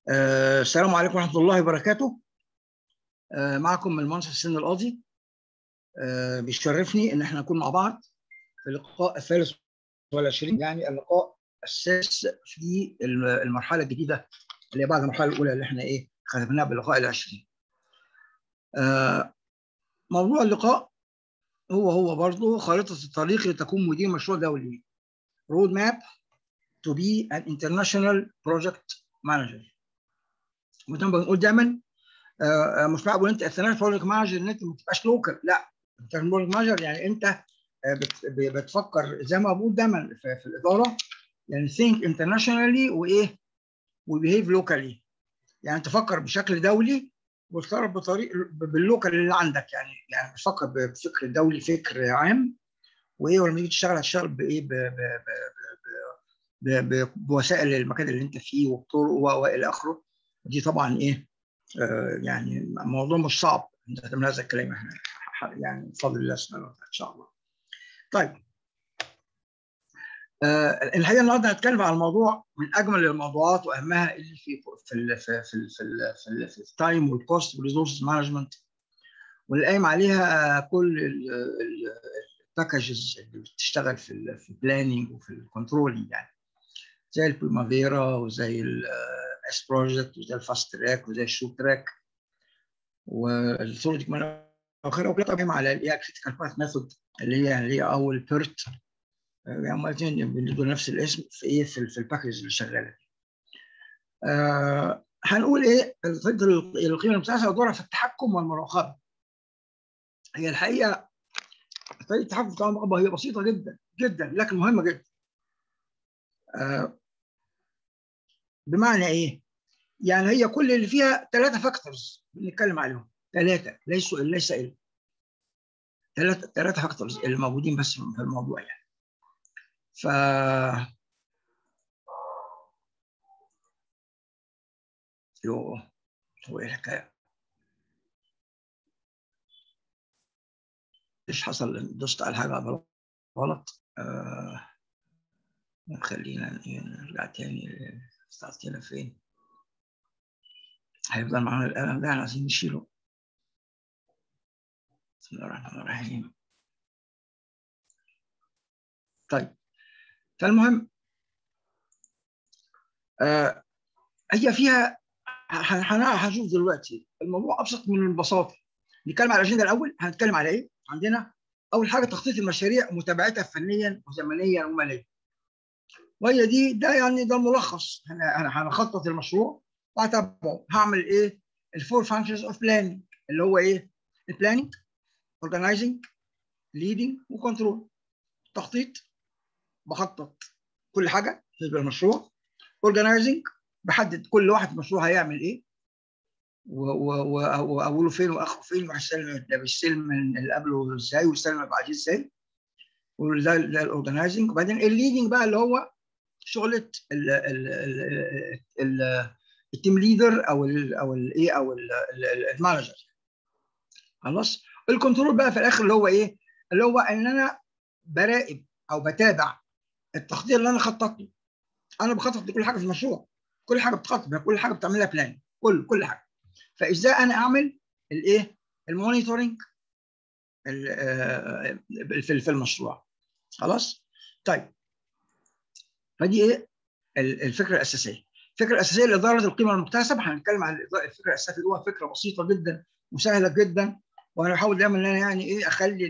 السلام عليكم ورحمة الله وبركاته. معكم المهندس حسين القاضي. بيشرفني إن احنا نكون مع بعض في اللقاء الثالث والعشرين، يعني اللقاء السادس في المرحلة الجديدة اللي هي بعد المرحلة الأولى اللي احنا ختمناها باللقاء العشرين. موضوع اللقاء هو برضه خارطة الطريق لتكون مدير مشروع دولي. رود ماب to be an international project manager. وده بنقول دايما مش معقول انت انترناشونال بروجكت مانجر ان انت ما تبقاش لوكال، لا، انترناشونال بروجكت مانجر يعني انت بتفكر زي ما بقول دايما في الاداره، يعني think internationally وبيهيف لوكالي، يعني تفكر بشكل دولي وتتصرف باللوكال اللي عندك، يعني بتفكر بفكر دولي، فكر عام، ولما تيجي تشتغل هتشتغل بوسائل المكان اللي انت فيه وبطرق والى اخره. دي طبعا يعني موضوع مش صعب انت تعمل هذا الكلام، احنا يعني بفضل الله سبحانه وتعالى ان شاء الله. طيب، الحقيقه النهارده هنتكلم عن الموضوع من اجمل الموضوعات واهمها اللي في التايم والكوست والريسورس مانجمنت، واللي قايم عليها كل الباكجز اللي بتشتغل في البلاننج وفي الكنترولينج، يعني زي البريمافيرا وزي الاس بروجكت وزي الفاست تراك وزي الشورت تراك والثورة كمان اخرى، وكلها طبعا على الكريتيكال باث ميثود اللي هي او البيرت، يعني الاثنين بيدوا نفس الاسم في الباكج اللي شغاله. هنقول القيمه الممتازه ودورها في التحكم والمراقبه. هي الحقيقه طريقه التحكم في المراقبه هي بسيطه جدا جدا لكن مهمه جدا. بمعنى ايه؟ يعني هي كل اللي فيها 3 فاكتورز بنتكلم عليهم، 3 ليس الا 3 فاكتورز اللي موجودين بس في الموضوع، يعني ف هو ايه الحكايه؟ ايش حصل؟ دوست على حاجه غلط. خلينا نرجع تاني. استعطينا فين؟ هيفضل معانا القلم ده، عايزين نشيله. بسم الله الرحمن الرحيم. طيب، فالمهم هي فيها هنشوف دلوقتي الموضوع ابسط من البساطه. نتكلم على الاجنده الاول. هنتكلم على ايه؟ عندنا اول حاجه تخطيط المشاريع ومتابعتها فنيا وزمنيا وماليا، وهي ده الملخص. انا هنخطط المشروع وهتابعه. هعمل ايه؟ الفور فانكشنز اوف بلاننج، اللي هو ايه؟ البلاننج، اورجنايزنج، ليدنج، وكنترول. تخطيط، بخطط كل حاجه بالنسبه للمشروع. اورجنايزنج، بحدد كل واحد في المشروع هيعمل ايه واوله فين واخره فين، وهيستلم اللي قبله ازاي ويستلم اللي بعديه ازاي. وده الاورجنايزنج. وبعدين الليدنج بقى اللي هو شغله التيم ليدر او المانجر. خلاص. الكنترول بقى في الاخر اللي هو ايه؟ اللي هو ان انا براقب او بتابع التخطيط اللي انا خططته. انا بخطط لكل حاجه في المشروع، كل حاجه بتخطط، كل حاجه بتعملها بلان، كل حاجه. فازاي انا اعمل المونيتورنج في المشروع. خلاص. طيب، فدي الفكره الاساسيه. الفكره الاساسيه لاداره القيمه المكتسبه. هنتكلم عن الفكره الاساسيه اللي هو فكره بسيطه جدا وسهله جدا، وانا بحاول دايما ان انا اخلي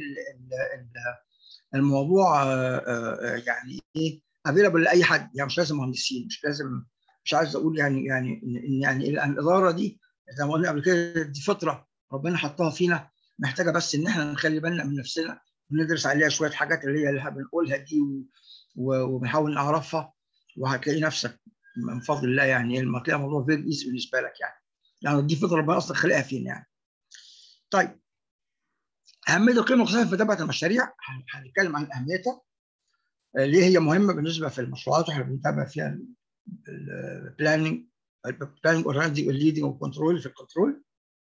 الموضوع يعني افيلبل لاي حد، يعني مش لازم مهندسين، مش عايز اقول يعني الاداره دي زي ما قلنا قبل كده دي فطره ربنا حطها فينا، محتاجه بس ان احنا نخلي بالنا من نفسنا وندرس عليها شويه حاجات اللي بنقولها دي وبنحاول نعرفها، وهتلاقي نفسك من فضل الله يعني لما تلاقي الموضوع فيري ايزي بالنسبه لك، يعني دي فطره ربنا اصلا خلقها فينا يعني. طيب، اهميه القيمه المقتصده في تبعه المشاريع. هنتكلم عن اهميتها ليه هي مهمه بالنسبه في المشروعات، واحنا بنتابع فيها البلاننج اوريدي والليدنج والكنترول في الكنترول.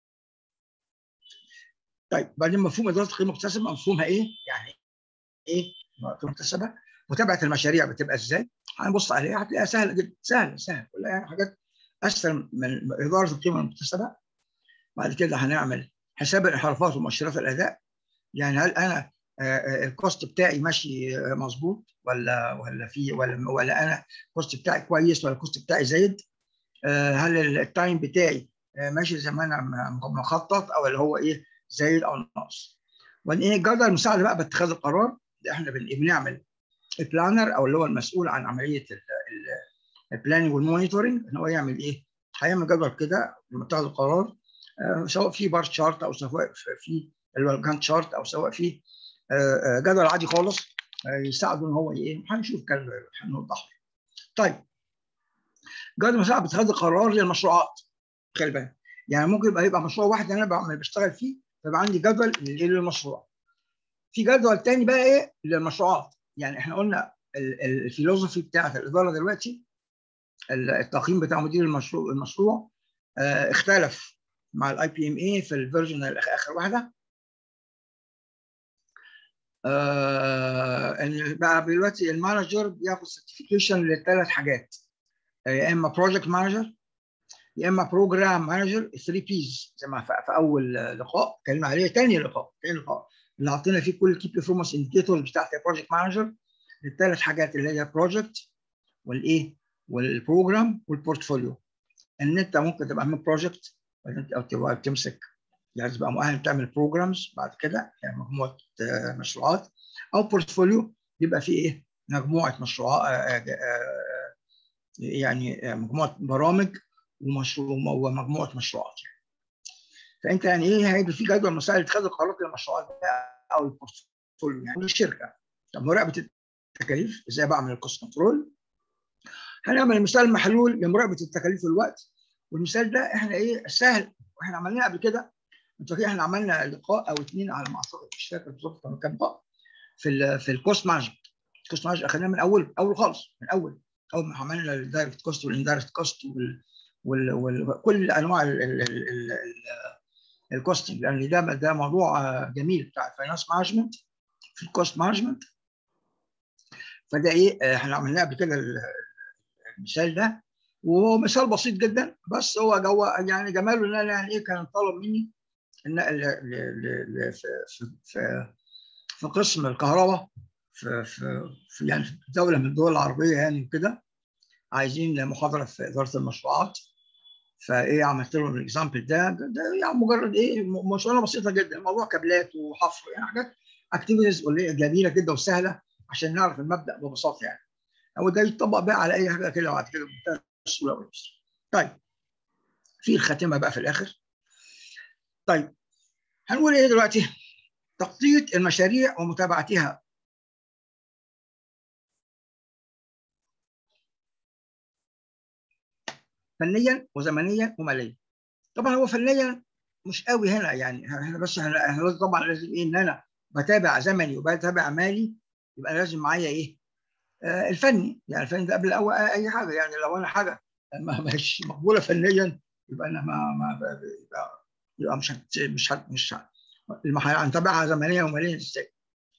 طيب، بعدين مفهوم اداره القيمه المكتسبه، مفهومها ايه؟ يعني ايه قيمه مكتسبه؟ متابعه المشاريع بتبقى ازاي؟ هنبص عليها هتلاقيها سهله جدا، سهله كلها يعني حاجات اسهل من اداره القيمه المكتسبه. بعد كده هنعمل حساب الانحرافات ومؤشرات الاداء، يعني هل انا الكوست بتاعي ماشي مظبوط ولا انا الكوست بتاعي كويس ولا الكوست بتاعي زايد. هل التايم بتاعي ماشي زي ما انا مخطط او اللي هو ايه زايد او ناقص. وايه جدول المساعده بقى باتخاذ القرار، احنا بنعمل البلانر او اللي هو المسؤول عن عمليه البلاننج والمونيتورنج، ان هو يعمل ايه؟ هيعمل جدول كده لمتخذ القرار، سواء في بار شارت او سواء في اللي هو الجانت شارت او سواء في جدول عادي خالص يساعده ان هو ايه، هنشوف كده هنوضحه. طيب جدول مساعد باتخاذ القرار للمشروعات، خلي بالك يعني ممكن يبقى مشروع واحد انا بشتغل فيه فيبقى عندي جدول للمشروع. في جدول تاني بقى ايه للمشروعات. يعني احنا قلنا الفيلوسفي بتاعت الاداره دلوقتي، التقييم بتاع مدير المشروع اختلف مع الاي بي ام اي في الفيرجن اخر واحده. ان بقى دلوقتي المانجر بياخد سيرتيفيكيشن لثلاث حاجات، يا اما بروجكت مانجر يا اما بروجرام مانجر، 3 بيز زي ما في اول لقاء اتكلمنا عليه. تاني لقاء اللي حطينا فيه كل الكي بيرفورمانس انديكيتورز بتاعت البروجكت مانجر للثلاث حاجات اللي هي البروجكت والايه والبروجرام والبورتفوليو. ان انت ممكن تبقى عامل بروجكت او تبقى تمسك يعني تبقى مؤهل تعمل بروجرامز بعد كده يعني مجموعه مشروعات، او بورتفوليو يبقى فيه ايه مجموعه مشروعات يعني مجموعه برامج ومجموعه مشروعات. فانت يعني ايه هيبقى في جدول مسائل اتخاذ القرارات للمشروعات او البورتفوليو يعني للشركه. طب مراقبه التكاليف ازاي بعمل الكوست كنترول. هنعمل مثال محلول لمراقبه التكاليف والوقت، والمثال ده احنا ايه سهل واحنا عملناه قبل كده. انتوا فاكرين احنا عملنا لقاء او اثنين على ما اعتقد مش فاكر بالظبط كم لقاء في الكوست مانجمنت. الكوست مانجمنت اخذناه من اول خالص من اول ما عملنا الدايركت كوست والاندايركت كوست وكل انواع الكوستنج، لان ده موضوع جميل بتاع الفاينانس مانجمنت في الكوست مانجمنت. فده ايه احنا عملناه قبل كده المثال ده، وهو مثال بسيط جدا بس هو يعني جماله ان انا يعني ايه كان طلب مني ان في قسم الكهرباء في يعني في دوله من الدول العربيه يعني وكده عايزين محاضره في اداره المشروعات. فايه عملت لهم الاكزامبل ده يعني مجرد ايه مشروع بسيطه جدا، موضوع كابلات وحفر يعني حاجات اكتيفيتيز جميله جدا وسهله عشان نعرف المبدا ببساطه يعني. او ده يتطبق بقى على اي حاجه كده بعد كده بمنتهى السهوله واليسر. طيب في الخاتمه بقى في الاخر. طيب هنقول ايه دلوقتي؟ تخطيط المشاريع ومتابعتها. فنيا وزمنيا وماليا. طبعا هو فنيا مش قوي هنا يعني احنا بس احنا طبعا لازم ايه ان انا بتابع زمني وبتابع مالي، يبقى لازم معايا ايه الفني. يعني الفني ده قبل اول اي حاجه. يعني لو انا حاجه مش مقبوله فنيا يبقى انا يبقى مش هنتابعها زمنيا وماليا ازاي.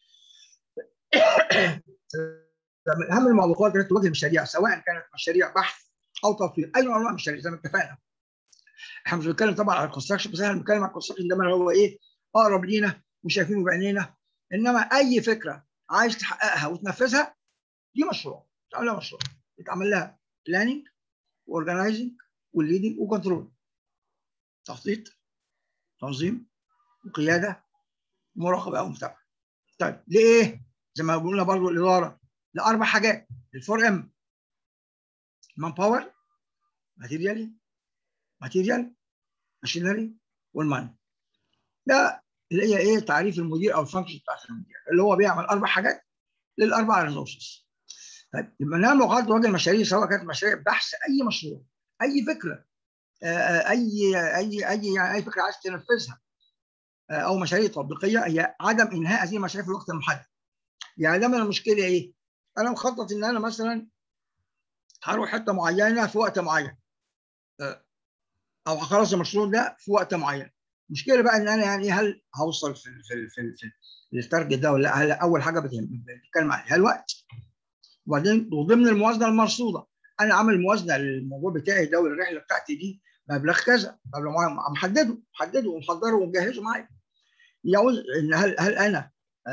من اهم المعوقات التي تواجه المشاريع سواء كانت مشاريع بحث او تطوير اي نوع من المشاريع زي ما اتفقنا. احنا مش بنتكلم طبعا على الكونستراكشن بس، احنا بنتكلم على الكونستراكشن ده اللي هو ايه اقرب لينا وشايفينه بعينينا. انما اي فكره عايز تحققها وتنفذها دي مشروع، تعمل لها مشروع يتعمل لها بلاننج واورجنايزنج والليدنج وكنترول، تخطيط تنظيم وقياده ومراقبه او متابعه. طيب ليه؟ زي ما قلنا برضه الاداره لاربع حاجات: الفور ام، مان باور، ماتيريال ماشينري والماني. ده اللي هي ايه تعريف المدير او الفانكشن بتاعت المدير اللي هو بيعمل اربع حاجات للاربع ريسورسز. طيب يبقى مقاعد تواجه المشاريع سواء كانت مشاريع بحث اي مشروع اي فكره اي فكره عايز تنفذها او مشاريع تطبيقيه، هي عدم انهاء هذه المشاريع في الوقت المحدد. يعني دايما المشكله ايه؟ انا مخطط ان انا مثلا هروح حته معينه في وقت معين او هخلص المشروع ده في وقت معين. المشكله بقى ان انا يعني هل هوصل في التارجت ده ولا لا؟ اول حاجه بتتكلم عليها الوقت، وبعدين وضمن الموازنه المرصوده انا عامل موازنه للموضوع بتاعي ده والرحله بتاعتي دي مبلغ كذا، مبلغ معين محدده ومحضره ومجهزه معايا. يعوز ان هل انا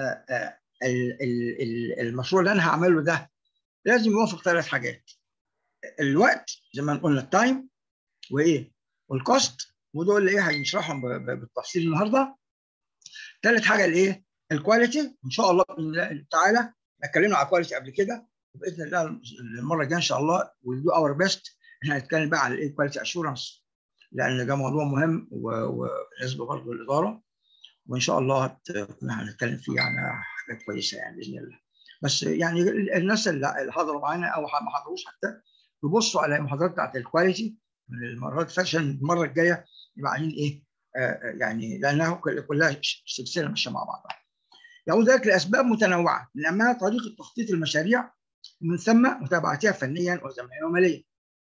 المشروع اللي انا هعمله ده لازم يوافق 3 حاجات: الوقت زي ما قلنا التايم، وايه، والكوست، ودول اللي ايه هنشرحهم بالتفصيل النهارده. 3 حاجه الايه، الكواليتي، ان شاء الله باذن الله تعالى اتكلمنا على الكواليتي قبل كده، وباذن الله المره الجايه ان شاء الله ويل دو اور بيست احنا هنتكلم بقى على الايه، كواليتي اشورنس، لان ده موضوع مهم وبالنسبه برضه للاداره، وان شاء الله هنتكلم فيه على حاجات كويسه يعني باذن الله. بس يعني الناس اللي حضروا معانا او ما حضروش حتى يبصوا على المحاضرات بتاعت الكواليتي من المرات فعشان المره الجايه يبقى عايزين ايه، يعني لانها كلها سلسله ماشيه مع بعض. يعود ذلك لاسباب متنوعه، من اهمها طريقه تخطيط المشاريع ومن ثم متابعتها فنيا وزمنيا وماليا.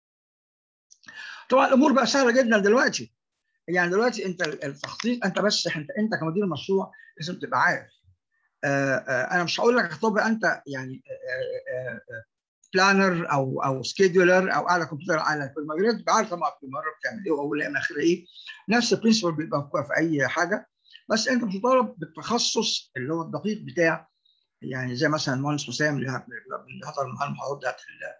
طبعا الامور بقى سهله جدا دلوقتي، يعني دلوقتي انت التخطيط، انت بس انت كمدير مشروع لازم تبقى عارف. انا مش هقول لك تبقى انت يعني بلانر او سكيدولر او على كمبيوتر على المجالات، تبقى عارف طبعا في مره بتعمل ايه واول ايه اخر ايه، نفس البرنسبل بيبقى في اي حاجه، بس انت مش مطالب بالتخصص اللي هو الدقيق بتاع، يعني زي مثلا المهندس حسام اللي حضر معانا المحاضرات بتاعت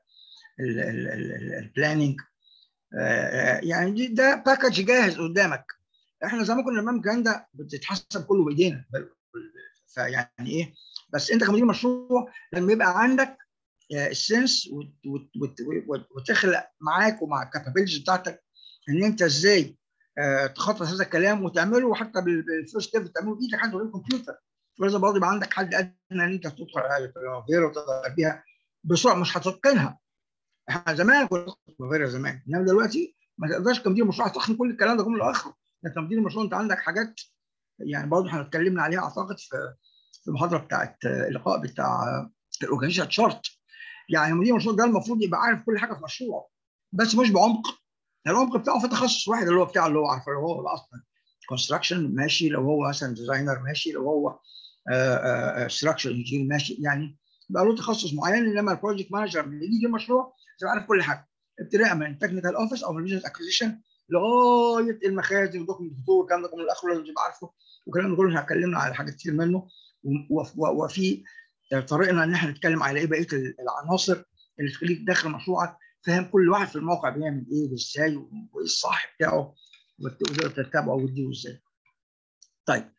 البلاننج، يعني ده باكج جاهز قدامك. احنا زمان كنا بنعمل الكلام ده بتتحسب كله بايدينا، فيعني ايه، بس انت كمدير مشروع لما يبقى عندك السنس وتخلق معاك ومع الكابابيلتيز بتاعتك ان انت ازاي تخطط هذا الكلام وتعمله، وحتى بالفيرست ستيب تعمله بايدك حتى من الكمبيوتر، ولازم برضه يبقى عندك حد ادنى ان انت تدخل على البرامافيرا وتقدر بيها بسرعه، مش هتتقنها. احنا زمان كنا غير زمان، انما دلوقتي ما تقدرش كمدير مشروع تتقن كل الكلام ده كله لاخره. انت كمدير مشروع انت عندك حاجات يعني برضه احنا اتكلمنا عليها اعتقد في المحاضره بتاعت اللقاء بتاع الاورجانيزيشن تشارت. يعني مدير المشروع ده المفروض يبقى عارف كل حاجه في مشروع، بس مش بعمق. العمق بتاعه في تخصص واحد اللي هو بتاعه، اللي هو عارفه، لو هو اصلا كونستراكشن ماشي، لو هو مثلا ديزاينر ماشي، لو هو ستراكشر انجينير ماشي، يعني بقى له تخصص معين. انما البروجكت مانجر لما يجي المشروع يبقى عارف كل حاجه، ابتداء من التكنيكال اوفيس او من البيزنس اكوزيشن لغايه المخازن والدوكيمنت دكتور والكلام ده كله الاخر لازم تبقى عارفه. والكلام ده كله اتكلمنا على حاجات كتير منه، وفي طريقنا ان احنا نتكلم على ايه بقيه العناصر اللي تخليك داخل مشروعك فاهم كل واحد في الموقع بيعمل ايه وازاي وايه الصح بتاعه وتقدر تتابعه وتديره ازاي. طيب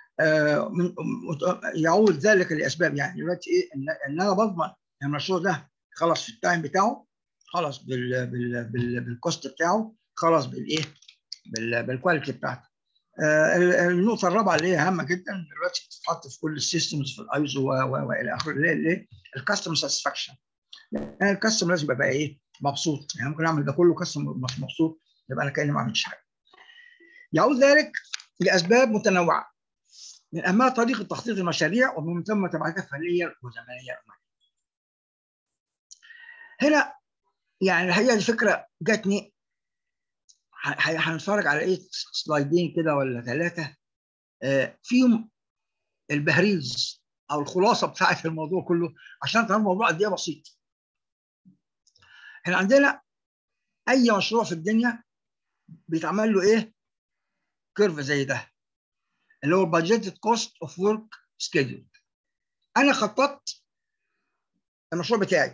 يعود ذلك لاسباب، يعني دلوقتي ايه ان انا بضمن ان المشروع ده خلص في التايم بتاعه، خلص بالكوست بتاعه، خلص بالايه بالكواليتي بتاعته. النقطه الرابعه اللي هي هامه جدا دلوقتي بتتحط في كل السيستمز في الايزو والى اخره، اللي هي الكاستمر ساتسفاكشن. يعني الكاستمر لازم يبقى ايه، مبسوط. يعني ممكن اعمل ده كله كاستمر مش مبسوط، يبقى انا كاني ما عملتش حاجه. يعود ذلك لاسباب متنوعه، من اهمها طريقه تخطيط المشاريع ومن ثم تبعاتها فنيا وزمنيا. هنا يعني الحقيقه الفكره جاتني، هنتفرج على ايه سلايدين كده ولا 3 فيهم البهريز او الخلاصه بتاعت الموضوع كله عشان تعرف الموضوع قد ايه بسيط. احنا عندنا اي مشروع في الدنيا بيتعمل له ايه، كيرف زي ده اللي هو budgeted cost of work schedule. انا خططت المشروع بتاعي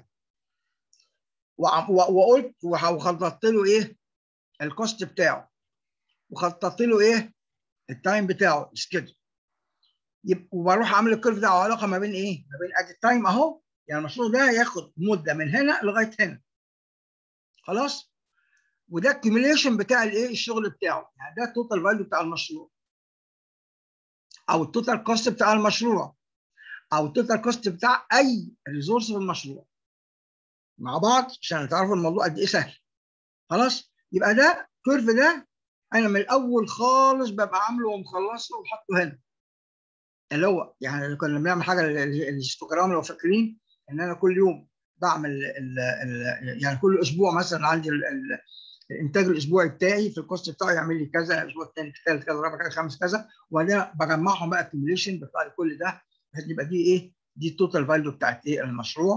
وقلت وخططت له ايه الكوست بتاعه، وخططت له ايه التايم بتاعه سكيدول، وبروح اعمل الكيرف ده علاقه ما بين ايه، ما بين ادي التايم اهو، يعني المشروع ده ياخد مده من هنا لغايه هنا خلاص، وده الكيميليشن بتاع الايه الشغل بتاعه، يعني ده التوتال فاليو بتاع المشروع او التوتال كوست بتاع المشروع او التوتال كوست بتاع اي ريسورس في المشروع مع بعض عشان تعرفوا الموضوع قد ايه سهل. خلاص، يبقى ده الكيرف ده انا من الاول خالص ببقى عامله ومخلصه وحاطه هنا، اللي هو يعني كنا بنعمل حاجه الهيستوجرام لو فاكرين، ان انا كل يوم بعمل يعني كل اسبوع مثلا عندي الانتاج الاسبوعي بتاعي في الكوست بتاعي يعمل لي كذا، الاسبوع الثاني الثالث كذا، الرابع كذا، الخامس كذا، وبعدين بجمعهم بقى اكيوميليشن بيطلع لي كل ده، بحيث يبقى دي ايه، دي التوتال فاليو بتاعت ايه المشروع.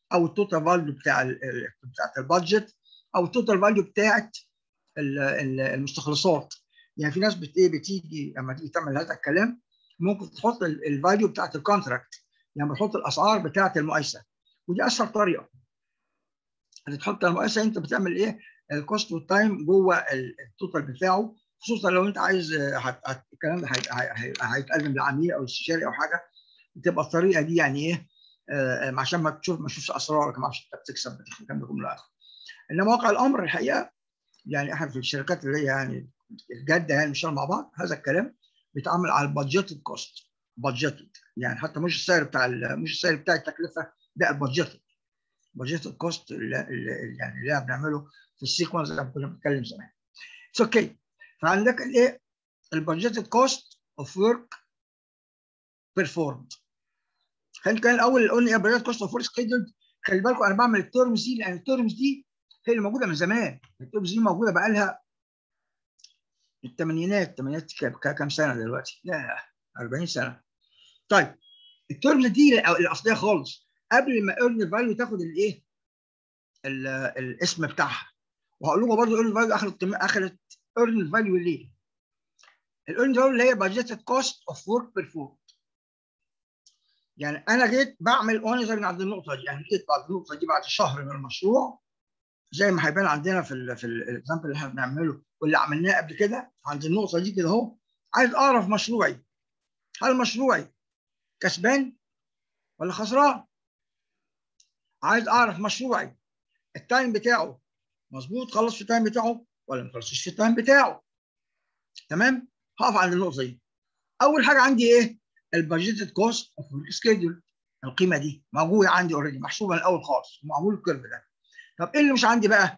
او التوتال فاليو بتاعت البادجت، او التوتال فاليو بتاعت المستخلصات. يعني في ناس بتيجي لما تيجي تعمل هذا الكلام ممكن تحط الفاليو بتاعت الكونتراكت، يعني بتحط الاسعار بتاعت المقايسه، ودي اسهل طريقه. تحط المقايسه انت بتعمل ايه؟ الكوست والتايم جوه التوتال بتاعه، خصوصا لو انت عايز الكلام ده هيتقدم للعميل او الاستشاري او حاجه، بتبقى الطريقه دي يعني ايه، عشان ما تشوفش اسرارك، ما اعرفش انت بتكسب الكلام ده كله اخر. انما واقع الامر الحقيقه يعني احنا في الشركات اللي هي يعني الجاده يعني بنشتغل مع بعض، هذا الكلام بيتعامل على البادجيتد كوست. بادجيتد يعني حتى مش السعر بتاع التكلفه، ده البادجيتد كوست يعني اللي بنعمله في السيكونس اللي كنا بنتكلم زمان. اتس اوكي. فعندك الايه؟ البادجيتد كوست اوف ورك بيرفورمد. خلينا كان الاول قلنا ايه البادجيتد كوست اوف ورك سكيدولد. خلي بالكم انا بعمل الترمز دي لان الترمز دي هي اللي موجوده من زمان. الترمز دي موجوده بقى لها الثمانينات كام سنه دلوقتي؟ لا 40 سنه. طيب الترمز دي الاصليه خالص قبل ما ايرن فاليو تاخد الايه؟ الاسم بتاعها. وهقول لكم برضه ايرن فاليو اخذت ايرن فاليو ليه؟ الايرن فاليو اللي هي بادجيتد كوست اوف ورك بيرفورم. يعني انا جيت بعمل مونيتورنج عند النقطه دي، يعني جيت بعد النقطه دي بعد شهر من المشروع، زي ما هيبان عندنا في الاكزامبل اللي احنا بنعمله واللي عملناه قبل كده عند النقطه دي كده اهو. عايز اعرف مشروعي، هل مشروعي كسبان ولا خسران؟ عايز اعرف مشروعي التايم بتاعه مظبوط، خلص في التايم بتاعه ولا ما خلصش في التايم بتاعه. تمام؟ هقف عند النقطه دي. اول حاجه عندي ايه؟ البادجيتد كوست اوف ورك سكيدول. القيمه دي موجوده عندي اوريدي، محسوبه من الاول خالص ومعمول الكيرف ده. طب ايه اللي مش عندي بقى؟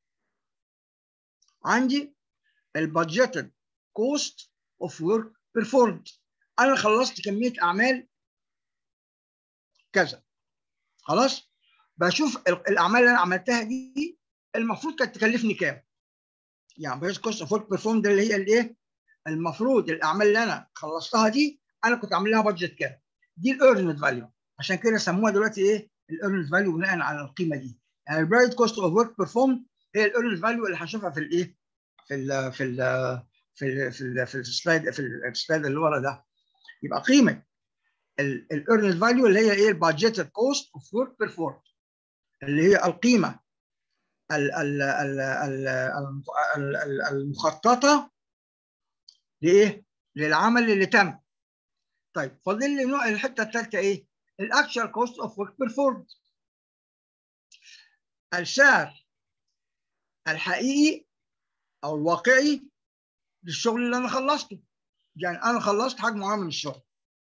عندي البادجيتد كوست اوف ورك بيرفورمد. انا خلصت كميه اعمال كذا، خلاص. بشوف الاعمال اللي انا عملتها دي المفروض كانت تكلفني كام. يعني بادجيتد كوست اوف ورك بيرفورمد اللي هي الايه؟ المفروض الاعمال اللي انا خلصتها دي انا كنت عامل لها بادجت كام. دي الايرند فاليو، عشان كده سموها دلوقتي ايه؟ الايرند فاليو بناء على القيمه دي. يعني البرايد كوست اوف ورك بيرفورم هي الايرند فاليو اللي هنشوفها في الايه؟ في ال في ال في السلايد اللي ورا ده. يبقى قيمه الايرند فاليو اللي هي ايه؟ البادجيتد كوست اوف ورك بيرفورم، اللي هي القيمه المخططه لايه؟ للعمل اللي تم. طيب فاضل لي نوع الحته الثالثه ايه؟ الاكشوال كوست اوف ورك بيرفورم. السعر الحقيقي او الواقعي للشغل اللي انا خلصته. يعني انا خلصت حجم معين من الشغل،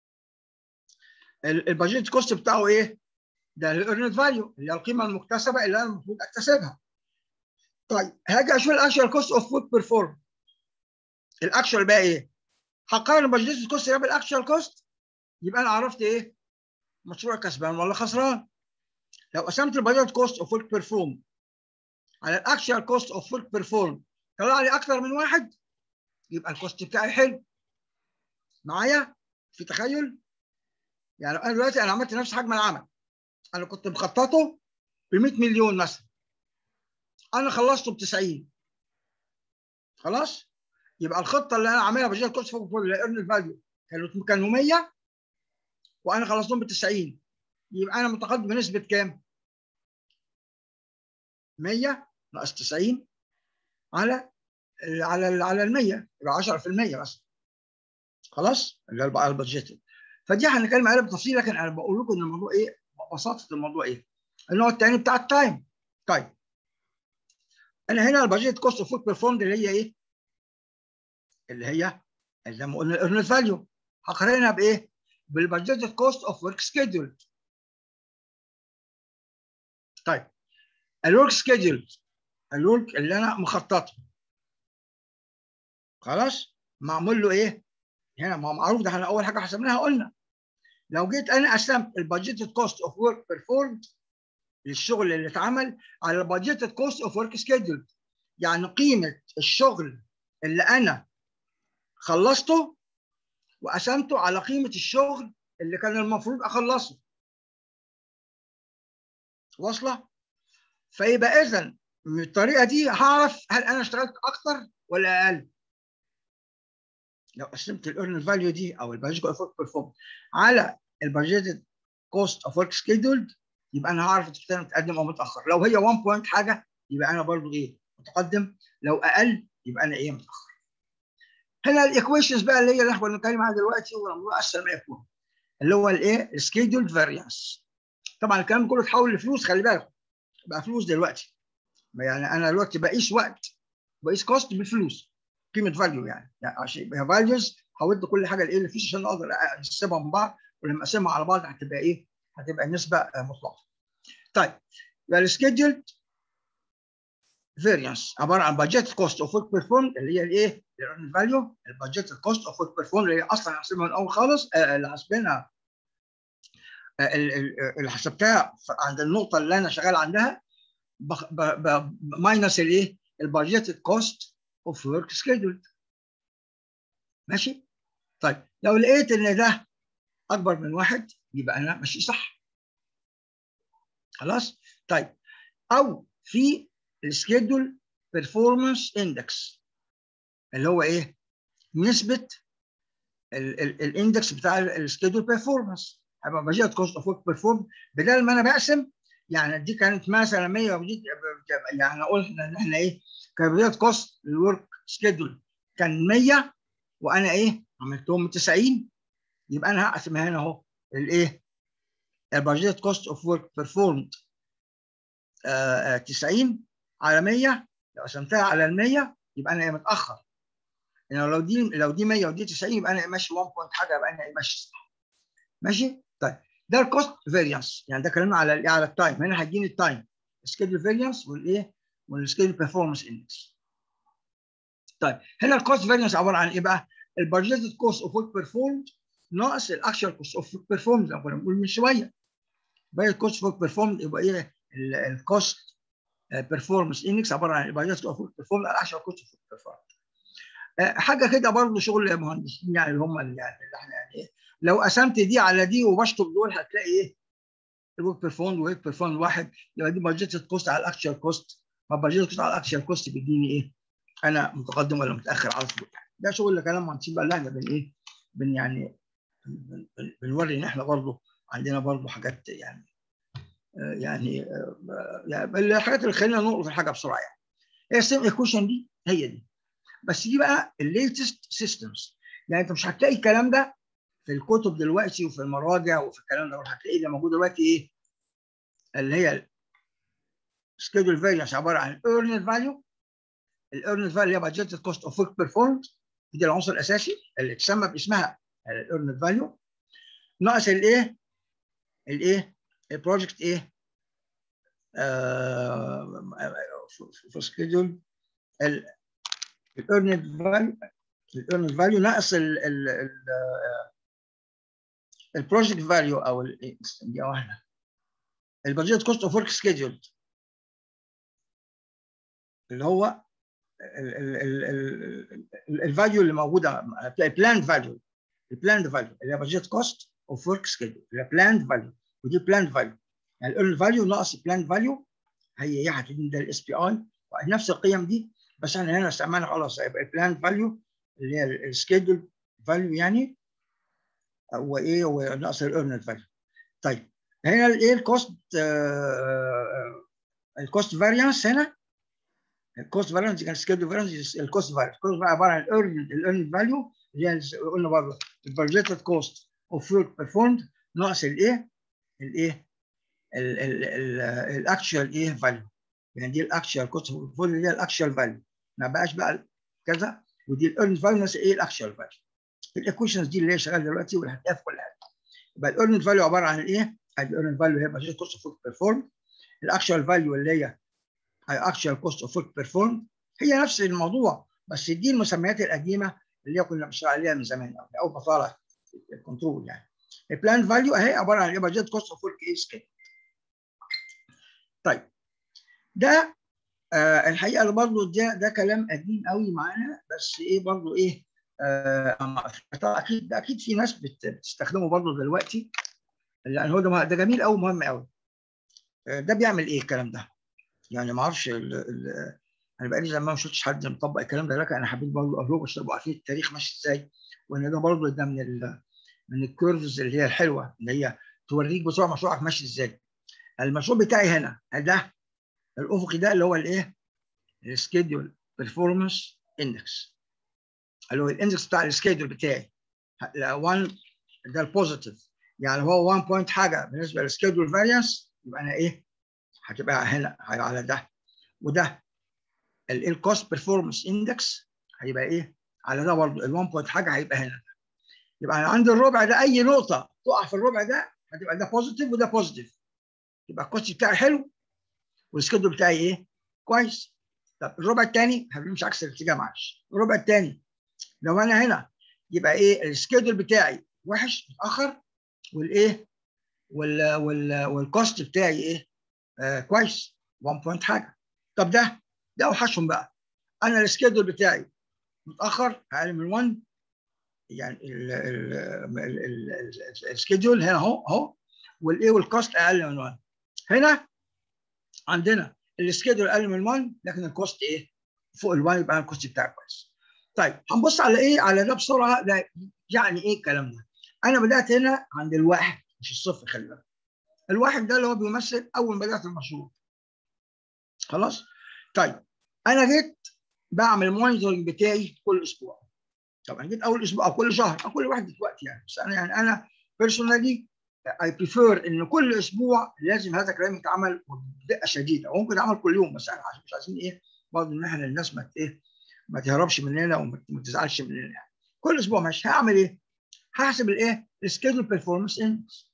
البادجت كوست بتاعه ايه؟ ده الايرند فاليو اللي هي القيمه المكتسبه اللي انا المفروض اكتسبها. طيب هاجي اشوف الاكشوال كوست اوف ورك بيرفورم. الاكشوال بقى ايه؟ هقارن البادجت كوست بالاكشوال كوست، يبقى انا عرفت ايه؟ مشروع كسبان ولا خسران. لو قسمت البادجت كوست اوف ورك بيرفورم على الاكشوال كوست اوف ورك بيرفورم طلع لي اكثر من واحد، يبقى الكوست بتاعي حلو. معايا في تخيل؟ يعني انا دلوقتي انا عملت نفس حجم العمل، انا كنت مخططه ب 100 مليون مثلا، انا خلصته ب 90. خلاص؟ يبقى الخطه اللي انا عاملها بجيت كوست فوق فوق الايرن فاليو كانوا 100 وانا خلصتهم ب 90، يبقى انا متقدم بنسبه كام؟ 100 ناقص 90 على ال 100 يبقى 10% مثلا. خلاص؟ اللي هي البادجيت. فدي هنتكلم عليها بالتفصيل، لكن انا بقول لكم ان الموضوع ايه؟ بساطه الموضوع ايه؟ النوع الثاني بتاع التايم. طيب انا هنا البادجيت كوست اوف ورك بيرفورمد اللي هي ايه؟ اللي هي زي ما قلنا الايرن فاليو، هقارنها بايه؟ بالبادجيت كوست اوف ورك سكيدول. طيب الورك سكيدول، الورك اللي انا مخططه، خلاص؟ معمول له ايه؟ هنا ما هو معروف ده، احنا اول حاجه حسبناها قلنا لو جيت انا قسمت البادجيت كوست اوف ورك بيرفورمد للشغل اللي اتعمل على البادجيت كوست اوف ورك سكيدول، يعني قيمه الشغل اللي انا خلصته وقسمته على قيمه الشغل اللي كان المفروض اخلصه. واصله؟ فيبقى اذا من الطريقه دي هعرف هل انا اشتغلت اكتر ولا اقل. لو قسمت الايرن فاليو دي او البادجت اوف ورك بيرفورم على البادجيتد كوست اوف ورك سكيدولد، يبقى انا هعرف اذا كنت متقدم او متاخر. لو هي 1 بوينت حاجه يبقى انا برضو ايه متقدم، لو اقل يبقى انا ايه متاخر. هنا الايكويشنز بقى اللي احنا بنتكلم عنها دلوقتي والموضوع اسهل ما يكون، اللي هو الايه السكيدولد فاريانس. طبعا الكلام كله اتحول لفلوس، خلي بالك بقى فلوس دلوقتي. يعني انا دلوقتي بقيس وقت، بقيس كوست بالفلوس، قيمه فاليو يعني عشان يبقى فاليوز حولت كل حاجه لايه لفلوس عشان اقدر اقسمها من بعض، ولما اقسمها على بعض هتبقى ايه؟ هتبقى نسبه مطلقه. طيب يبقى السكيدولد فيريانس عباره عن بادجت كوست اوف ورك بيرفورم اللي هي الايه؟ الفاليو، البادجت كوست اوف ورك بيرفورم اللي هي اصلا هحسبها من الاول خالص، اللي حاسبينها اللي حسبتها عند النقطه اللي انا شغال عندها ماينس الايه؟ البادجت كوست اوف ورك سكيدول. ماشي؟ طيب لو لقيت ان ده اكبر من واحد يبقى انا ماشي صح. خلاص؟ طيب او في السكيدول بيرفورمانس اندكس اللي هو ايه؟ نسبه الاندكس بتاع السكيدول بيرفورمانس، هيبقى بادجت كوست اوف ورك بيرفورم. بدل ما انا بقسم يعني دي كانت مثلا 100 ودي يعني قلنا ان احنا ايه؟ كان بادجت كوست الورك سكيدول كان 100 وانا ايه؟ عملتهم 90، يبقى انا هقسمها هنا اهو الايه؟ البادجت كوست اوف ورك بيرفورمد 90 على 100، لو قسمتها على ال 100 يبقى انا متاخر. يعني لو دي 100 ودي 90 يبقى انا ماشي 1 بوينت حاجه، يبقى انا ماشي صح. ماشي؟ طيب ده الكوست فاريانس، يعني ده كلامنا على الايه؟ على التايم. هنا هيديني التايم سكيدول فاريانس والايه؟ والسكيدول بيرفورمانس اندكس. طيب هنا الكوست فاريانس عباره عن ايه بقى؟ البادجيتد كوست اوف ورك بيرفورمد ناقص الاكشوال كوست اوف ورك بيرفورمد زي ما كنا بنقول من شويه. باقي الكوست اوف ورك بيرفورمد يبقى ايه؟ الكوست بيرفورمانس اندكس عباره عن البادجيتد اوف ورك بيرفورمد على الاكشوال كوست اوف ورك بيرفورمد. حاجه كده برضه شغل مهندسين يعني اللي هم اللي احنا يعني ايه، لو قسمت دي على دي وبشطب دول هتلاقي ايه؟ الورك بيرفورمد وورك بيرفورمد واحد، يبقى دي بادجيتد كوست على الاكشوال كوست. ما بادجيتد كوست على الاكشوال كوست بيديني ايه؟ انا متقدم ولا متاخر على طول. ده شغل كلام مهندسين بقى اللي احنا بن ايه؟ بن يعني بنوري ان احنا برضه عندنا برضه حاجات يعني يعني الحاجات اللي خلينا نلقط الحاجه بسرعه يعني. هي السيم ايكويشن دي هي دي، بس دي بقى الليتست سيستمز. يعني انت مش هتلاقي الكلام ده في الكتب دلوقتي وفي المراجع وفي الكلام ده، هتلاقي اللي موجود دلوقتي ايه؟ اللي هي سكيدول فاريانس عباره عن الايرند فاليو. الايرند فاليو هي بادجيتد كوست اوف ورك بيرفورمد، دي العنصر الاساسي اللي تسمى باسمها الايرند فاليو، ناقص الايه؟ الايه؟ البروجكت ايه؟ في سكيدول الايرند فاليو، الايرند فاليو ناقص البروجكت فاليو او دي واحده البادجيت كوست اوف ورك سكيدول اللي هو الفاليو اللي موجوده، هتلاقي بلاند فاليو. البلاند فاليو اللي هي بادجيت كوست اوف ورك سكيدول اللي هي بلاند فاليو، ودي بلاند فاليو. يعني الايرن فاليو ناقص بلاند فاليو هي هتديني ده الاس بي اي نفس القيم دي، بس احنا هنا استعملنا خلاص هيبقى البلاند فاليو اللي هي السكيدول فاليو يعني وايه وناقص الايرن فاليو. طيب هنا الايه الكوست الكوست فاريانس هنا الكوست فاليو كان سكيدول فاليو الكوست فاليو عباره عن الايرن فاليو اللي هي قلنا برضه البادجيتد كوست اوف ورك بيرفورمد ناقص الايه؟ الايه؟ الاكشوال ايه فاليو. يعني دي الاكشوال كوست اوف اللي هي الاكشوال فاليو، ما بقاش بقى كذا. ودي الايرن فاليو ناقص ايه؟ الاكشوال فاليو. الايكويشنز دي اللي هي شغاله دلوقتي واللي هتلاقيها في كل حاجه. يبقى الايرن فاليو عباره عن الايه؟ الايرن فاليو هي بادجيتد كوست اوف ورك بيرفورمد. الاكشوال فاليو اللي هي actual cost of work performed هي نفس الموضوع، بس دي المسميات القديمه اللي كنا بنشتغل عليها من زمان قوي اول ما طلع الكنترول. يعني البلان فاليو اهي عباره عن بادجت كوست اوف ورك ايه سكيل. طيب ده الحقيقه برضه ده كلام قديم قوي معانا، بس ايه برضه ايه اكيد في ناس بتستخدمه برضه دلوقتي، لان هو ده جميل قوي مهم قوي. ده بيعمل ايه الكلام ده؟ يعني ما اعرفش انا بقالي زمان ما شفتش حد مطبق الكلام ده، لكن انا حبيت برضه اقول عشان تبقوا عارفين التاريخ ماشي ازاي، وان ده برضه ده من الكيرفز اللي هي الحلوه، اللي هي توريك بسرعه مشروعك ماشي ازاي. المشروع بتاعي هنا ده الافقي ده اللي هو الايه؟ السكيدول بيرفورمانس اندكس، اللي هو الاندكس بتاع السكيدول بتاعي. 1 ده البوزيتيف، يعني هو 1 بوينت حاجه بالنسبه للسكيدول فاريانس، يبقى انا ايه؟ هتبقى هنا هيبقى على ده. وده الكوست بيرفورمانس اندكس هيبقى ايه؟ على ده برضه ال1 بوينت حاجه هيبقى هنا. يبقى انا عند الربع ده اي نقطه تقع في الربع ده هتبقى ده بوزيتيف وده بوزيتيف، يبقى الكوست بتاعي حلو والسكيدول بتاعي ايه؟ كويس. طب الربع الثاني هنمشي عكس الاتجاه، معلش. الربع الثاني لو انا هنا يبقى ايه؟ السكيدول بتاعي وحش متاخر، والايه؟ والكوست بتاعي ايه؟ كويس 1 بوينت حاجه. طب ده اوحشهم بقى. انا السكيدول بتاعي متاخر اقل من 1، يعني السكيدول هنا اهو والايه؟ والكوست اقل من 1. هنا عندنا السكيدول اقل من 1 لكن الكوست ايه؟ فوق ال1، يبقى الكوست بتاعي كويس. طيب هنبص على ايه؟ على ده بسرعه. ده يعني ايه الكلام ده؟ انا بدات هنا عند الواحد مش الصفر، خلي بالك. الواحد ده اللي هو بيمثل اول ما بدات المشروع. خلاص؟ طيب انا جيت بعمل مونيتورنج بتاعي كل اسبوع. طبعا جيت اول اسبوع او كل شهر او كل واحد وقت يعني، بس انا بيرسونالي اي بريفير ان كل اسبوع لازم هذا الكلام يتعمل بدقه شديده، وممكن يتعمل كل يوم، بس احنا مش عايزين ايه برضه ان احنا الناس ما تهربش مننا وما تزعلش مننا يعني. كل اسبوع ماشي. هعمل ايه؟ هحسب الايه؟ السكيدول بيرفورمانس اندكس.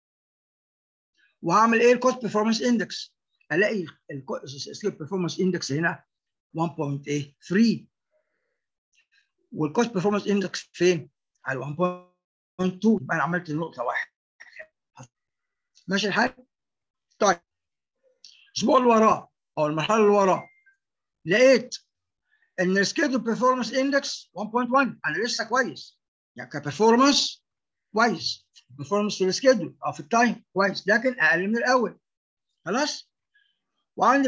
وهعمل ايه؟ الكوست بيرفورمانس اندكس. الاقي السكيدول بيرفورمانس اندكس هنا 1.3 والكوست بيرفورمانس اندكس فين؟ على 1.2، يبقى انا عملت النقطه واحد. ماشي الحال؟ طيب الاسبوع اللي وراه او المرحله اللي وراه لقيت ان السكيدول بيرفورمانس اندكس 1.1، انا لسه كويس يعني كبرفورمانس كويس، برفورمانس في السكيدول او في التايم كويس، لكن اقل من الاول. خلاص؟ وعندي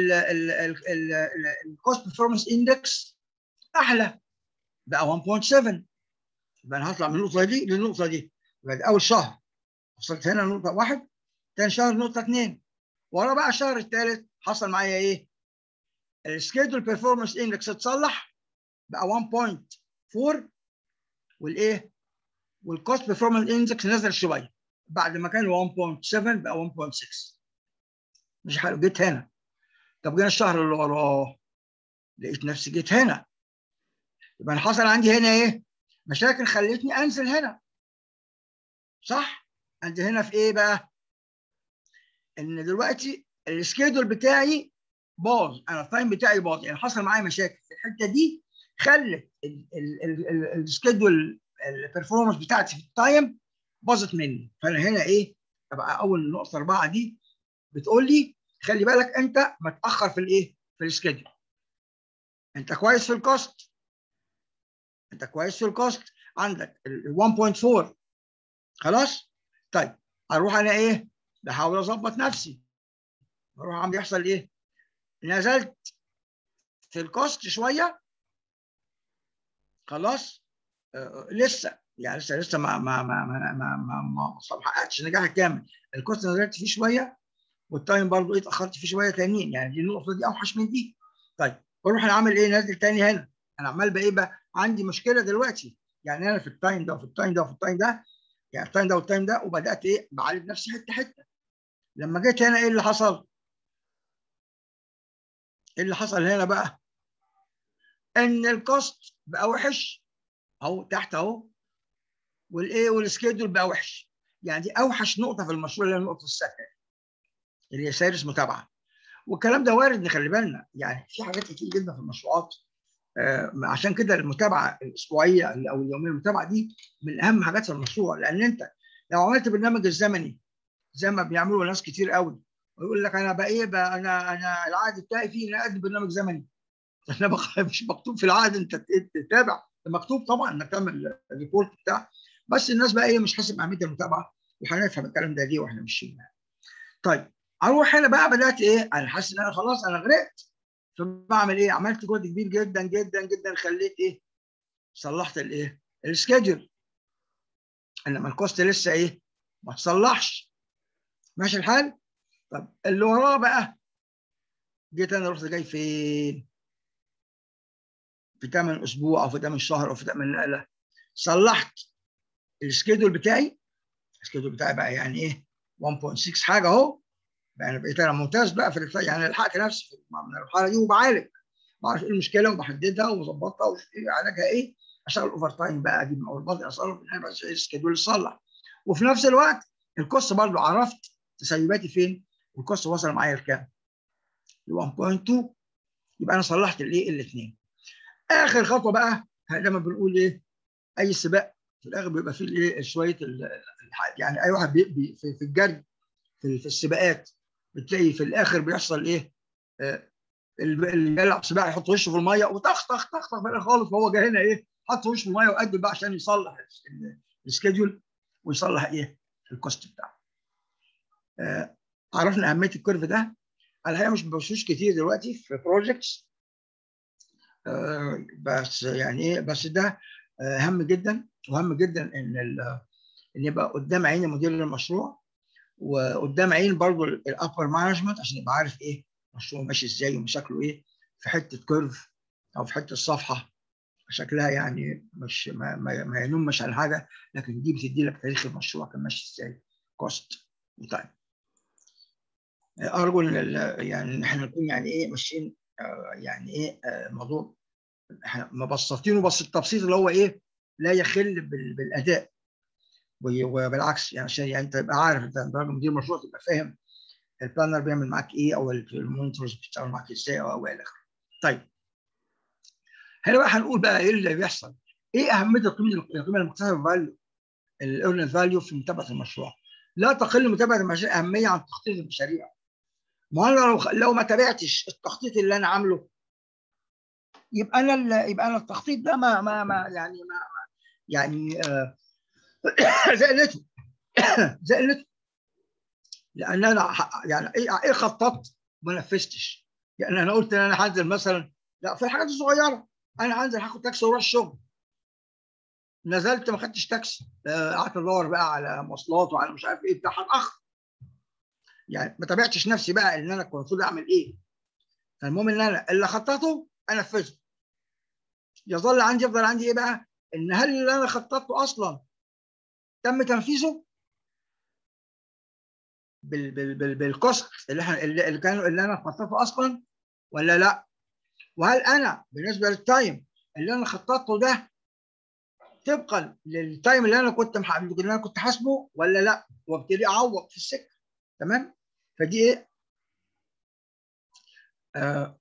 الكوست بيرفورمانس اندكس احلى بقى 1.7، يبقى انا هطلع من النقطه دي للنقطه دي. يبقى اول شهر وصلت هنا نقطه واحد، ثاني شهر نقطه اثنين، ورا بقى الشهر الثالث حصل معايا ايه؟ السكيدول بيرفورمانس اندكس اتصلح بقى 1.4، والايه؟ والكوست بيرفورمانس اندكس نزل شويه، بعد ما كان 1.7 بقى 1.6. مش حلو. جيت هنا. طب جينا الشهر اللي وراه لقيت نفسي جيت هنا، يبقى انا حصل عندي هنا ايه؟ مشاكل خلتني انزل هنا. صح؟ عندي هنا في ايه بقى؟ ان دلوقتي السكيدول بتاعي باظ، انا التايم بتاعي باظ، يعني حصل معايا مشاكل في الحته دي خلت السكيدول البرفورمانس بتاعتي في التايم باظت مني. فانا هنا ايه؟ ابقى اول نقطه 4 دي بتقول لي خلي بالك انت متاخر في الايه؟ في السكيدول. انت كويس في الكوست، انت كويس في الكوست، عندك ال 1.4. خلاص؟ طيب اروح انا ايه؟ بحاول اظبط نفسي. اروح عم بيحصل ايه؟ نزلت في الكوست شويه. خلاص؟ لسه يعني لسه ما حققتش النجاح الكامل. الكوست نزلت فيه شويه، والتايم برضه ايه؟ اتاخرت فيه شويه تانيين، يعني دي النقطه دي اوحش من دي. طيب بروح انا عامل ايه؟ نازل تاني هنا. انا عمال بايه بقى؟ عندي مشكله دلوقتي، يعني انا في التايم ده وفي التايم ده وفي التايم ده، يعني التايم ده والتايم ده، وبدات ايه؟ بعالج نفسي حته حته. لما جيت هنا ايه اللي حصل؟ ايه اللي حصل هنا بقى؟ ان الكوست بقى وحش اهو تحت اهو، والايه؟ والسكيدول بقى وحش. يعني دي اوحش نقطه في المشروع اللي هي النقطه السادسه اللي هي سيرس متابعه. والكلام ده وارد، نخلي بالنا يعني في حاجات كتير جدا في المشروعات. عشان كده المتابعه الاسبوعيه او اليوميه، المتابعه دي من اهم حاجات في المشروع. لان انت لو عملت برنامج الزمني زي ما بيعملوا ناس كتير قوي، ويقول لك انا بقى ايه بقى، انا العقد بتاعي فيه ان اقدم برنامج زمني. انا مش مكتوب في العقد انت تتابع، مكتوب طبعا انك تعمل الريبورت بتاع، بس الناس بقى ايه؟ مش حاسب اهميه المتابعه، وهنفهم الكلام ده دي واحنا ماشيين. طيب اروح هنا بقى بدات ايه، انا حاسس ان انا خلاص انا غرقت، فبعمل ايه، عملت جهد كبير جدا جدا جدا، خليت ايه، صلحت الايه، السكيدول، انما الكوست لسه ايه، ما تصلحش. ماشي الحال. طب اللي وراه بقى، جيت انا رحت جاي فين، في 8 اسبوع او في 8 شهر او في 8 نقله، صلحت السكيدول بتاعي. السكيدول بتاعي بقى يعني ايه، 1.6 حاجه اهو، يعني بقيت انا ممتاز بقى في يعني لحقت نفسي من الحاله دي، وبعالج، بعرف ايه المشكله وبحددها وبظبطها وعلاجها ايه، اشتغل اوفر تايم بقى، اجيب من اول بدري اصرف من هنا بس السكيدول يصلح. وفي نفس الوقت الكوست برضه عرفت تسيباتي فين، والكوست وصل معايا لكام؟ ل 1.2. يبقى انا صلحت الايه، الاثنين. اخر خطوه بقى، لما بنقول ايه، اي سباق في الاخر بيبقى فيه الايه، شويه يعني اي واحد في الجري، في السباقات، بتلاقي في الاخر بيحصل ايه، اللي بيلعب سباق يحط وشه في الميه وطخ طخ طخ طخ في الاخر خالص، فهو جاي هنا ايه، حط وشه في الميه وقدم بقى عشان يصلح السكيدول ويصلح ايه، الكوست بتاعه. عرفنا اهميه الكيرف ده. الحقيقه مش بشوش كتير دلوقتي في بروجكتس، بس يعني ايه، بس ده هام جدا، وهم جدا ان يبقى قدام عين مدير المشروع، وقدام عين برضه الابر مانجمنت، عشان يبقى عارف ايه المشروع ماشي ازاي وشكله ايه، في حته كيرف او في حته صفحه شكلها يعني مش ما ينمش على حاجه، لكن دي بتدي لك تاريخ المشروع كان ماشي ازاي، كوست وتايم. ارجو ان يعني ان احنا نكون يعني ايه ماشيين يعني ايه موضوع احنا مبسطينه، بس التبسيط اللي هو ايه، لا يخل بالاداء، وبالعكس يعني، عشان يعني انت تبقى عارف، انت راجل مدير مشروع تبقى فاهم البلانر بيعمل معاك ايه، او المونيتورز بيشتغلوا معاك ازاي، او الى اخره. طيب هنا بقى هنقول بقى ايه اللي بيحصل، ايه اهميه القيمه المكتسبه فاليو، الايرن فاليو في متابعه المشروع. لا تقل متابعه المشاريع اهميه عن تخطيط المشاريع. ما انا لو ما تابعتش التخطيط اللي انا عامله، يبقى انا التخطيط ده ما يعني ما يعني زقلته زقلته، لان انا يعني ايه خططت ما نفذتش. يعني انا قلت ان انا هنزل مثلا، لا في الحاجات الصغيره، انا هنزل هاخد تاكسي واروح الشغل، نزلت ما خدتش تاكسي، قعدت ادور بقى على مواصلات وعلى مش عارف ايه بتاع، هتاخر. يعني ما تابعتش نفسي بقى ان انا كنت المفروض اعمل ايه. فالمهم ان انا اللي خططته انفذه. يفضل عندي ايه بقى، ان هل اللي انا خططته اصلا تم تنفيذه بالكوست اللي انا خططته اصلا ولا لا، وهل انا بالنسبه للتايم اللي انا خططته ده طبقا للتايم اللي انا كنت حاسبه ولا لا، وابتدي اعوض في السكه. تمام. فدي ايه، آه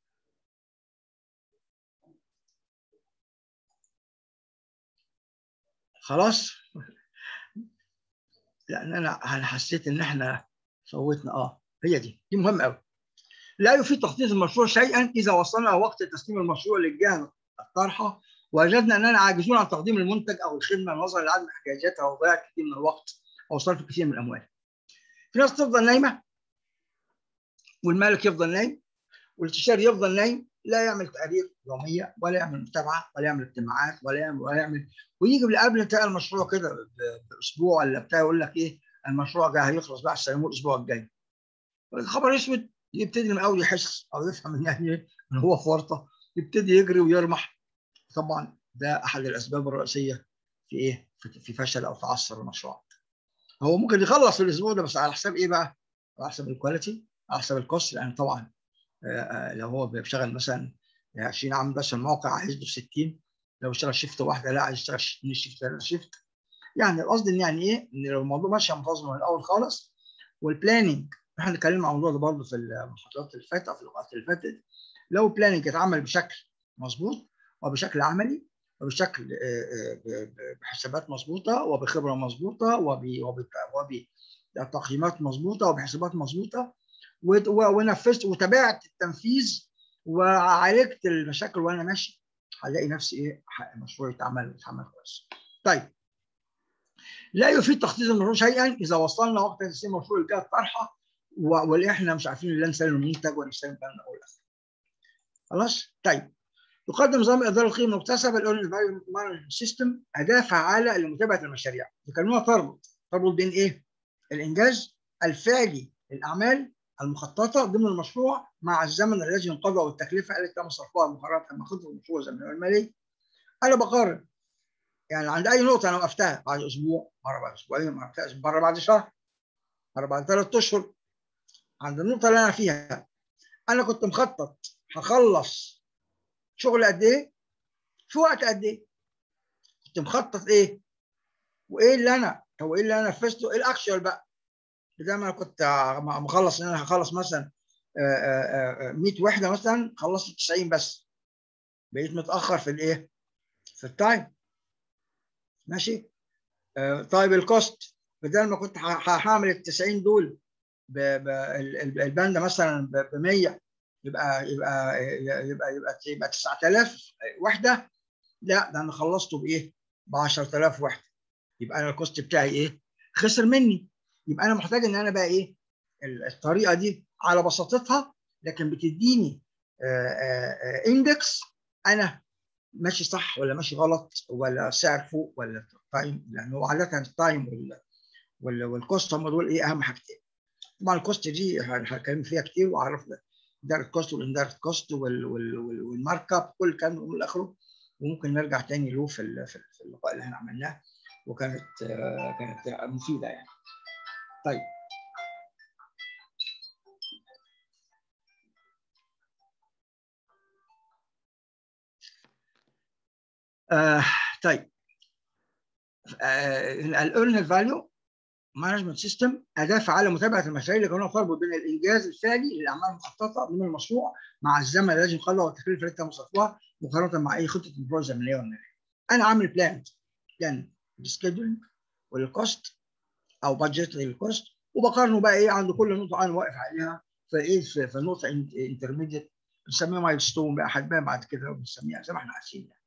خلاص. لان انا حسيت ان احنا فوتنا، هي دي مهمه قوي. لا يفيد تخطيط المشروع شيئا اذا وصلنا وقت تسليم المشروع للجهه الطارحه وجدنا اننا عاجزون عن تقديم المنتج او الخدمه نظرا لعدم احتياجاتها وضياع كثير من الوقت او صرف كثير من الاموال. في ناس تفضل نايمه، والمالك يفضل نايم، والاستشاري يفضل نايم، لا يعمل تقارير يوميه، ولا يعمل متابعه، ولا يعمل اجتماعات، ولا يعمل ويجي قبل انتهاء المشروع كده باسبوع ولا بتاع، يقول لك ايه، المشروع جاي هيخلص بقى، سلموه الاسبوع الجاي. خبر اسود، يبتدي من اول يحس او يفهم ان يعني ان هو في ورطه، يبتدي يجري ويرمح. طبعا ده احد الاسباب الرئيسيه في ايه، في فشل او تعثر المشروع. هو ممكن يخلص في الاسبوع ده، بس على حساب ايه بقى؟ على حساب الكواليتي، على حساب الكوست، لان طبعا لو هو بيشتغل مثلا 20 عام بس الموقع عايز له 60، لو اشتغل شيفت واحده لا عايز يشتغل 2 شيفت 3 شيفت. يعني القصد ان يعني ايه، ان لو الموضوع ماشي منتظم من الاول خالص، والبلاننج احنا اتكلمنا عن الموضوع ده برضه في المحاضرات اللي فاتت، في اللقاءات اللي فاتت. لو البلاننج اتعمل بشكل مظبوط وبشكل عملي وبشكل بحسابات مظبوطه وبخبره مظبوطه وبتقييمات مظبوطه وبحسابات مظبوطه، ونفذت وتابعت التنفيذ وعالجت المشاكل وانا ماشي، هلاقي نفسي ايه، المشروع يتعمل كويس. طيب لا يفيد تخطيط المشروع شيئا اذا وصلنا وقت تسليم المشروع للجهه الطارحه واللي احنا مش عارفين لا نسلم المنتج ولا نسلم بالنا او الاخر. خلاص؟ طيب يقدم نظام اداره القيمه المكتسبه الاورنج فاليو مانجمنت سيستم اداه فعاله لمتابعه المشاريع، بيكلموها تربط بين ايه؟ الانجاز الفعلي للاعمال المخططه ضمن المشروع مع الزمن الذي ينقضى والتكلفه التي تم صرفها مقارنه مع خطه المشروع الزمنيه والماليه. انا بقارن يعني عند اي نقطه انا وقفتها بعد اسبوع، مره بعد اسبوعين، مره بعد شهر، مره بعد 3 اشهر. عند النقطه اللي انا فيها انا كنت مخطط هخلص شغل قد ايه في وقت قد ايه، كنت مخطط ايه، وايه اللي انا هو ايه اللي انا نفذته، ايه الاكشوال بقى. زي ما انا كنت مخلص ان انا هخلص مثلا 100 وحده، مثلا خلصت 90 بس، بقيت متاخر في الايه، في التايم. ماشي. طيب الكوست، بدل ما كنت هعمل ال 90 دول البند مثلا ب 100، يبقى 9000 وحده، لا ده انا خلصته بايه؟ ب 10000 وحده. يبقى انا الكوست بتاعي ايه؟ خسر مني. يبقى انا محتاج ان انا بقى ايه؟ الطريقه دي على بساطتها لكن بتديني اندكس انا ماشي صح ولا ماشي غلط، ولا سعر فوق ولا تايم، لان هو عاده التايم والكوست هم دول ايه اهم حاجتين. طبعا الكوست دي هنتكلم فيها كتير واعرف الدايركت كوست والاندايركت كوست والمارك اب، كل الكلام ده من اخره، وممكن نرجع تاني له في اللقاء اللي احنا عملناه، وكانت كانت مفيده يعني. طيب آه طيب الايرن فاليو مانجمنت سيستم اداه فعاله لمتابعه المشاريع اللي كانوا تربط بين الانجاز الفعلي للاعمال المخططه من المشروع مع الزمن الذي يقدر والتكلفه التي تم صرفها مقارنه مع اي خطه مشروع زمنيه والماليه. انا عامل بلان السكيدولينج والكوست او بادجت للكوست، وبقارنه بقى ايه عند كل نقطه انا واقف عليها في ايه، في النقطه انترميديت بنسميها مايل ستون بقى، هتبان بعد كده وبنسميها زي ما احنا عارفين يعني.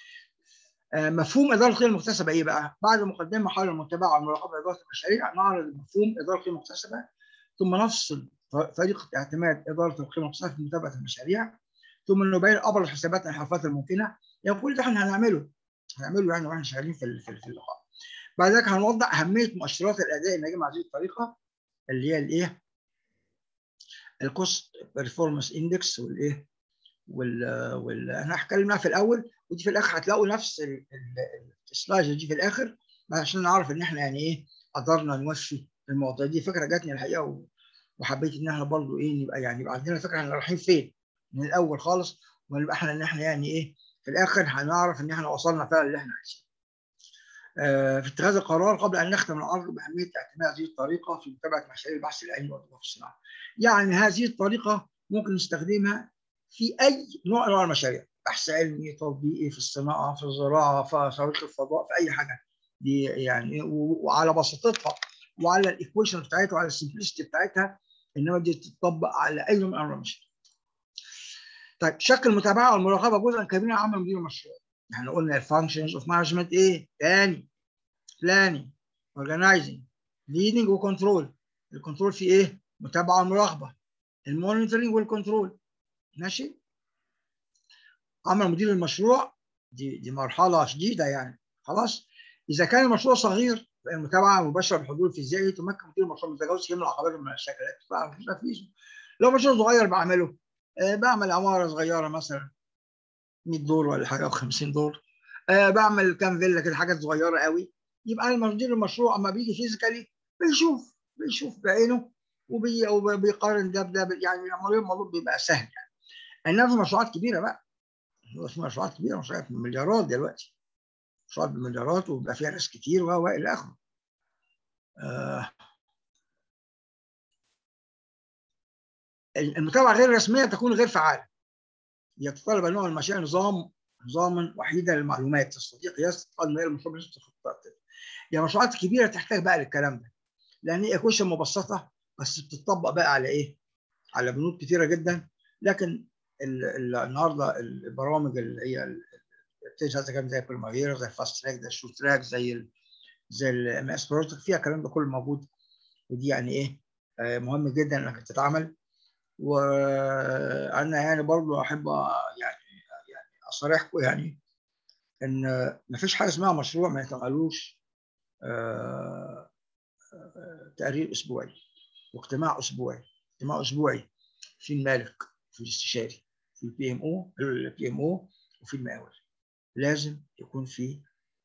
مفهوم اداره القيمه المكتسبه ايه بقى؟ بعد مقدمه حول المتابعه والمراقبه اداره المشاريع، نعرض مفهوم اداره القيمه المكتسبه، ثم نفصل طريقه اعتماد اداره القيمه المكتسبه في متابعه المشاريع، ثم نبين ابرز حسابات الانحرافات الممكنه. يعني كل ده احنا هنعمله يعني واحنا شغالين في اللقاء. بعد ذلك هنوضح اهميه مؤشرات الاداء الناجمه مع هذه الطريقه اللي هي الايه؟ الكوست بيرفورمانس اندكس والايه؟ انا هتكلم في الاول، ودي في الاخر هتلاقوا نفس السلايد دي في الاخر عشان نعرف ان احنا يعني ايه قدرنا نوفي المواضيع دي. فكره جاتني الحقيقه وحبيت ان احنا برضو ايه نبقى يعني يبقى عندنا فكره احنا رايحين فين من الاول خالص، ونبقى احنا ان احنا يعني ايه في الاخر هنعرف ان احنا وصلنا فعلا اللي احنا عايزينه. في اتخاذ القرار قبل ان نختم العرض باهميه اعتماد هذه الطريقه في متابعه مشاريع البحث العلمي والتطوير في الصناعه. يعني هذه الطريقه ممكن نستخدمها في اي نوع من المشاريع، بحث علمي، تطبيقي، في الصناعه، في الزراعه، في صواريخ الفضاء، في اي حاجه دي يعني، وعلى بساطتها وعلى الايكويشن بتاعتها وعلى السمبلسيتي بتاعتها، انما دي تطبق على اي نوع من المشاريع. طيب شكل المتابعه والمراقبه جزءا كبيرا من عمل مدير المشروع. احنا قلنا الفانكشنز اوف مانجمنت ايه؟ تاني planning organizing leading وكنترول. الكنترول في ايه؟ متابعه ومراقبه. المونيتورنج والكنترول. ماشي. عمل مدير المشروع دي مرحله شديده يعني. خلاص. اذا كان المشروع صغير المتابعه مباشره بالحضور الفيزيائي تمكن مدير المشروع من تجاوز كل العقبات والمشاكل في تنفيذه. لو مشروع صغير بعمله بعمل عماره صغيره مثلا 100 دور ولا حاجه او 50 دور، بعمل كام فيلا كده حاجات صغيره قوي، يبقى مدير المشروع اما بيجي فيزيكالي بيشوف بعينه وبيقارن ده بده، يعني الموضوع بيبقى سهل يعني. انما في مشروعات كبيره بقى، في مشروعات كبيره، مشروعات بمليارات دلوقتي، مشروعات بمليارات وبيبقى فيها ناس كتير والى اخره. المتابعه غير الرسميه تكون غير فعاله، يتطلب نوع المشاريع نظاما وحيدا للمعلومات تستطيع قياس اتقان المشروع بنسبه الخطوات. يعني مشروعات كبيره تحتاج بقى للكلام ده، لان هي ايكويشن مبسطه بس بتطبق بقى على ايه؟ على بنود كتيره جدا. لكن النهارده البرامج اللي هي زي بريمافيرا، زي فاست تراك، زي شورت تراك، زي الام اس بروجكت، فيها الكلام ده كله موجود. ودي يعني ايه مهم جدا انك تتعمل. وانا يعني برضو احب يعني اصارحكم يعني ان مفيش حاجه اسمها مشروع ما يتعملوش تقرير اسبوعي واجتماع اسبوعي. اجتماع اسبوعي في المالك، في الاستشاري، في الPMO وفي المقاول. لازم يكون في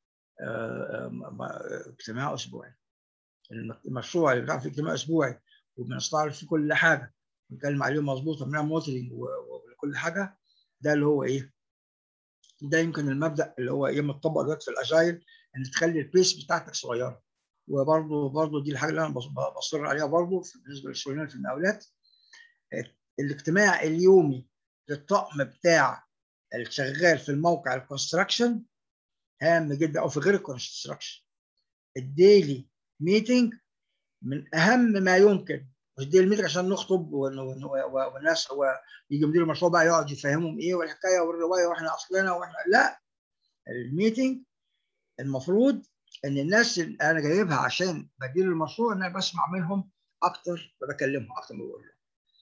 اجتماع اسبوعي. المشروع اللي بتعمل فيه اجتماع اسبوعي وبنستعرض فيه كل حاجه ونتكلم عليه مظبوط ونعمل موترنج وكل حاجه، ده اللي هو ايه؟ ده يمكن المبدا اللي هو ايه متطبق دلوقتي في الاجايل، ان تخلي البيس بتاعتك صغيره. وبرضه دي الحاجه اللي انا بصر عليها برضه بالنسبه للشغلانه في المقاولات. الاجتماع اليومي للطقم بتاع الشغال في الموقع الكونستراكشن هام جدا، او في غير الكونستراكشن. الديلي ميتنج من اهم ما يمكن. مش ديلي ميتنج عشان نخطب والناس هو يجي مدير المشروع بقى يقعد يفهمهم ايه والحكايه والروايه واحنا اصلنا واحنا لا. الميتنج المفروض ان الناس اللي انا جايبها عشان بدير المشروع ان انا بسمع منهم اكتر وبكلمهم اكتر ما بقول لهم.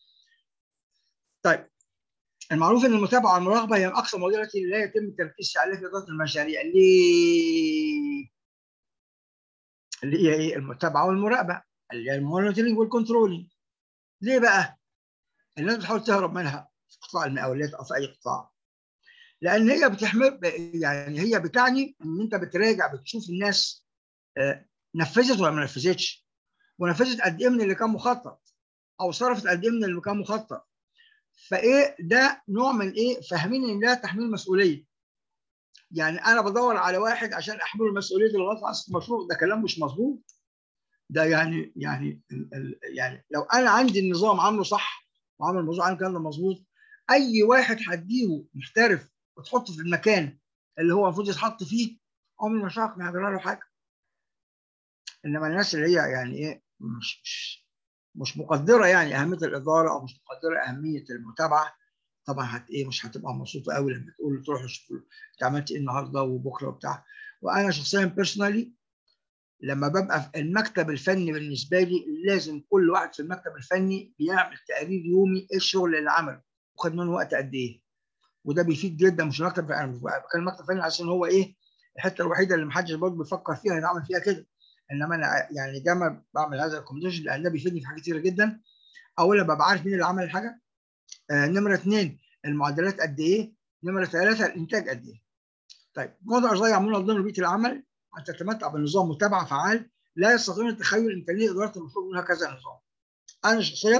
طيب، المعروف ان المتابعه والمراقبه هي من اكثر المواضيع التي لا يتم التركيز عليها في اداره المشاريع. ليه؟ اللي هي ايه؟ المتابعه والمراقبه، اللي هي المونيتورنج والكنترولينج. ليه بقى؟ الناس بتحاول تهرب منها في قطاع المقاولات او في اي قطاع، لان هي بتحمل يعني هي بتعني ان انت بتراجع بتشوف الناس نفذت ولا ما نفذتش، ونفذت قد ايه من اللي كان مخطط، او صرفت قد ايه من اللي كان مخطط. فايه ده نوع من ايه؟ فاهمين ان ده تحميل مسؤوليه. يعني انا بدور على واحد عشان احمله مسؤوليه الغلط عن المشروع، ده كلام مش مظبوط. ده يعني لو انا عندي النظام عامله صح وعامل الموضوع عامل الكلام ده مظبوط، اي واحد هتجيبه محترف وتحطه في المكان اللي هو المفروض يتحط فيه عمر ما شاق ما هيجرى له حاجه. انما الناس اللي هي يعني ايه مش مقدره يعني اهميه الاداره، او مش مقدره اهميه المتابعه، طبعا ايه مش هتبقى مبسوطه قوي لما تقول تروح تشوف انت عملت ايه النهارده وبكره وبتاع. وانا شخصيا بيرسونالي لما ببقى في المكتب الفني بالنسبه لي لازم كل واحد في المكتب الفني بيعمل تقرير يومي ايه الشغل اللي عمله وخد منه وقت قد ايه. وده بيفيد جدا. مش المكتب، انا بتكلم المكتب الفني عشان هو ايه الحته الوحيده اللي محدش برضه بيفكر فيها يتعمل فيها كده. انما انا يعني دايما بعمل هذا الكومبيتيشن لان ده بيفيدني في حاجات كتيره جدا. اولا ببقى عارف مين اللي عمل الحاجه. نمره اثنين المعدلات قد ايه. نمره ثلاثه الانتاج قد ايه. طيب، معظم الأعضاء يعملون ضمن بيئة العمل أن تتمتع بنظام متابعة فعال لا يستطيعون التخيل إمكانية إدارة المشروع من هكذا نظام. أنا شخصيا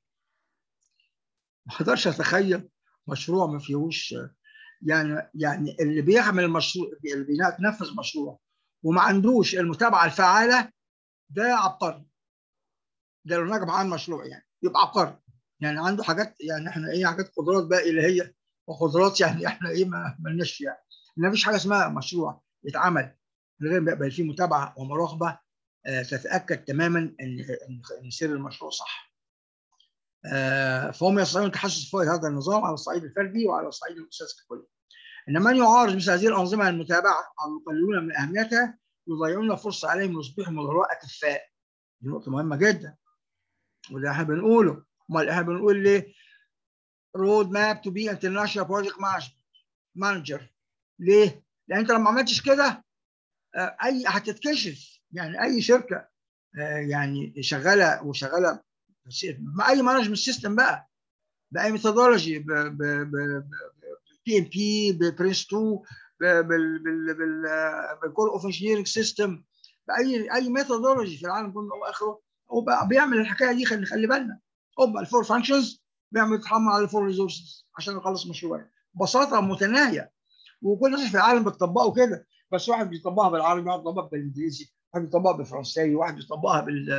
ما أقدرش أتخيل مشروع ما فيهوش يعني اللي بيعمل المشروع اللي بينفذ مشروع وما عندوش المتابعة الفعالة ده عبقري. ده لو نجح معاه المشروع يعني يبقى عبقري. يعني عنده حاجات، يعني احنا ايه حاجات قدرات بقى الهيه وقدرات يعني احنا ايه ما مالناش فيها. ما فيش حاجه اسمها مشروع يتعمل من غير ما يبقى فيه متابعه ومراقبه تتاكد تماما ان سير المشروع صح. فهم يستطيعون تحسس فوائد هذا النظام على الصعيد الفردي وعلى الصعيد المؤسسي ككل. ان من يعارض مثل هذه الانظمه المتابعه او يقللون من اهميتها يضيعون فرصه عليهم ليصبحوا مدراء اكفاء. دي نقطه مهمه جدا وده احنا بنقوله. امال احنا بنقول ليه؟ رود ماب تو بي انترناشونال بروجكت مانجر. ليه؟ لان انت لو ما عملتش كده اي هتتكشف. يعني اي شركه يعني شغاله مع اي مانجمنت سيستم بقى باي ميثودولوجي PMP ببرنس 2 بالكور اوف انجينيرنج سيستم باي ميثودولوجي في العالم كله واخره. هو بقى بيعمل الحكايه دي. خلي بالنا هم الفور فانكشنز بيعمل يتحمل على الفور ريسورسز عشان يخلص مشروع ببساطه متناهيه. وكل الناس في العالم بتطبقوا كده، بس واحد بيطبقها بالعربي، واحد بيطبقها بالانجليزي، واحد بيطبقها بالفرنساوي، واحد بيطبقها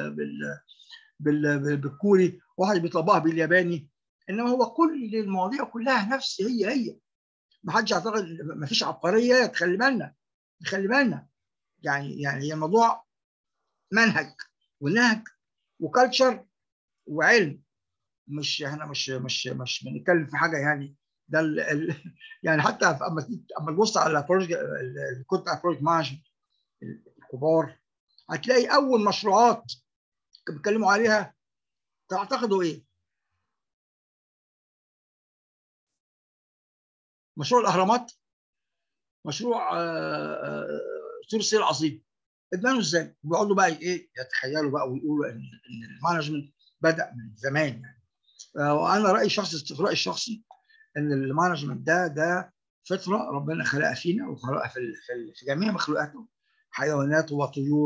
بالكوري، واحد بيطبقها بالياباني. انما هو كل المواضيع كلها نفس هي. ما حدش يعتقد ما فيش عبقريه. خلي بالنا يعني هي الموضوع منهج ونهج وكالتشر وعلم. مش احنا مش بنتكلم في حاجه يعني. ده يعني حتى اما تبص على بروجكت كنت على بروجكت مانجمنت الكبار هتلاقي اول مشروعات بيتكلموا عليها تعتقدوا ايه؟ مشروع الاهرامات، مشروع سور الصين العظيم، اتبنوا ازاي؟ وبيقعدوا بقى ايه يتخيلوا بقى ويقولوا ان المانجمنت بدأ من زمان يعني. وانا رايي الشخصي ان المانجمنت ده فطره ربنا خلقها فينا وخلقها في جميع مخلوقاته، حيوانات وطيور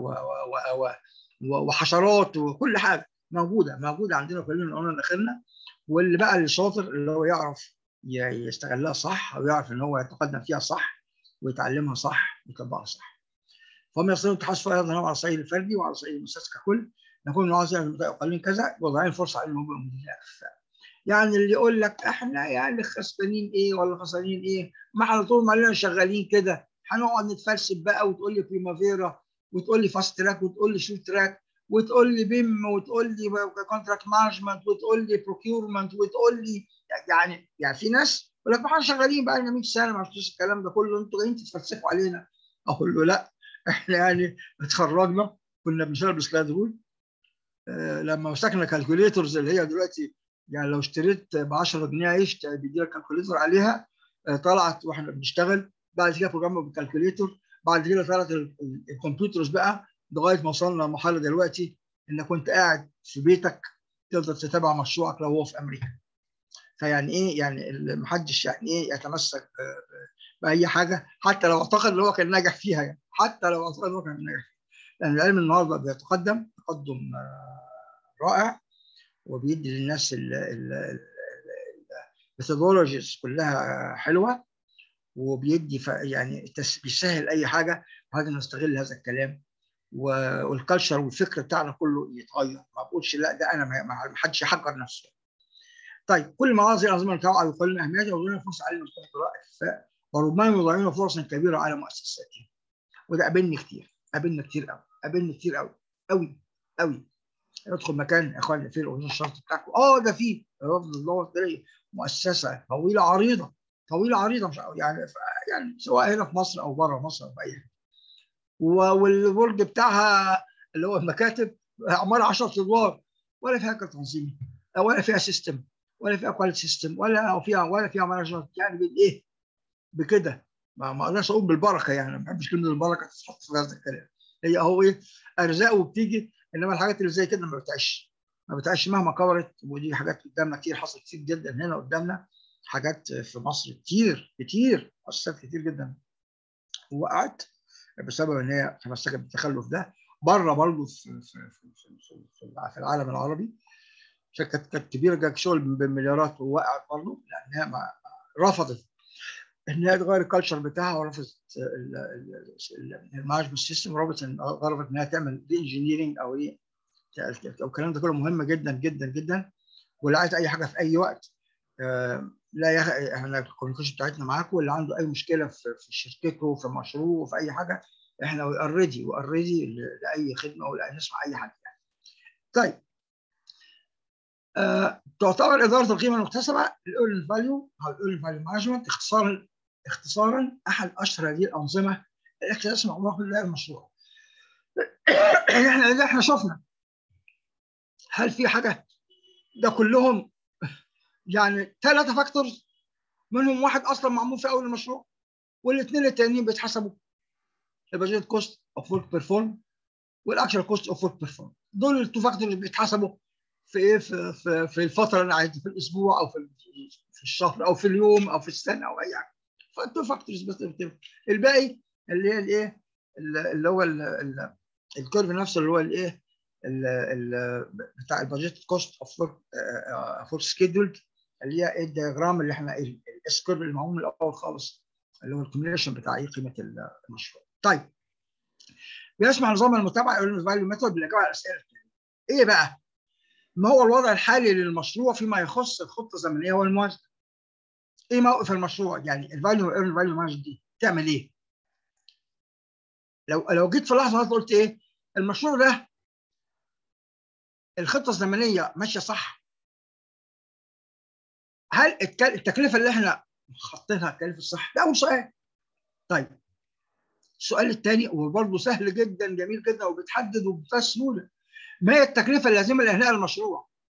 وحشرات وكل حاجه موجوده عندنا كلنا من اولنا لاخرنا. واللي بقى اللي شاطر اللي هو يعرف يستغلها صح، او يعرف ان هو يتقدم فيها صح ويتعلمها صح ويطبقها صح. فهم يصلون التحصل ايضا على الصعيد الفردي وعلى صعيد المؤسسه ككل. نكون نعزز المتقلين كذا وضعين فرصه على الموضوع المدير. يعني اللي يقول لك احنا يعني خسرانين ايه ولا خسرانين ايه، ما احنا طول ما لنا شغالين كده هنقعد نتفلسف بقى، وتقول لي بريمافيرا، وتقول لي فاست تراك، وتقول لي شورت تراك، وتقول لي بيم، وتقول لي كونتراكت مانجمنت، وتقول لي بروكيورمنت، وتقول لي يعني في ناس يقول لك ما احنا شغالين بقى لنا 100 سنه ما عرفتوش الكلام ده كله، انتوا جايين تتفلسفوا علينا. اقول له لا، احنا يعني اتخرجنا كنا بنشتغل بسلايد رول. لما مسكنا كالكوليتورز اللي هي دلوقتي يعني لو اشتريت ب 10 جنيه عيش بيدي لك كالكوليتور عليها، طلعت واحنا بنشتغل. بعد كده بروجرام بالكالكوليتور، بعد كده طلعت الكمبيوترز بقى، لغايه ما وصلنا لمرحله دلوقتي انك كنت قاعد في بيتك تقدر تتابع مشروعك لو هو في امريكا. فيعني ايه يعني محدش يعني ايه يتمسك باي حاجه حتى لو اعتقد ان هو كان ناجح فيها، يعني حتى لو اعتقد ان هو كان ناجح فيها. لان العلم النهارده بيتقدم تقدم رائع، وبيدي للناس الميثودولوجيز كلها حلوه، وبيدي يعني بيسهل اي حاجه. وهذا نستغل هذا الكلام، والكالتشر والفكر بتاعنا كله يتغير. ما بقولش لا ده انا ما حدش يحقر نفسه. طيب كل مناظر الانظمه المتابعه يقلل اهميتها ويضعون فرص على مفتاح الرائع، وربما يضيعون فرصا كبيره على مؤسساتهم. وده قابلني كتير، قابلني كتير قوي قوي قوي. يدخل مكان يا اخوان في الاذون الشرط بتاعكم، ده في رفض الله تلاقي مؤسسه طويله عريضه، مش يعني سواء هنا في مصر او بره مصر او في اي حته، والبرج بتاعها اللي هو المكاتب عماره 10 ادوار، ولا فيها هيكل تنظيمي، ولا فيها سيستم، ولا فيها كواليتي سيستم، ولا فيها مانجمنت. يعني بالايه؟ بكده ما اقدرش اقول بالبركه، يعني ما بحبش كلمه البركه تتحط في هذا الكلام. هي هو ايه؟ ارزاق وبتيجي، انما الحاجات اللي زي كده ما بتعيش مهما كبرت. ودي حاجات قدامنا كتير، حصل كتير جدا هنا قدامنا، حاجات في مصر كتير مؤسسات كتير جدا وقعت بسبب ان هي تمسكت بالتخلف ده. بره برضه في العالم العربي شركات كانت كبيره جت شغل بالمليارات ووقعت برضه لانها رفضت ان هي تغير الكالتشر بتاعها، ورفضت المانجمنت سيستم، ورفضت انها تعمل دي انجينيرنج او ايه. الكلام ده كله مهم جدا جدا جدا. ولو عايز اي حاجه في اي وقت لا احنا الكوميونيكيشن بتاعتنا معاكم، واللي عنده اي مشكله في شركته في مشروع في اي حاجه احنا اوريدي لاي خدمه ولا نسمع اي حاجه يعني. طيب تعتبر اداره القيمه المكتسبه الايرن فاليو او الايرن فاليو مانجمنت اختصارا احد اشهر هذه الانظمه التي تسمع عمرها كل المشروع. احنا شفنا هل في حاجه ده كلهم يعني 3 فاكتورز منهم واحد اصلا معمول في اول المشروع، والاثنين التانيين بيتحسبوا البادجت كوست اوف ورك بيرفورم والاكشوال كوست اوف ورك بيرفورم. دول ال2 فاكتورز بيتحسبوا في ايه في الفتره اللي عايزه، في الاسبوع او في الشهر او في اليوم او في السنه او اي حاجه. ف2 فاكتورز بس الباقي اللي هي الايه اللي هو الكيرف نفسه اللي هو الايه بتاع البادجت كوست اوف ورك سكيدولد، اللي هي الدياجرام اللي احنا الاس كيرف اللي معمول من الاول خالص، اللي هو الكومبينيشن بتاع ايه قيمه المشروع. طيب بيسمع نظام المتابعه فاليو ميثود بالاجابه على الاسئله. ايه بقى؟ ما هو الوضع الحالي للمشروع فيما يخص الخطه الزمنيه والموازنه؟ ايه موقف المشروع؟ يعني الفاليو فاليو مانجمنت دي تعمل ايه؟ لو جيت في لحظه قلت ايه؟ المشروع ده الخطه الزمنيه ماشيه صح؟ هل التكلفه اللي احنا حاطينها التكلفه الصح؟ ده اول سؤال. طيب السؤال الثاني وبرضه سهل جدا جميل جدا وبتحدد وبمنتهى السهوله، ما هي التكلفه اللازمه لانهاء المشروع؟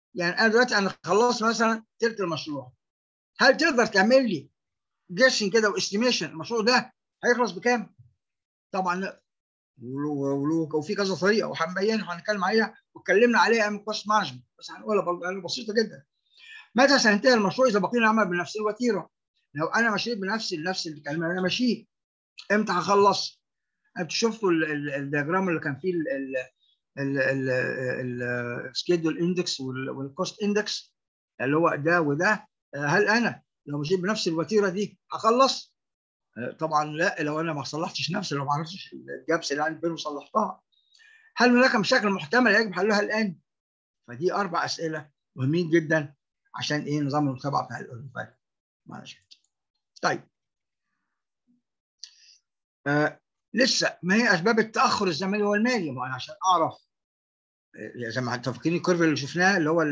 يعني انا دلوقتي انا خلصت مثلا تلت المشروع، هل تقدر تعمل لي جيسنج كده واستيميشن المشروع ده هيخلص بكام؟ طبعا لا. وفي كذا طريقه وهنبينها وهنتكلم عليها واتكلمنا عليها من كوست مانجمنت، بس هنقولها برضه بسيطه جدا. متى سينتهي المشروع اذا بقينا نعمل بنفس الوتيره؟ لو انا مشيت بنفس الكلمه اللي انا ماشيه، امتى هخلص؟ انتوا شفتوا الدياجرام اللي كان فيه السكيدول اندكس والكوست اندكس اللي هو ده وده. هل انا لو مشيت بنفس الوتيره دي هخلص؟ طبعا لا، لو انا ما صلحتش نفسي، لو ما عرفتش الجابس اللي عندي فين وصلحتها. هل هناك مشاكل محتمله يجب حلها الان؟ فدي 4 اسئله مهمين جدا عشان ايه نظام المتابعه بتاع الاورينتال مانجمنت. طيب لسه ما هي اسباب التاخر الزمني والمالي؟ ما انا عشان اعرف زي ما انتوا فاكرين الكيرف اللي شفناه اللي هو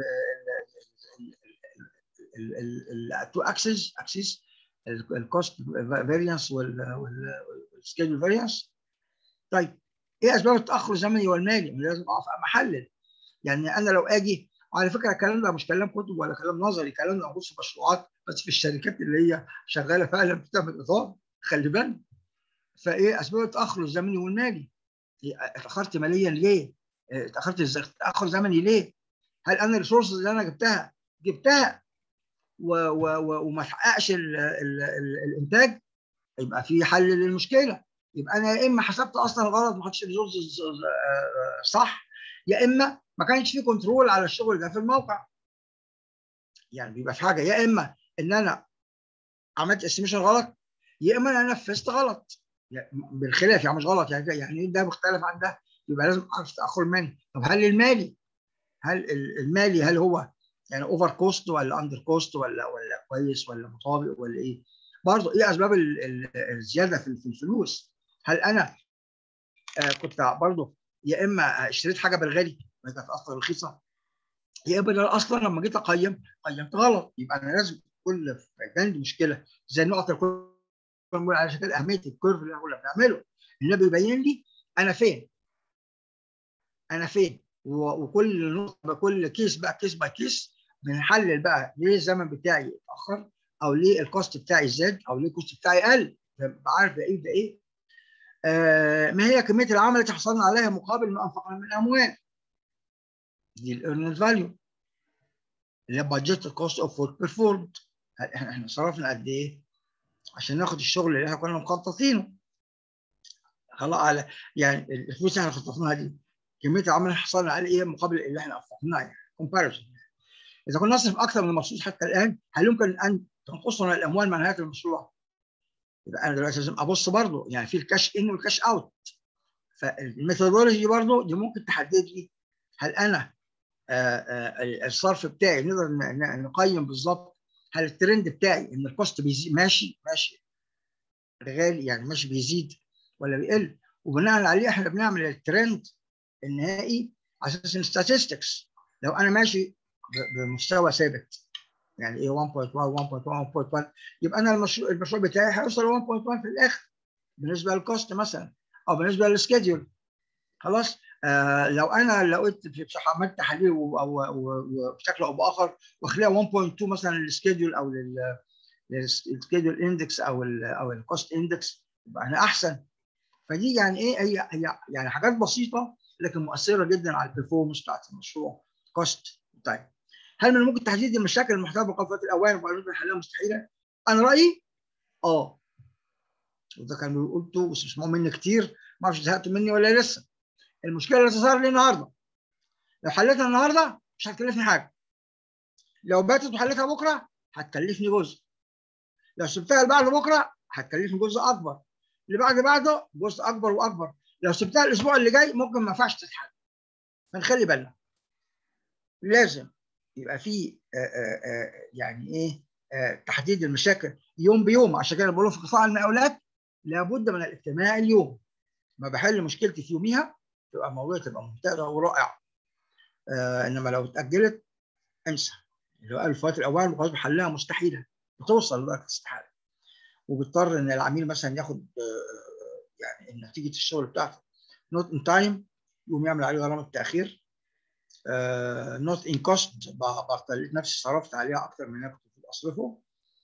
التو اكسس الكوست فاريانس والسكيدول فاريانس. طيب ايه اسباب التاخر الزمني والمالي؟ لازم اقف محلل. يعني انا لو اجي، على فكره الكلام ده مش كلام كتب ولا كلام نظري، كلام ده موجود في مشروعات بس في الشركات اللي هي شغاله فعلا بتعمل اطار، خلي بالك. فايه اسباب التاخر الزمني والمالي؟ اتاخرت ماليا ليه؟ اتاخرت تاخر زمني ليه؟ هل انا الريسورسز اللي انا جبتها وما تحققش الانتاج؟ يبقى في حل للمشكله. يبقى انا يا اما حسبت اصلا غلط ما حطيتش الريسورسز صح، يا اما ما كانش في كنترول على الشغل ده في الموقع. يعني بيبقى في حاجه، يا اما ان انا عملت استيميشن غلط، يا اما انا نفذت غلط. يعني بالخلاف، يعني مش غلط، يعني ده مختلف عن ده. يبقى لازم اعرف تاخر المالي. طب هل المالي هل هو يعني اوفر كوست ولا اندر كوست ولا كويس ولا مطابق ولا ايه؟ برضه ايه اسباب الزياده في الفلوس؟ هل انا كنت برضه يا اما اشتريت حاجه بالغالي كانت اصلا رخيصه، يا اما انا اصلا لما جيت قيمت غلط. يبقى انا لازم كل عندي مشكله زي النقطه اللي كنا بنقول على شكل اهميه الكيرف اللي احنا كنا بنعمله، اللي بيبين لي انا فين. وكل نقطه كل كيس بقى كيس باي كيس بنحلل بقى ليه الزمن بتاعي اتاخر، او ليه الكوست بتاعي زاد، او ليه الكوست بتاعي قل. بعرف ده ايه ده ايه. ما هي كميه العمل التي حصلنا عليها مقابل ما انفقنا من اموال؟ دي الايرنز فاليو اللي هي بادجت كوست اوف ورك بيرفورمد. احنا صرفنا قد ايه عشان ناخد الشغل اللي احنا كنا مخططينه؟ خلاص على يعني الفلوس اللي احنا خططناها دي كميه العمل اللي حصلنا على ايه مقابل اللي احنا انفقناه، يعني كومباريزون. اذا كنا نصرف اكثر من المرصود حتى الان، هل يمكن ان تنقصنا الاموال مع نهايه المشروع؟ يبقى انا دلوقتي لازم ابص برضه يعني في الكاش ان والكاش اوت. فالميثودولوجي برضه دي ممكن تحدد لي هل انا الصرف بتاعي نقدر نقيم بالظبط هل الترند بتاعي ان الكوست ماشي غالي، يعني ماشي بيزيد ولا بيقل. وبناء عليه احنا بنعمل الترند النهائي على اساس الستاتستكس. لو انا ماشي بمستوى ثابت يعني ايه 1.1 1.1 1.1، يبقى انا المشروع بتاعي هيوصل 1.1 في الاخر بالنسبه للكوست مثلا، او بالنسبه للسكيدول. خلاص. لو انا لقيت عملت تحليل وبشكل او باخر واخليها 1.2 مثلا للسكيدول او للسكيدول اندكس او الكوست اندكس، يبقى انا احسن. فدي يعني ايه هي يعني حاجات بسيطه لكن مؤثره جدا على البرفورمانس بتاعت المشروع. كوست. طيب هل من الممكن تحديد المشاكل المحتوى بقفله الاوان وقالوا حلها مستحيله؟ انا رايي وده كان قلته بس مش مني كتير، ما اعرفش زهقتوا مني ولا لسه. المشكله اللي تظهر لي النهارده لو حليتها النهارده مش هتكلفني حاجه، لو باتت وحليتها بكره هتكلفني جزء، لو سبتها اللي بعد بكره هتكلفني جزء اكبر، اللي بعده جزء اكبر واكبر، لو سبتها الاسبوع اللي جاي ممكن ما ينفعش تتحل. فنخلي بالنا لازم يبقى في يعني ايه تحديد المشاكل يوم بيوم. عشان كده بقول في قطاع المقاولات لابد من الاجتماع اليوم. ما بحل مشكلتي في يوميها تبقى الموضوع تبقى ممتازه ورائعه. انما لو اتاجلت انسى. اللي قال فوات الاوان وخلاص بحلها مستحيله، بتوصل لدرجه استحاله، وبيضطر ان العميل مثلا ياخد يعني نتيجه الشغل بتاعته نوت ان تايم، يقوم يعمل عليه غرامه تاخير نوت ان كوست، لقيت نفسي صرفت عليها اكتر من اللي انا كنت اصرفه،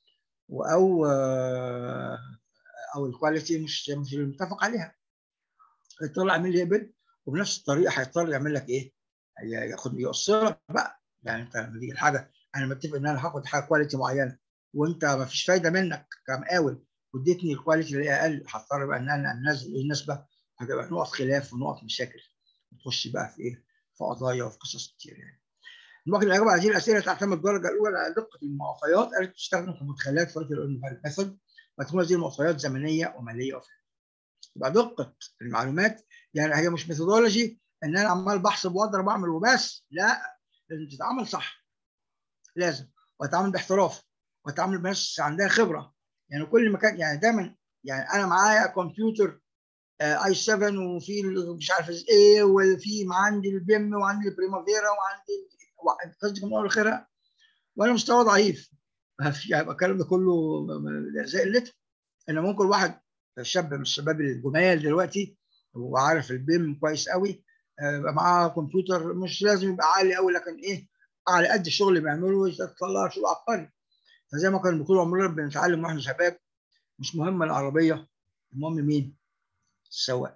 او الكواليتي مش المتفق عليها، هيضطر يعمل لي يقبل، وبنفس الطريقه هيضطر يعمل لك ايه؟ يقص لك بقى. يعني انت لما تيجي الحاجه، انا متفق ان انا هاخد حاجه كواليتي معينه، وانت ما فيش فايده منك كمقاول، واديتني الكواليتي اللي هي اقل، هضطر بقى ان انا انزل ايه النسبه، هتبقى نقط خلاف ونقط مشاكل، تخش بقى في ايه؟ في قضايا وفي قصص كتير يعني. ممكن الاجابه على هذه الاسئله تعتمد الدرجه الاولى على دقه المعطيات التي تستخدم كمدخلات فريق الاورنفال ميثود، وتكون هذه المعطيات زمنيه وماليه وفنيه. يبقى دقه المعلومات، يعني هي مش ميثودولوجي ان انا عمال بحسب واضرب واعمل وبس، لا، لازم تتعامل صح، لازم، واتعامل باحتراف، واتعامل بناس عندها خبره. يعني كل مكان، يعني دايما، يعني انا معايا كمبيوتر اي 7 وفي مش عارف ايه، وفي عندي البيم وعندي البريمافيرا وعندي قصدي من اول لاخرها، وانا مستوى ضعيف، هيبقى الكلام ده كله زي اللتر. ان ممكن واحد شاب من الشباب الجمال دلوقتي وعارف البيم كويس قوي، يبقى معاه كمبيوتر مش لازم يبقى عالي قوي، لكن ايه، على قد الشغل اللي بيعمله يطلع شغل عبقري. فزي ما كان بيقولوا عمرنا بنتعلم واحنا شباب، مش مهم العربيه، المهم مين؟ السواق.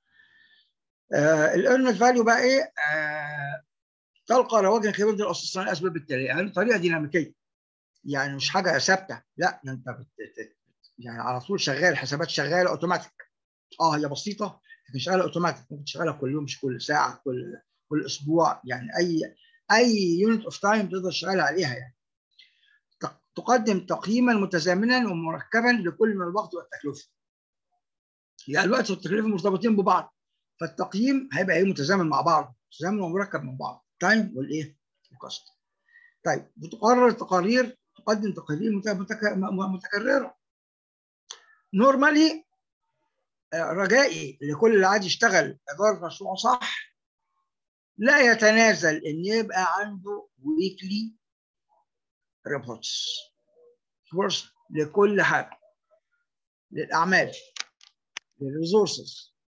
الايرنت فاليو بقى ايه؟ تلقى رواج انخفاض الاصل لاسباب التاليه، يعني طريقه ديناميكيه، يعني مش حاجه ثابته، لا، ده انت يعني على طول شغال، حسابات شغاله اوتوماتيك. هي بسيطه لكن شغاله اوتوماتيك، ممكن تشتغلها كل يوم، مش كل ساعه، كل اسبوع، يعني اي يونت اوف تايم تقدر تشتغل عليها يعني. تقدم تقييما متزامنا ومركبا لكل من الوقت والتكلفه. يعني الوقت والتكلفه مرتبطين ببعض، فالتقييم هيبقى ايه؟ متزامن مع بعض، متزامن ومركب من بعض، تايم والايه؟ الكوست. طيب، بتقرر تقارير، تقدم تقارير متكرره. نورمالي، رجائي لكل اللي عايز يشتغل اداره مشروع صح لا يتنازل ان يبقى عنده ويكلي ريبورتس كورس لكل حاجه، للاعمال، للريسورسز،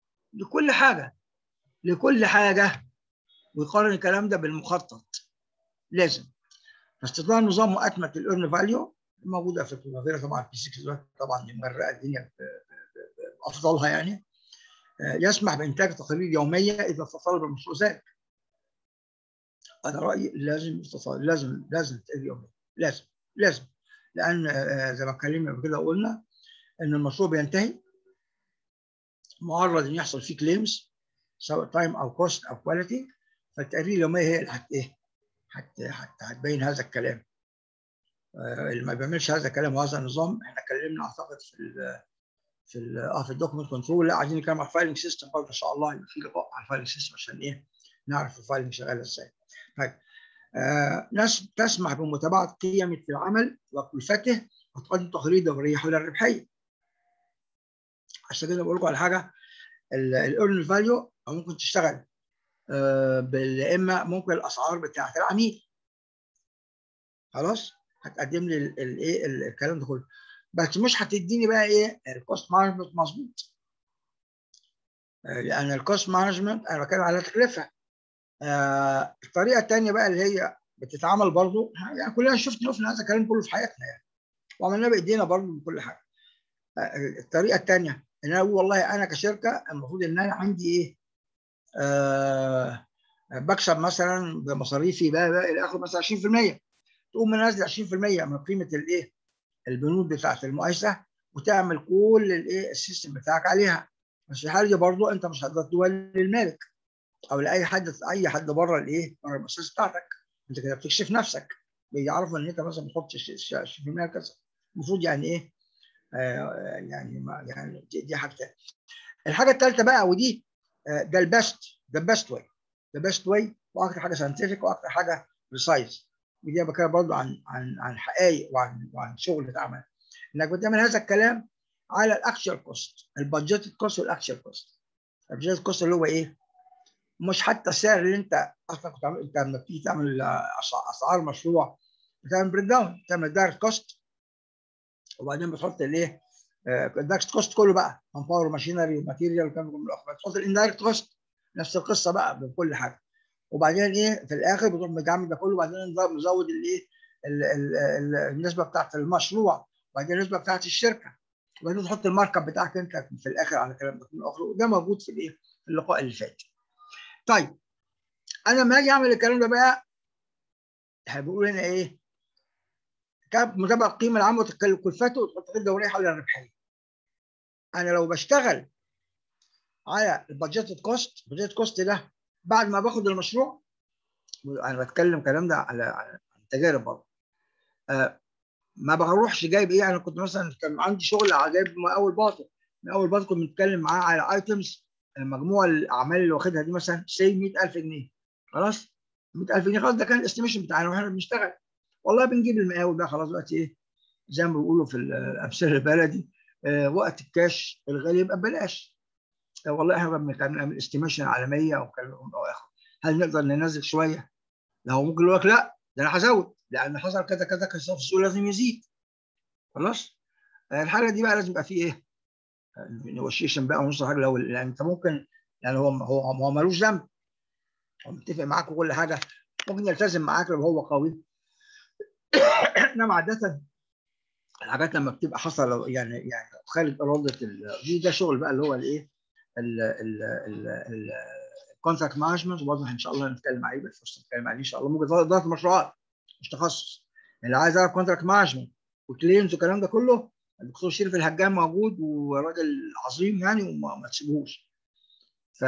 لكل حاجه، ويقارن الكلام ده بالمخطط. لازم. فاستخدام نظام مؤتمة الايرن فاليو موجوده في البريمافيرا طبعا، في 6 طبعا دي مغرقه الدنيا بافضلها يعني، يسمح بانتاج تقارير يوميه اذا تطلب المشروع ذلك. انا رايي لازم تقرير يوميا، لازم، لان زي ما اتكلمنا قبل كده وقلنا ان المشروع بينتهي، معرض ان يحصل فيه كليمز سواء تايم او كوست او كواليتي، فالتقارير اليوميه هي اللي هتبين هذا الكلام. اللي ما بيعملش هذا الكلام وهذا النظام، احنا اتكلمنا اعتقد في الدوكيمنت كنترول، لا عايزين نتكلم على الفايلنج سيستم برضه ان شاء الله، يبقى في لقاء على الفايلنج سيستم عشان ايه؟ نعرف الفايلنج شغال ازاي. طيب، ناس تسمح بمتابعه قيم في العمل وكلفته، وتقدم تقارير دوريه حول الربحيه. عشان كده بقول لكم على حاجه، الايرن فاليو ممكن تشتغل يا اما ممكن الاسعار بتاعه العميل، خلاص هتقدم لي الايه الكلام ده كله، بس مش هتديني بقى ايه الكوست مانجمنت مظبوط، لان الكوست مانجمنت انا بتكلم على تكلفه. الطريقه الثانيه بقى اللي هي بتتعمل برضو، يعني كلنا شفنا هذا الكلام كله في حياتنا يعني، وعملناه بايدينا برضو من كل حاجه. الطريقه الثانيه ان انا اقول والله انا كشركه المفروض ان انا عندي ايه، بكسب مثلا بمصاريفي بقى الى اخره مثلا 20%، تقوم منزل 20% من قيمه الايه البنود بتاعت المؤسسه، وتعمل كل الايه السيستم بتاعك عليها. بس في الحاله دي برضو انت مش هتقدر تولي للمالك او لاي حد بره الايه، بره المؤسسه بتاعتك، انت كده بتكشف نفسك، بيعرفوا ان انت مثلا بتحط 20% كذا، المفروض يعني ايه، يعني دي حاجه ثانيه. الحاجه الثالثه بقى، ودي ده البيست واي واكثر حاجه ساينتفك واكثر حاجه بريسايز، ودي بتكلم برضه عن حقائق وعن شغل اتعمل، انك بتعمل هذا الكلام على الاكشوال كوست، البادجيت كوست والاكشوال كوست. البادجيت كوست اللي هو ايه؟ مش حتى السعر اللي انت اصلا كنت عامل، انت لما بتيجي تعمل اسعار مشروع بتعمل بريك داون، بتعمل دايركت كوست، وبعدين بتحط الايه الدايركت كوست كله بقى، مان باور وماشينري وماتيريال، وكان بتحط الاندايركت كوست، نفس القصه بقى بكل حاجه. وبعدين ايه في الاخر بتروح مجمع ده كله، وبعدين نزود الايه النسبه بتاعت المشروع، وبعدين النسبه بتاعت الشركه، وبعدين تحط الماركب بتاعك انت في الاخر على الكلام ده كله. وده موجود في الايه في اللقاء اللي فات. طيب انا لما اجي اعمل الكلام ده بقى هيقول هنا ايه؟ متابعه القيمه العامه وكلفته والتقدير الدوريه حول الربحيه. انا لو بشتغل على البادجيتد كوست، البادجيتد كوست ده بعد ما باخد المشروع، انا بتكلم الكلام ده على تجارب برضه. ما بروحش جايب ايه. انا كنت مثلا كان عندي شغل جايب من اول باطل كنت بنتكلم معاه على ايتمز، مجموع الاعمال اللي واخدها دي مثلا سي 100,000 جنيه. خلاص 100,000 جنيه خلاص، ده كان الاستيميشن بتاعنا واحنا بنشتغل. والله بنجيب المقاول بقى خلاص دلوقتي ايه زي ما بيقولوا في الامثله البلدي، وقت الكاش الغالي يبقى ببلاش. والله احنا بنعمل استيميشن على 100 او هل نقدر ننزل شويه؟ لا، هو ممكن يقول لك لا ده انا هزود لان حصل كذا كذا كذا في السوق لازم يزيد. خلاص الحاله دي بقى لازم يبقى فيه ايه نيغوشيشن بقى ونص حاجه الاول، لان انت ممكن يعني هو ملوش ذنب، هو متفق معاك وكل حاجه، ممكن يلتزم معاك لو هو قوي. انما عاده الحاجات لما بتبقى حصل يعني خارج اراده ده شغل بقى اللي هو الايه الكونتراكت مانجمنت، وبرضه ان شاء الله نتكلم عليه بالفرصه نتكلم عليه ان شاء الله. ممكن اداره المشروعات مش تخصص، اللي عايز يعرف كونتراكت مانجمنت وكليمز والكلام ده كله الدكتور شريف الهجان موجود وراجل عظيم يعني وما تسيبوش. ف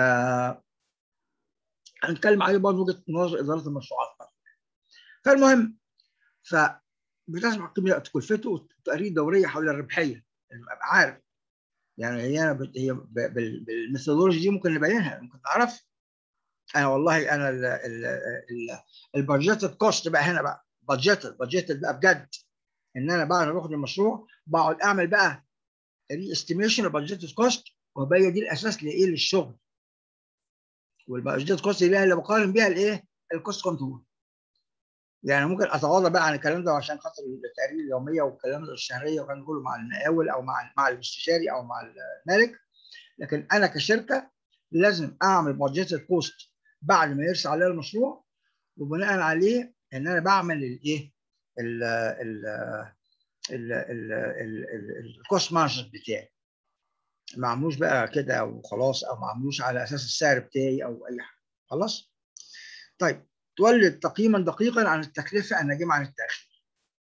هنتكلم عليه برضه وجهه نظر اداره المشروعات. فالمهم بتسمع قيمه كلفته والتقارير الدوريه حول الربحيه، ابقى عارف يعني هي بالميثودولوجي دي ممكن نبينها، ممكن تعرف. انا والله انا البادجيتد كوست بقى هنا بقى بادجيتد بقى بجد، ان انا بعد ما باخد المشروع بقعد اعمل بقى ري استيميشن البادجيتد كوست، وهي دي الاساس لايه للشغل. والبادجيتد كوست دي اللي بقارن بيها الايه الكوست كنترول. يعني ممكن اتغاضى بقى عن الكلام ده عشان خاطر التقارير اليوميه والكلام ده الشهريه وكان كله مع المقاول او مع المستشاري او مع المالك، لكن انا كشركه لازم اعمل بادجيتد كوست بعد ما يرسى عليا المشروع، وبناء عليه ان انا بعمل الايه الكوست مارجن بتاعي، ما عملوش بقى كده وخلاص، او ما عملوش على اساس السعر بتاعي او اي حاجه. خلاص. طيب تولد تقييما دقيقا عن التكلفه الناجمه عن التاخير.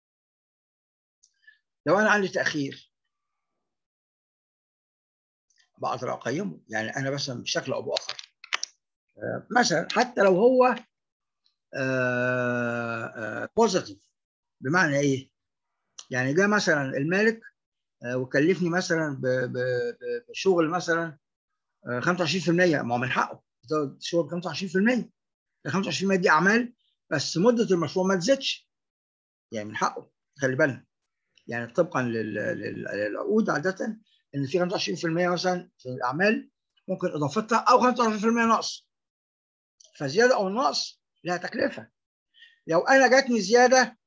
لو انا عندي تاخير بقدر اقيمه، يعني انا مثلا بشكل او باخر مثلا حتى لو هو بوزيتيف. بمعنى ايه؟ يعني جه مثلا المالك وكلفني مثلا بشغل مثلا 25%، ما هو من حقه شغل 25%. ال 25% دي اعمال بس مده المشروع ما تزيدش، يعني من حقه. خلي بالنا يعني طبقا للعقود عاده ان في 25% مثلا في الاعمال ممكن اضافتها او 25% نقص، فزياده او نقص لها تكلفه. لو انا جاتني زياده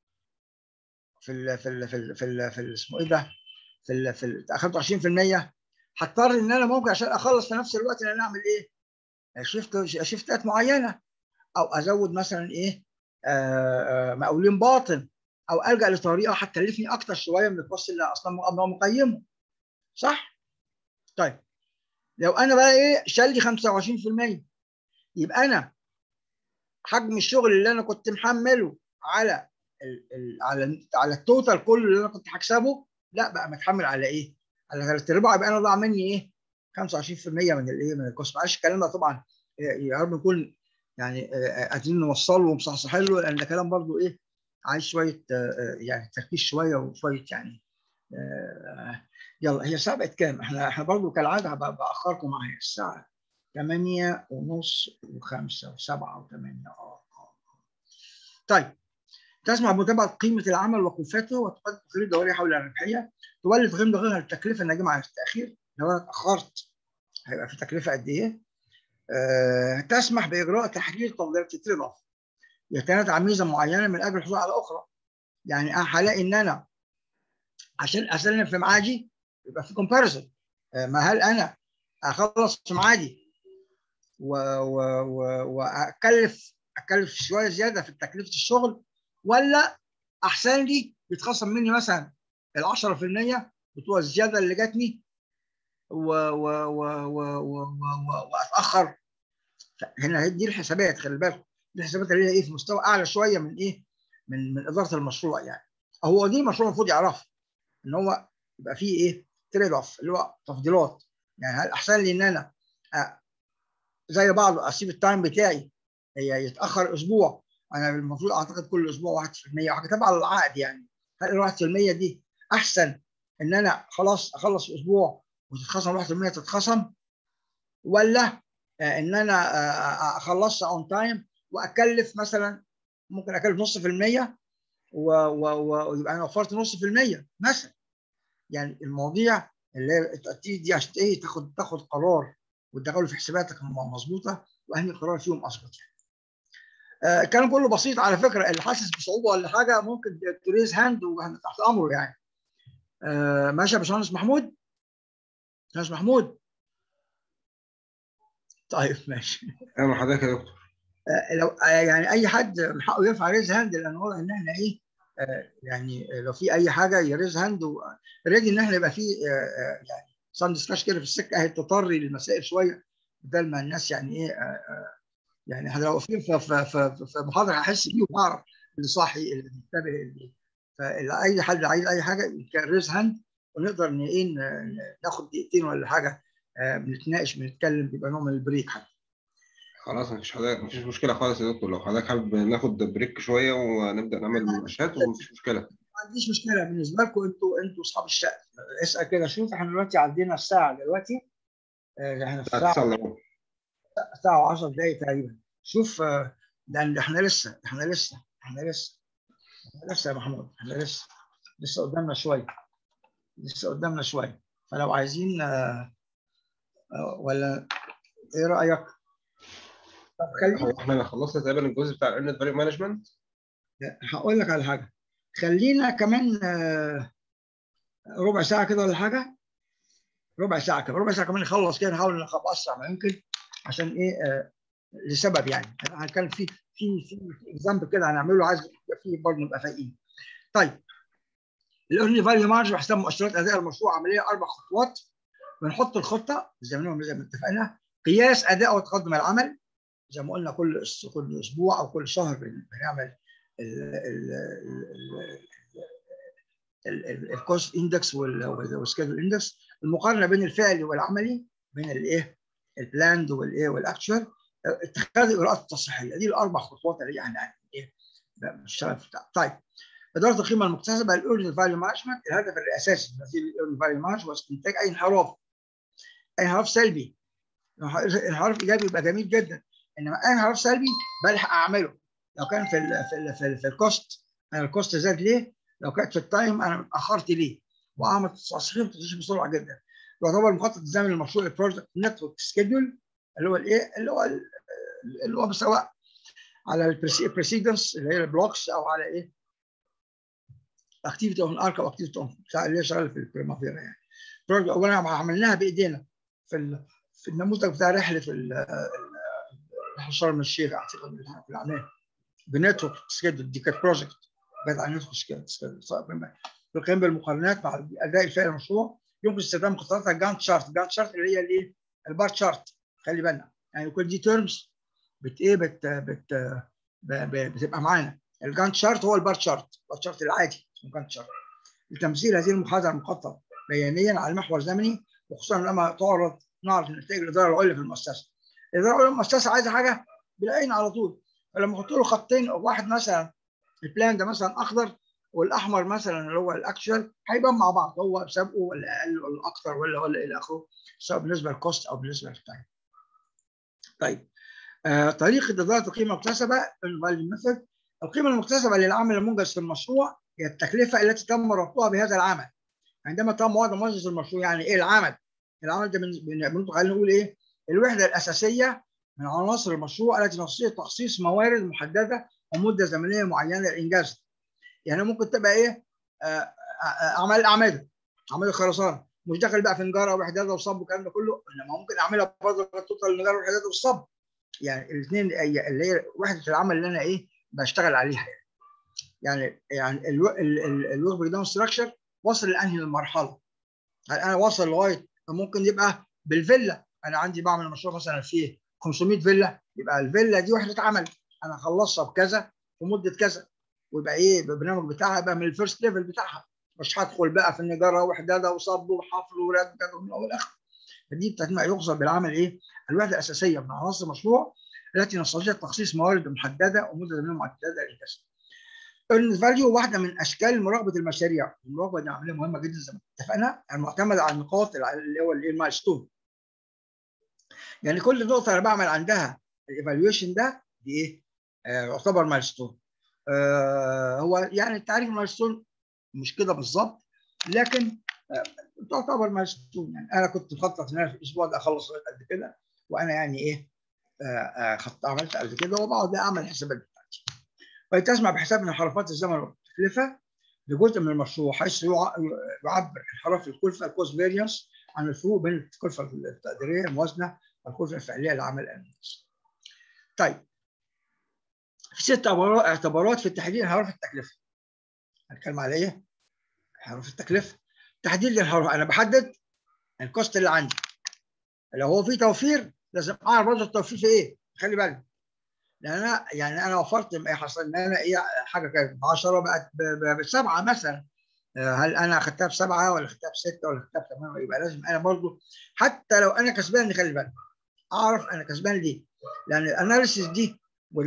في اسمه ايه ده في 25%، هضطر ان انا ممكن عشان اخلص في نفس الوقت ان انا اعمل ايه؟ شيفتات معينه، او ازود مثلا ايه مقاولين باطن، او الجا لطريقه هتكلفني اكتر شويه من الكوست اللي اصلا مقيمه. صح؟ طيب لو انا بقى ايه شال لي 25%، يبقى انا حجم الشغل اللي انا كنت محمله على على التوتال كله اللي انا كنت هكسبه، لا بقى متحمل على ايه؟ على 3/4. يبقى انا ضاع مني ايه؟ 25% من الايه من الكوست. معلش الكلام ده طبعا يا رب نكون يعني قادرين نوصله ومصحصحين له، لان ده كلام برضو ايه عايز شويه يعني تركيز شويه وشويه يعني يلا. هي الساعه بقت كام؟ احنا برضو كالعاده باخركم معايا الساعه 8:30 و5 و7 و8. طيب تسمح بمتابعه قيمه العمل وكلفته وتقدم تقارير دوريه حول الربحيه. تولد قيمه دقيقه للتكلفه الناجمه عن التاخير. لو انا اتاخرت هيبقى في تكلفه قد ايه؟ تسمح باجراء تحليل تفضيلات التريد اوف، يتنازع عن ميزه معينه من اجل الحصول على اخرى. يعني هلاقي ان انا عشان اسلم في ميعادي يبقى في كومباريزون. ما هل انا اخلص في ميعادي واكلف اتكلف شويه زياده في تكلفه الشغل، ولا احسن لي يتخصم مني مثلا ال 10% بتوع الزياده اللي جاتني واتاخر. هنا دي الحسابات، خلي بالكم دي الحسابات اللي هي ايه في مستوى اعلى شويه من ايه، من اداره المشروع يعني. هو دي المشروع المفروض يعرفها، ان هو يبقى فيه ايه تريد اوف، اللي هو تفضيلات. يعني هل احسن لي ان انا زي بعض اسيب التايم بتاعي يتاخر اسبوع، انا المفروض اعتقد كل اسبوع 1% وحاجه تبع العقد يعني، هل ال 1% دي احسن ان انا خلاص اخلص في اسبوع وتتخصم 1% تتخصم، ولا ان انا اخلصها اون تايم واكلف مثلا، ممكن اكلف نص في المية ويبقى انا وفرت نص في المية مثلا. يعني المواضيع اللي هي دي عشان ايه تاخد قرار وتدخله في حساباتك مظبوطه، واهم قرار فيهم اظبط يعني. الكلام كله بسيط على فكره، اللي حاسس بصعوبه ولا حاجه ممكن تريز هاند واحنا تحت امره يعني. ماشي يا باشمهندس محمود؟ باشمهندس محمود؟ طيب ماشي. ايوه حضرتك يا دكتور. لو يعني اي حد من حقه يرفع ريز هاند، لان واضح ان احنا ايه يعني لو في اي حاجه يريز هاند ريدي ان احنا يبقى في يعني صن ديسكاش كده في السكه، هتطري للمسائل شويه بدل ما الناس يعني ايه يعني احنا لو واقفين في محاضره هحس بيه وهعرف اللي صاحي اللي منتبه اللي، فاي حد عايز اي حاجه يريز هاند ونقدر ايه ناخد دقيقتين ولا حاجه بنتناقش بنتكلم، بيبقى نوع من البريك حتى. خلاص مفيش حضرتك، مفيش مشكله خالص يا دكتور، لو حضرتك حابب ناخد بريك شويه ونبدا نعمل مناقشات ومفيش مشكله. ما عنديش مشكله بالنسبه لكم، انتوا اصحاب الشأن. اسال كده شوف، احنا دلوقتي عدينا الساعه دلوقتي، احنا في الساعه 9 الساعه الا ربع. ساعه و10 دقائق تقريبا. شوف لان احنا لسه يا محمود، احنا لسه قدامنا شويه، فلو عايزين ولا ايه رايك؟ طب هو خلينا، احنا خلصنا تقريبا الجزء بتاع الانت فاليو مانجمنت. هقول لك على حاجه، خلينا كمان ربع ساعه كده ولا حاجه، ربع ساعه كمان نخلص كده، نحاول نخلص اسرع ما يمكن. عشان ايه لسبب يعني هنتكلم في اكزامبل كده هنعمله، عايز فيه برضه نبقى فايقين. طيب الايرلي فاليو مارج بحساب مؤشرات اداء المشروع عمليه 4 خطوات. بنحط الخطه زي ما اتفقنا، قياس اداء وتقدم العمل زي ما قلنا كل اسبوع او كل شهر بنعمل الكوست اندكس والسكيدول اندكس، المقارنه بين الفعلي والعملي، بين الايه البلاند والايه والاكشوال، اتخاذ الاجراءات التصحيحيه. دي ال4 خطوات اللي احنا ايه بنشتغل فيها. طيب اداره القيمه المكتسبه الايرلي فاليو مانجمنت، الهدف الاساسي من هذه الايرلي فاليو مانجمنت هو استنتاج اي انحراف سلبي. انحراف ايجابي يبقى جميل جدا، انما اي انحراف سلبي بلحق اعمله. لو كان في الكوست، انا الكوست زاد ليه؟ لو كانت في التايم انا اتاخرت ليه؟ واعمل تصحيح بسرعه جدا. يعتبر مخطط الزمني للمشروع البروجكت نتورك سكيدول، اللي هو الايه اللي هو سواء على البريسيدنس اللي هي البلوكس، او على ايه اكتيفيتي اون ارك او اكتيفيتي اون اللي هي شغاله في البريمافيرا يعني. اولا عملناها بايدينا في النموذج بتاع رحله شرم الشيخ اعتقد في الاعمال بنتورك سكيدول، دي كانت بروجكت كانت على نتورك سكيدول بالقيام بالمقارنات مع اداء الفعل المشروع. يمكن استخدام قطعات الجانت شارت، الجانت شارت اللي هي الايه البار شارت، خلي بالنا يعني كل دي تيرمز بت ايه بت بت بتبقى معانا. الجانت شارت هو البار شارت، البار شارت العادي اسمه جانت شارت، لتمثيل هذه المحاضره المخططه بيانيا على محور زمني، وخصوصا لما نعرض نتائج الاداره العليا في المؤسسه. الاداره العليا في المؤسسه عايزه حاجه بالعين على طول، فلما احط له خطين او واحد مثلا البلان ده مثلا اخضر والاحمر مثلا اللي هو الاكشوال، هيبان مع بعض هو سابقه ولا اقل ولا اكثر ولا الى اخره، سواء بالنسبه للكوست او بالنسبه للتايم. طيب طريقه اداره القيمه المكتسبه الميثود. القيمه المكتسبه للعمل المنجز في المشروع هي التكلفه التي تم ربطها بهذا العمل. عندما تم وضع منجز المشروع، يعني ايه العمل؟ العمل ده خلينا نقول ايه؟ الوحده الاساسيه من عناصر المشروع التي تستطيع تخصيص موارد محدده ومده زمنيه معينه للانجاز. يعني ممكن تبقى ايه اعمال اعمده خرسانه، مش داخل بقى في نجاره وحداده وصب والكلام ده كله، انما ممكن اعملها برضه توتال نجاره وحداده والصب. يعني الاثنين اللي هي وحده العمل اللي انا ايه بشتغل عليها يعني الورك بريك داون ستراكشر وصل لانهي المرحله؟ هل انا واصل لغايه ممكن يبقى بالفيلا، انا عندي بعمل مشروع مثلا فيه 500 فيلا، يبقى الفيلا دي وحده عمل انا اخلصها بكذا في مده كذا، ويبقى ايه البرنامج بتاعها بقى من الفيرست ليفل بتاعها، مش هدخل بقى في النجاره وحداده وصب وحفر ورد ومن اول لاخر. فدي بتتم يقصد بالعمل ايه؟ الوحده الاساسيه من عناصر المشروع التي نستطيع تخصيص موارد محدده ومده زمنيه محدده للكسب. earned value واحده من اشكال مراقبه المشاريع، المراقبه دي عمليه مهمه جدا زي ما اتفقنا، المعتمده على النقاط اللي هو المايلستون. يعني كل نقطه انا بعمل عندها الايفالويشن ده دي ايه؟ يعتبر مايلستون. هو يعني التعريف المايلستون مش كده بالظبط، لكن تعتبر مايلستون. يعني انا كنت مخطط ان انا في الاسبوع ده اخلص قد كده، وانا يعني ايه عملت قد كده، وبقعد اعمل حسابات بتاعتي. وتسمع بحساب انحرافات الزمن والتكلفه لجزء من المشروع، حيث يعبر انحراف الكلفه الكوست فاريانس عن الفروق بين الكلفه التقديريه الموازنه والكلفه الفعليه للعمل المناسب. طيب في 6 اعتبارات في تحديد انحراف التكلفه. هنتكلم على ايه؟ انحراف التكلفه. تحديد الانحراف، انا بحدد الكوست اللي عندي، لو هو في توفير لازم اعرف برضه التوفير في ايه، خلي بالك. لان انا يعني انا وفرت ايه حصل ان انا ايه حاجه كانت ب 10 بقت ب7 مثلا، هل انا اخدتها ب7 ولا اخدتها ب6 ولا اخدتها ب8؟ يبقى لازم انا برضو حتى لو انا كسبان خلي بالك اعرف انا كسبان ليه، لان الاناليسيس دي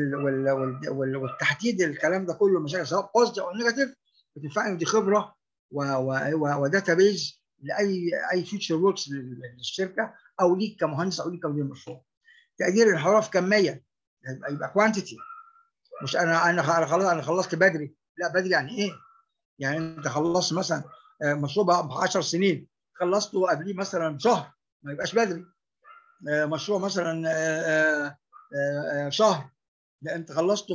والتحديد الكلام ده كله مشاكل سواء بوزيتيف او نيجاتيف بتنفعني، ودي خبره وداتا بيز لاي فيوتشر وركس للشركه او ليك كمهندس او ليك كمدير مشروع. تقدير الانحراف كميه يبقى كوانتيتي، مش انا خلاص انا خلصت بدري، لا بدري يعني ايه؟ يعني انت خلصت مثلا مشروع ب 10 سنين خلصته قبليه مثلا شهر، ما يبقاش بدري. مشروع مثلا شهر، لا انت خلصته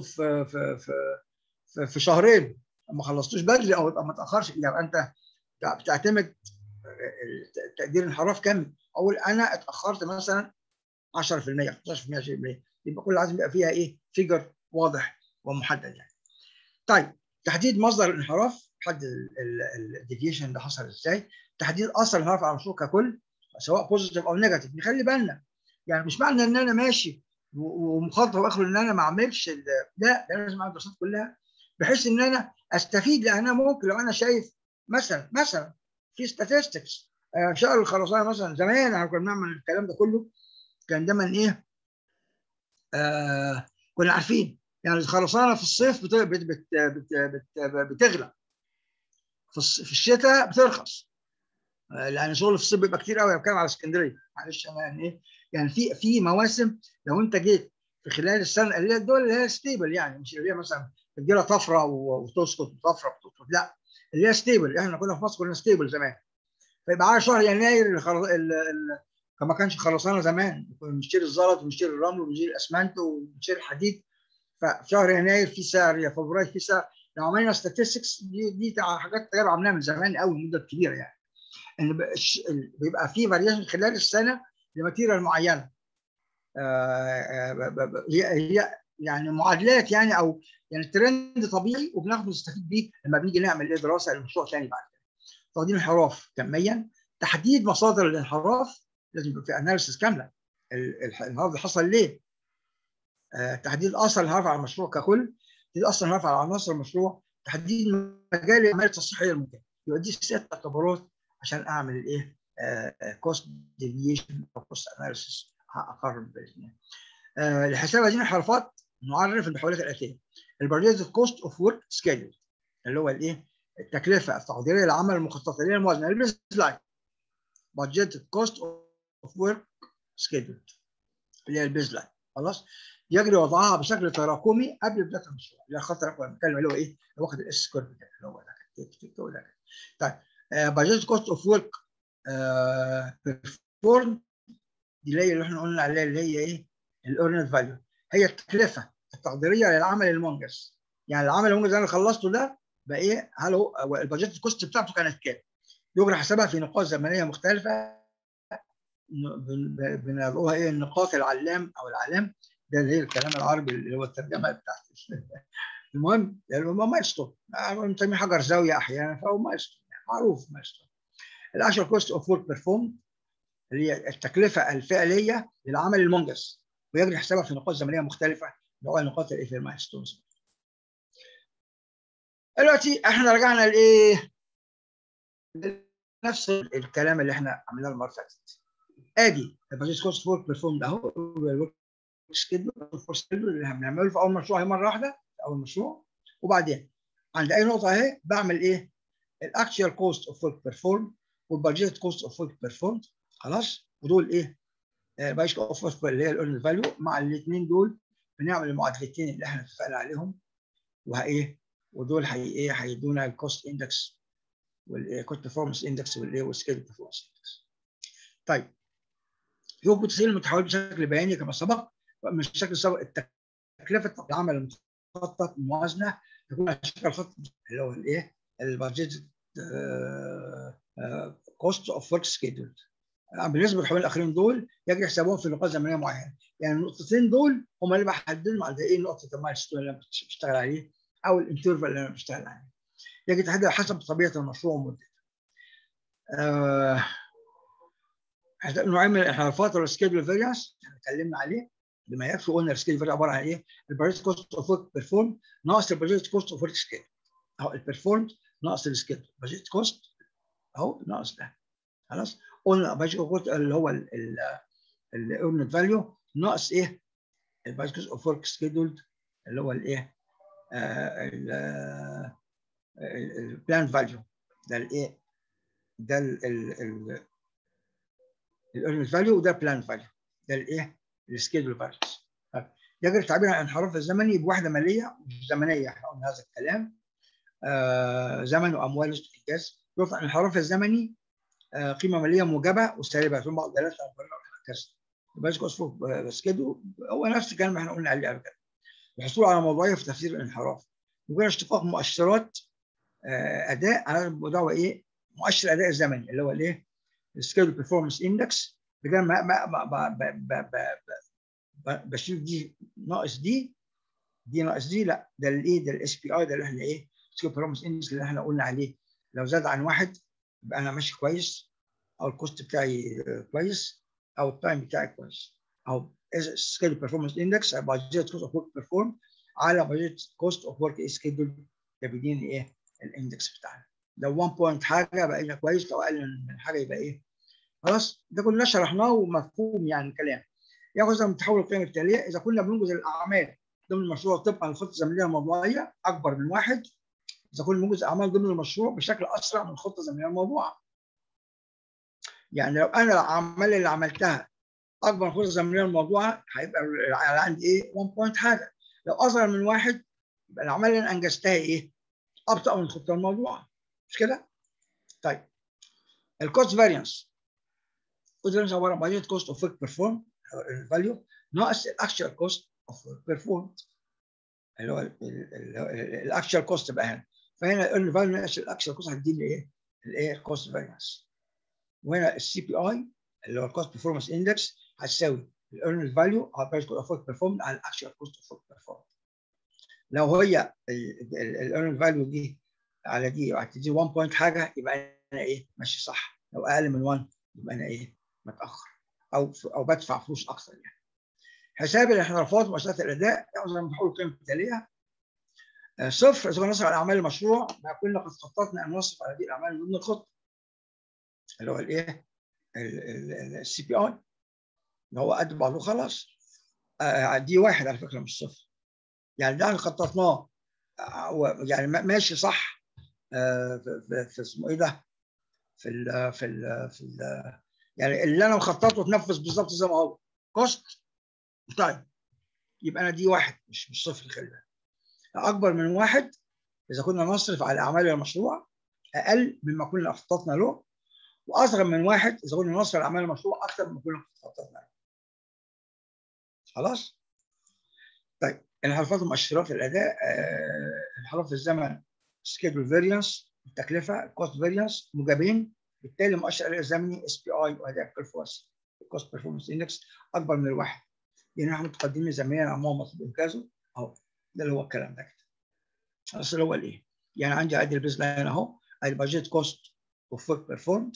في شهرين، ما خلصتوش بدري او ما تاخرش، يبقى انت بتعتمد تقدير انحراف كامل. اقول انا اتاخرت مثلا 10%، 15%، 20%، يبقى كل لازم يبقى فيها ايه؟ فيجر واضح ومحدد يعني. طيب تحديد مصدر الانحراف، حد الديفيشن ده حصل ازاي، تحديد اثر الانحراف على المشروع ككل سواء بوزيتيف او نيجاتيف. نخلي بالنا يعني مش معنى ان انا ماشي ومخطط واخر ان انا ما اعملش لا، لازم اعمل الدراسات كلها بحيث ان انا استفيد، لان انا ممكن لو انا شايف مثلا في statistics شهر الخرسانه مثلا زمان احنا كنا بنعمل الكلام ده كله، كان دايما ايه كنا عارفين يعني الخرسانه في الصيف بتغلى، في الشتاء بترخص، لان شغل في الصيف بيبقى كتير قوي. بتكلم على اسكندريه معلش انا يعني ايه، يعني في مواسم لو انت جيت في خلال السنه اللي هي الدول اللي هي ستيبل، يعني مش اللي هي مثلا بتجي لها طفره وتسقط وطفره وتسقط، لا اللي هي ستيبل. احنا كنا في مصر كنا ستيبل زمان، فيبقى على شهر يناير ما كانش خرسانه زمان، كنا بنشتري الزلط ونشتري الرمل ونشتري الاسمنت ونشتري الحديد، ففي شهر يناير في سعر، يا فبراير في سعر. لو عملنا statistics دي حاجات تجارب عملناها من زمان قوي مده كبيره، يعني ان بيبقى في فاريشن خلال السنه لماتيريال معينه، هي يعني معادلات يعني او يعني ترند طبيعي، وبناخد نستفيد بيه لما بنيجي نعمل ايه دراسه لمشروع ثاني بعد كده. تقديم الانحراف كميا، تحديد مصادر الانحراف، لازم يبقى في اناليسيس كامله الانحراف ده حصل ليه، تحديد اثر الانحراف على المشروع ككل، تحديد اثر الانحراف على عناصر المشروع، تحديد مجال الاعمال التصحيحيه الممكنه. يبقى دي 6 اعتبارات عشان اعمل الايه كوست ديفيشن او كوست اناليسيس، اقرر بالاثنين. لحساب هذه الانحرافات نعرف المحاولات الاتيه: البريزد كوست اوف ورك سكيدول، اللي هو الايه التكلفه التقديريه للعمل المخطط اليه الموازنه، البيز لاين بادجيتد كوست اوف ورك سكيدول اللي هي البيز لاين، خلاص يجري وضعها بشكل تراكمي قبل بدايه المشروع، اللي خاطر احنا بنتكلم اللي هو ايه واخد الاس كيرف ده اللي هو ده. طيب بادجيتد كوست اوف ورك بيرفورم دي اللي احنا قلنا عليها اللي هي ايه الايرنت فاليو، هي التكلفه التقديريه للعمل المنجز. يعني العمل المنجز اللي انا خلصته ده بقى ايه، هل هو البادجت كوست بتاعته كانت كام؟ يجرى حسابها في نقاط زمنيه مختلفه بنلاقوها ايه النقاط العلام او العلام ده اللي هي الكلام العربي اللي هو الترجمه بتاعته. المهم هو مايلستون بنسميه حجر زاويه احيانا، فهو مايلستون يعني معروف مايلستون. الاكشوال كوست اوف ورك بيرفورم اللي هي التكلفه الفعليه للعمل المنجز، ويجري حسابها في نقاط زمنيه مختلفه اللي هو النقاط اللي في المايلستونز. دلوقتي احنا رجعنا لايه؟ نفس الكلام اللي احنا عملناه المره اللي فاتت. ادي البادجت كوست ورك بيرفورم ده اهو الورك سكيدول اللي هنعمله في اول مشروع، هي مره واحده في اول مشروع، وبعدين عند اي نقطه اهي بعمل ايه؟ الاكشوال كوست اوف ورك بيرفورم والبادجت كوست اوف ورك بيرفورم. خلاص، ودول ايه؟ البادجت اوف ورك اللي هي الايرن فاليو، مع الاثنين دول بنعمل المعادلتين اللي احنا اتفقنا عليهم، وايه؟ ودول ايه؟ هيدونا الكوست اندكس والكوست بيرفورمانس اندكس والايه؟ والسكيل بيرفورمانس اندكس. طيب، يوجد تسهيل المتحول بشكل بياني كما سبق. مش بشكل سبق، تكلفه العمل المخطط الموازنه تكون على شكل خط اللي هو الايه؟ البادجت كوست اوف ورك سكيدول. بالنسبه للحوالين الاخرين دول يجري حسابهم في نقاط زمنيه معينه، يعني النقطتين دول هم اللي بحددهم على ايه؟ نقطه المايلستون اللي انا بشتغل عليه او الانترفال اللي انا بشتغل عليه. يجي تحدد حسب طبيعه المشروع ومدته. نوعين من الانحرافات والسكيدول فيريانس اتكلمنا عليه بما يكفي. قلنا السكيدول فيريانس عباره عن ايه؟ البادجت كوست اوف ورك بيرفورم ناقص البادجت كوست اوف ورك سكيدول اهو، البيرفورم ناقص السكيدول، البادجت كوست اهو ناقص ده. خلاص، قلنا البادجت كوست اللي هو الايرند فاليو ناقص ايه؟ البادجت كوست اوف ورك سكيدول اللي هو الايه؟ البلان فاليو. ده الايه؟ ده الايرند فاليو، وده بلان فاليو. ده الايه؟ السكيدول فاليوز. يجري التعبير عن الانحراف الزمني بوحده ماليه مش زمنيه، احنا قلنا هذا الكلام. زمن واموال انجاز. يرفع الانحراف الزمني قيمه ماليه موجبه وسالبه ثم معدلات وهكذا. البادجت كوست سكيدول هو نفس الكلام اللي احنا قلنا عليه قبل كده. الحصول على موضوعيه في تفسير الانحراف مجرد اشتقاق مؤشرات اداء على دعوه ايه؟ مؤشر الاداء الزمني اللي هو الايه؟ السكيدول بيرفورمانس اندكس، بدل ما بشيل دي ناقص دي، دي ناقص دي، لا ده الايه؟ ده الاس بي اي، ده اللي احنا ايه؟ سكيدول بيرفورمانس اندكس اللي احنا قلنا عليه. لو زاد عن واحد يبقى انا ماشي كويس، او الكوست بتاعي كويس، او التايم بتاعي كويس. او سكيدول بيرفورمانس اندكس بادجت كوست اوف ورك بيرفورم على بادجت كوست اوف ورك سكيدول، ده بيديني ايه؟ الاندكس بتاعنا. لو 1 بوينت حاجه بقى كويس، لو اقل من حاجه يبقى ايه؟ خلاص، ده كلنا شرحناه ومفهوم يعني الكلام. ياخذ من تحول القيم التاليه: اذا كنا بننجز الاعمال ضمن المشروع طبقا للخطه الزمنيه الموضوعيه اكبر من واحد، اذا كنا بننجز اعمال ضمن المشروع بشكل اسرع من الخطه الزمنيه الموضوعه. يعني لو انا الاعمال اللي عملتها اكبر من الخطه الزمنيه الموضوعه هيبقى عندي ايه؟ 1 بوينت حاجه. لو اصغر من واحد يبقى الاعمال اللي انا انجزتها ايه؟ ابطا من الخطه الموضوعه. مش كده؟ طيب، الكوست فاريانس عباره عن بادجت كوست اوف ورك بيرفورم الفاليو ناقص الاكشوال كوست اوف ورك بيرفورم اللي هو الاكشوال كوست بقى هنا. فهنا الفاليو ناقص الاكشوال كوست هتديني ايه؟ الايه؟ الكوست فاريانس. وهنا السي بي اي اللي هو الكوست بيرفورمانس اندكس هتساوي الايرن فاليو على البرايس كوست اوف ورك بيرفورم على الاكشوال كوست اوف ورك بيرفورم. لو هي الايرن فاليو دي على دي هتدي 1 بوينت حاجه يبقى انا ايه؟ ماشي صح. لو اقل من 1 يبقى انا ايه؟ متاخر او بدفع فلوس اكثر يعني. حساب الانحرافات ومؤشرات الاداء ياخذ من تحول القيم التاليه: صفر اذا كنا نصرف على اعمال المشروع ما كنا قد خططنا ان نصرف على هذه الاعمال ضمن الخطه اللي هو الايه؟ السي بي اي اللي هو قد بعضه خلاص. دي واحد على فكره مش صفر، يعني ده اللي خططناه يعني ماشي صح. في اسمه ايه ده؟ في يعني اللي انا مخططه اتنفذ بالظبط زي ما هو كوست. طيب، يبقى انا دي واحد مش صفر. خلي بالك، اكبر من واحد اذا كنا نصرف على اعمال المشروع اقل مما كنا خططنا له، واصغر من واحد اذا كنا نصرف على اعمال المشروع اكثر مما كنا خططنا له. خلاص. طيب، انحرافات ومؤشرات الاداء: انحراف الزمن سكيدول فاريانس، التكلفه كوست فاريانس موجبين، بالتالي مؤشر الاداء الزمني اس بي اي واداء البرفورمانس الكوست بيرفورمانس اندكس اكبر من الواحد. يعني احنا متقدمين زمنيا عموما مطلوب انجازه اهو. ده اللي هو الكلام ده كده. اصل اللي هو الايه؟ يعني عندي ادي البيز لاين اهو، ادي البادجت كوست اوف ورك بيرفورمد.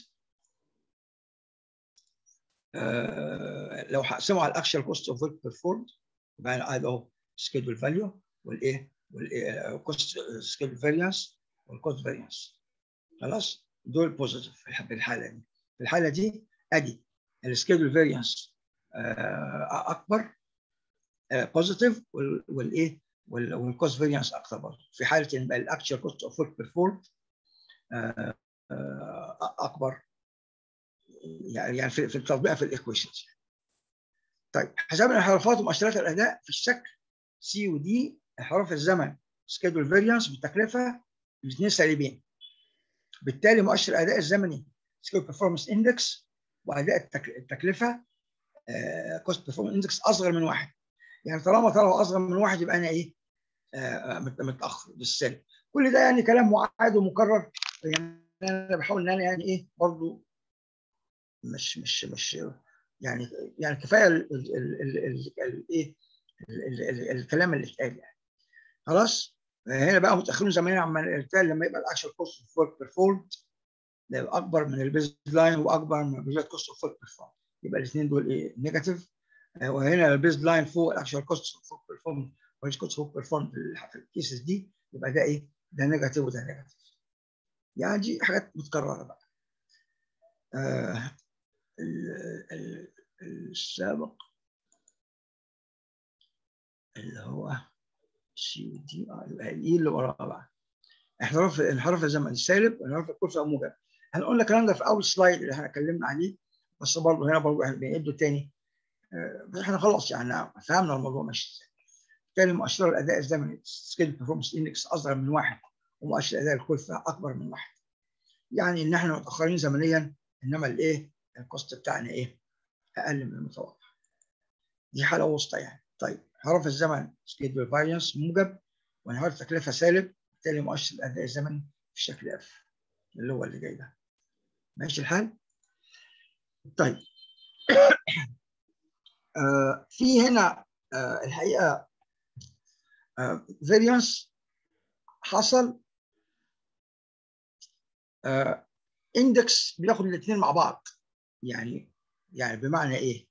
لو هقسمه على الاكشوال كوست اوف ورك بيرفورمد يبقى انا ادي اهو سكيدول فاليو والايه والكوست سكيدول فاريانس والكوست فاريانس. خلاص دول بوزيتيف في الحاله دي. في الحاله دي ادي السكيدول فاريانس اكبر بوزيتيف والايه والكوست فاريانس اكتر برضه. في حاله ان يبقى الاكشوال كوست اوف ورك بيرفورمد اكبر، يعني في التطبيق في الايكويشنز. طيب حساب الانحرافات ومؤشرات الاداء في الشكل سي ودي، انحراف الزمن سكيدول فاريانس بالتكلفه الاثنين سالبين. بالتالي مؤشر الاداء الزمني سكيدول بيرفورمانس اندكس واداء التكلفه كوست بيرفورمانس اندكس اصغر من 1. يعني طالما طلعوا اصغر من 1 يبقى انا ايه؟ متاخر بالسالب. كل ده يعني كلام معاد ومكرر. يعني انا بحاول ان انا يعني ايه برضه مش يعني كفايه الايه الكلام اللي اتقال يعني. خلاص هنا بقى متاخرين زمان عما لما يبقى الاكشن كوست اوف ورك بيرفورمد اكبر من البيز لاين واكبر من البيز كوست اوف ورك بيرفورمد، يبقى الاثنين دول ايه؟ نيجاتيف. وهنا البيز لاين فوق الاكشن كوست اوف ورك بيرفورمد والبيز كوست اوف ورك بيرفورمد في الكيسز دي، يبقى ده ايه؟ ده نيجاتيف وده نيجاتيف. يعني دي حاجات متكرره بقى. السابق اللي هو سي ودي الاي اللي وراها بقى انحراف الزمن السالب وانحراف الكرسي او موجب. هنقول الكلام ده في اول سلايد اللي احنا اتكلمنا عليه، بس برضه هنا برضه احنا بنعيده تاني. احنا خلاص يعني فهمنا الموضوع ماشي ازاي. بالتالي مؤشر الاداء الزمني سكيل بيرفورمانس اندكس اصغر من 1 ومؤشر الاداء الكلفه اكبر من 1. يعني ان احنا متاخرين زمنيا انما الايه؟ الكوست بتاعنا ايه؟ اقل من المتوقع. دي حاله وسطى يعني. طيب انحراف الزمن سكيدول فاريانس موجب وانحراف التكلفه سالب، بالتالي مؤشر الاداء الزمني في شكل اف اللي هو اللي جاي ده. ماشي الحال؟ طيب في هنا الحقيقه فاريانس حصل اندكس بياخد الاثنين مع بعض. يعني بمعنى ايه؟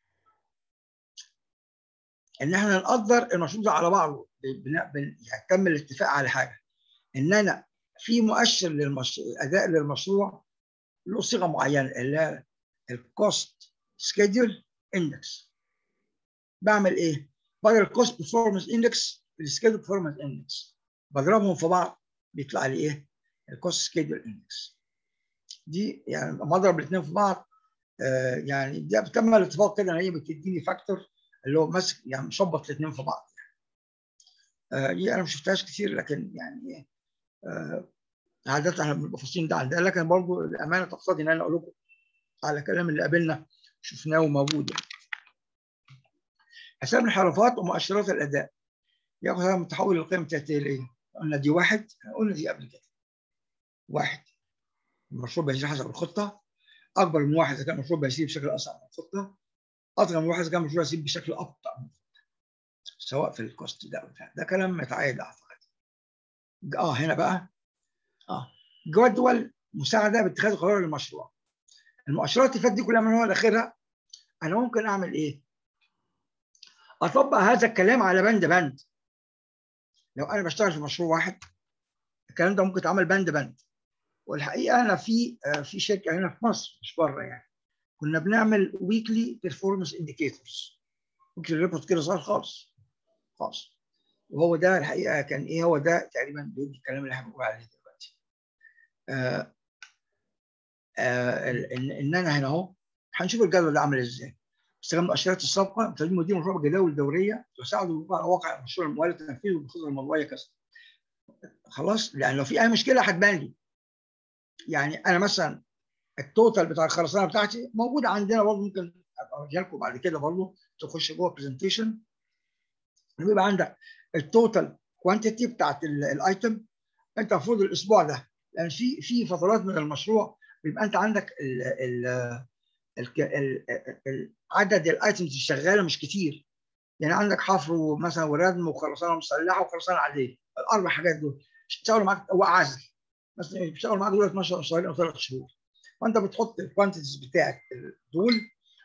ان احنا نقدر المشروع ده على بعضه، تم الاتفاق على حاجه ان انا في مؤشر اداء للمشروع له صيغه معينه اللي هي الكوست سكيدول اندكس. بعمل ايه؟ بدل الكوست بيرفورمانس اندكس السكيدول بيرفورمانس اندكس بضربهم في بعض بيطلع لي ايه؟ الكوست سكيدول اندكس. دي يعني لما اضرب الاثنين في بعض يعني ده تم الاتفاق كده ان هي بتديني فاكتور اللي هو ماسك يعني مشبط الاثنين في بعض. دي انا ما شفتهاش كتير لكن يعني عاده احنا بنبقى فاصلين ده عن ده، لكن برضه الامانه تقتضي ان انا اقول لكم على كلام اللي قابلنا شفناه وموجود يعني. حساب الانحرافات ومؤشرات الاداء ياخذ هذا من تحول القيم التحليليه. قلنا دي واحد، قلنا دي قبل كده. واحد المشروع بيسير حسب الخطه، اكبر من واحد اذا كان المشروع بيسير بشكل اسرع من الخطه، اصغر من واحد اذا كان المشروع يسير بشكل ابطا من الخطه، سواء في الكوست ده كلام متعايد اعتقد. هنا بقى جدول مساعده باتخاذ قرار المشروع. المؤشرات اللي فاتت دي كلها من هو لاخرها انا ممكن اعمل ايه؟ اطبق هذا الكلام على بند بند. لو انا بشتغل في مشروع واحد الكلام ده ممكن يتعمل بند بند. والحقيقه انا في شركه هنا في مصر مش بره يعني كنا بنعمل ويكلي بيرفورمانس انديكيتورز، ويكلي ريبورت كده صغير خالص خالص. وهو ده الحقيقه كان ايه؟ هو ده تقريبا بيدي الكلام اللي احنا بنقول عليه دلوقتي. ان انا هنا اهو هنشوف الجدول ده عامل ازاي. استخدام المؤشرات السابقه تدريب مدير مشروع بالجداول الدوريه تساعد الوقوع على واقع المشروع المؤلف تنفيذه بالخطه الموضوعيه كذا. خلاص لان لو في اي مشكله هتبان لي. يعني انا مثلا التوتال بتاع الخرسانه بتاعتي موجوده عندنا برضه، ممكن ابقى اوريها لكم بعد كده برضه تخش جوه برزنتيشن. بيبقى عندك التوتال كوانتيتي بتاعت الايتم. انت المفروض الاسبوع ده لان في فترات من المشروع بيبقى انت عندك عدد الايتمز الشغاله مش كتير، يعني عندك حفر مثلا وردم وخرسانه مسلحه وخرسانه عاديه، الاربع حاجات دول اشتغلوا معاك وعزل مثلا، بيشتغلوا معاك دول 12 شهر او 3 شهور، فانت بتحط الكوانتيتيز بتاعت دول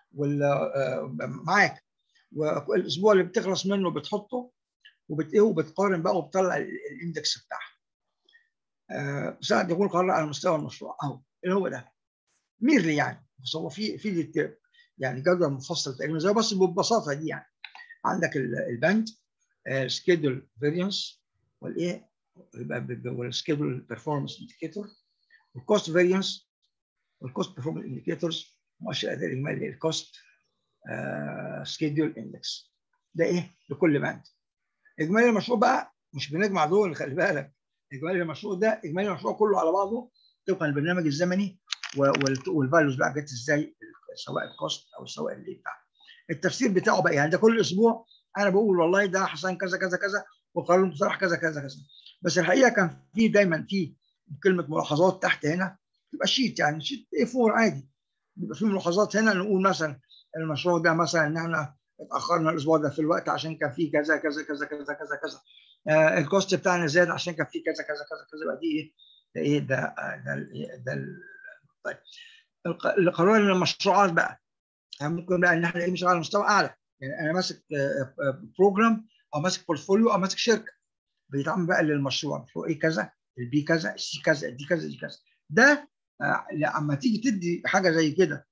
معاك، والاسبوع اللي بتخلص منه بتحطه وبتقارن بقى وبتطلع الاندكس بتاعها. مساعد يكون قرار على مستوى المشروع اهو اللي هو ده ميرلي يعني، بس هو في يعني جدول مفصل تقريبا زي، بس ببساطه دي يعني عندك الباند سكيدول فاريانس والايه والسكيدول بيرفورمانس انديكيتور والكوست فاريانس والكوست بيرفورمانس انديكيتورز، مؤشر الاداء الاجمالي الكوست سكيدول اندكس، ده ايه لكل باند. اجمالي المشروع بقى مش بنجمع دول، خلي بالك، اجمالي المشروع ده اجمالي المشروع كله على بعضه طبقا للبرنامج الزمني والفاليوز بقى جت ازاي، سواء الكوست او سواء اللي بتاع التفسير بتاعه بقى، يعني ده كل اسبوع انا بقول والله ده حصل كذا كذا كذا وقرار المقترح كذا كذا كذا، بس الحقيقه كان في دايما في كلمه ملاحظات تحت هنا، تبقى شيت يعني شيت A4 عادي، بيبقى في ملاحظات هنا نقول مثلا المشروع ده مثلا ان احنا اتاخرنا الاسبوع ده في الوقت عشان كان في كذا كذا كذا كذا كذا كذا، الكوست بتاعنا زاد عشان كان في كذا كذا كذا كذا، يبقى دي ايه ده ايه ده طيب القرار المشروعات بقى يعني ممكن بقى ان احنا ايه نشتغل على مستوى اعلى، يعني انا ماسك بروجرام او ماسك بورتفوليو او ماسك شركه، بيتعمل بقى للمشروع مشروع ايه كذا، البي كذا، السي كذا، دي كذا، دي كذا، ده لما تيجي تدي حاجه زي كده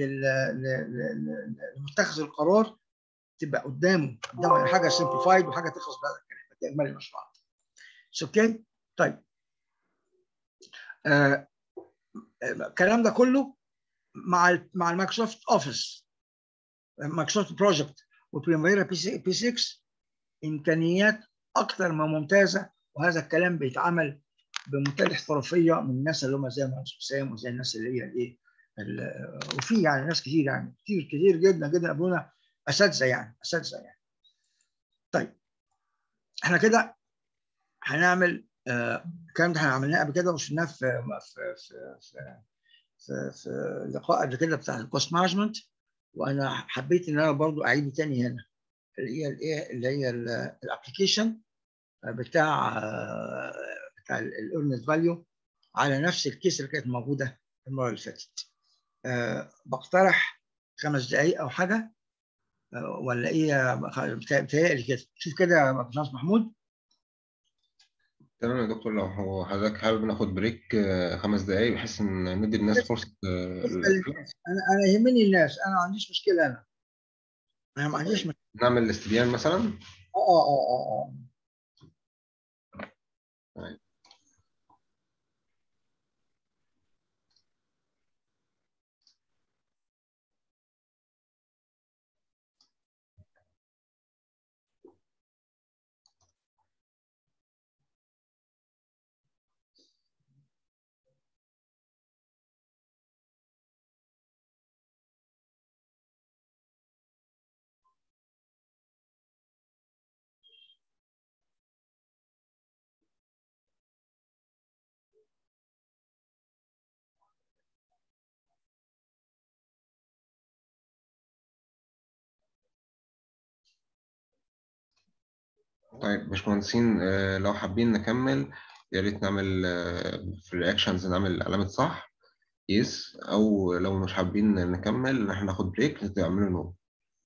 لمتخذ القرار تبقى قدامه حاجه سمبليفايد وحاجه تخلص بهذا الكلام، دي اجمالي المشروعات. اوكي طيب الكلام ده كله مع المايكروسوفت اوفيس، مايكروسوفت بروجكت وبريميرا بي 6 امكانيات اكثر ما ممتازه، وهذا الكلام بيتعمل بمنتهى الاحترافيه من الناس اللي هم زي مهندس حسام وزي الناس اللي هي الايه، وفي يعني ناس كتير يعني كتير جدا جدا قبلونا اساتذه يعني طيب احنا كده هنعمل الكلام ده احنا عملناه قبل كده وشفناه في لقاء قبل كده بتاع الكوست مانجمنت، وانا حبيت ان انا برضو اعيده تاني هنا، اللي هي الابلكيشن بتاع الايرنت فاليو على نفس الكيس اللي كانت موجوده المره اللي فاتت. بقترح 5 دقائق او حاجه ولا ايه، بتهيألي كده، شوف كده يا باشمهندس محمود. تمام يا دكتور، لو هو حضرتك حابب ناخد بريك 5 دقايق بحيث ان ندي الناس فرصه الاسئله. انا يهمني الناس، انا ما عنديش مشكله، انا ما عنديش مشكله. نعمل الاستبيان مثلا. اه طيب. طيب باشمهندسين، لو حابين نكمل يا ريت نعمل في الرياكشنز نعمل علامة صح يس، أو لو مش حابين نكمل احنا ناخد بريك تعملوا نو.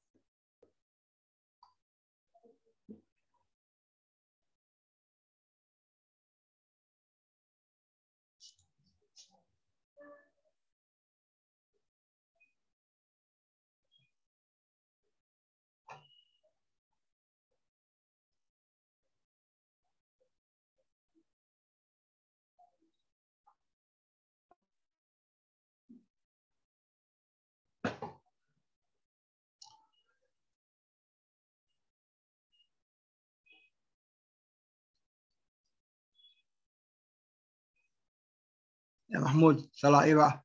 يا محمود طلع ايه بقى؟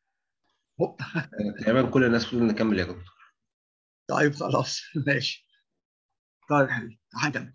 تقريبا كل الناس بتقول نكمل يا دكتور. طيب خلاص ماشي. طيب يا حبيبي هنكمل.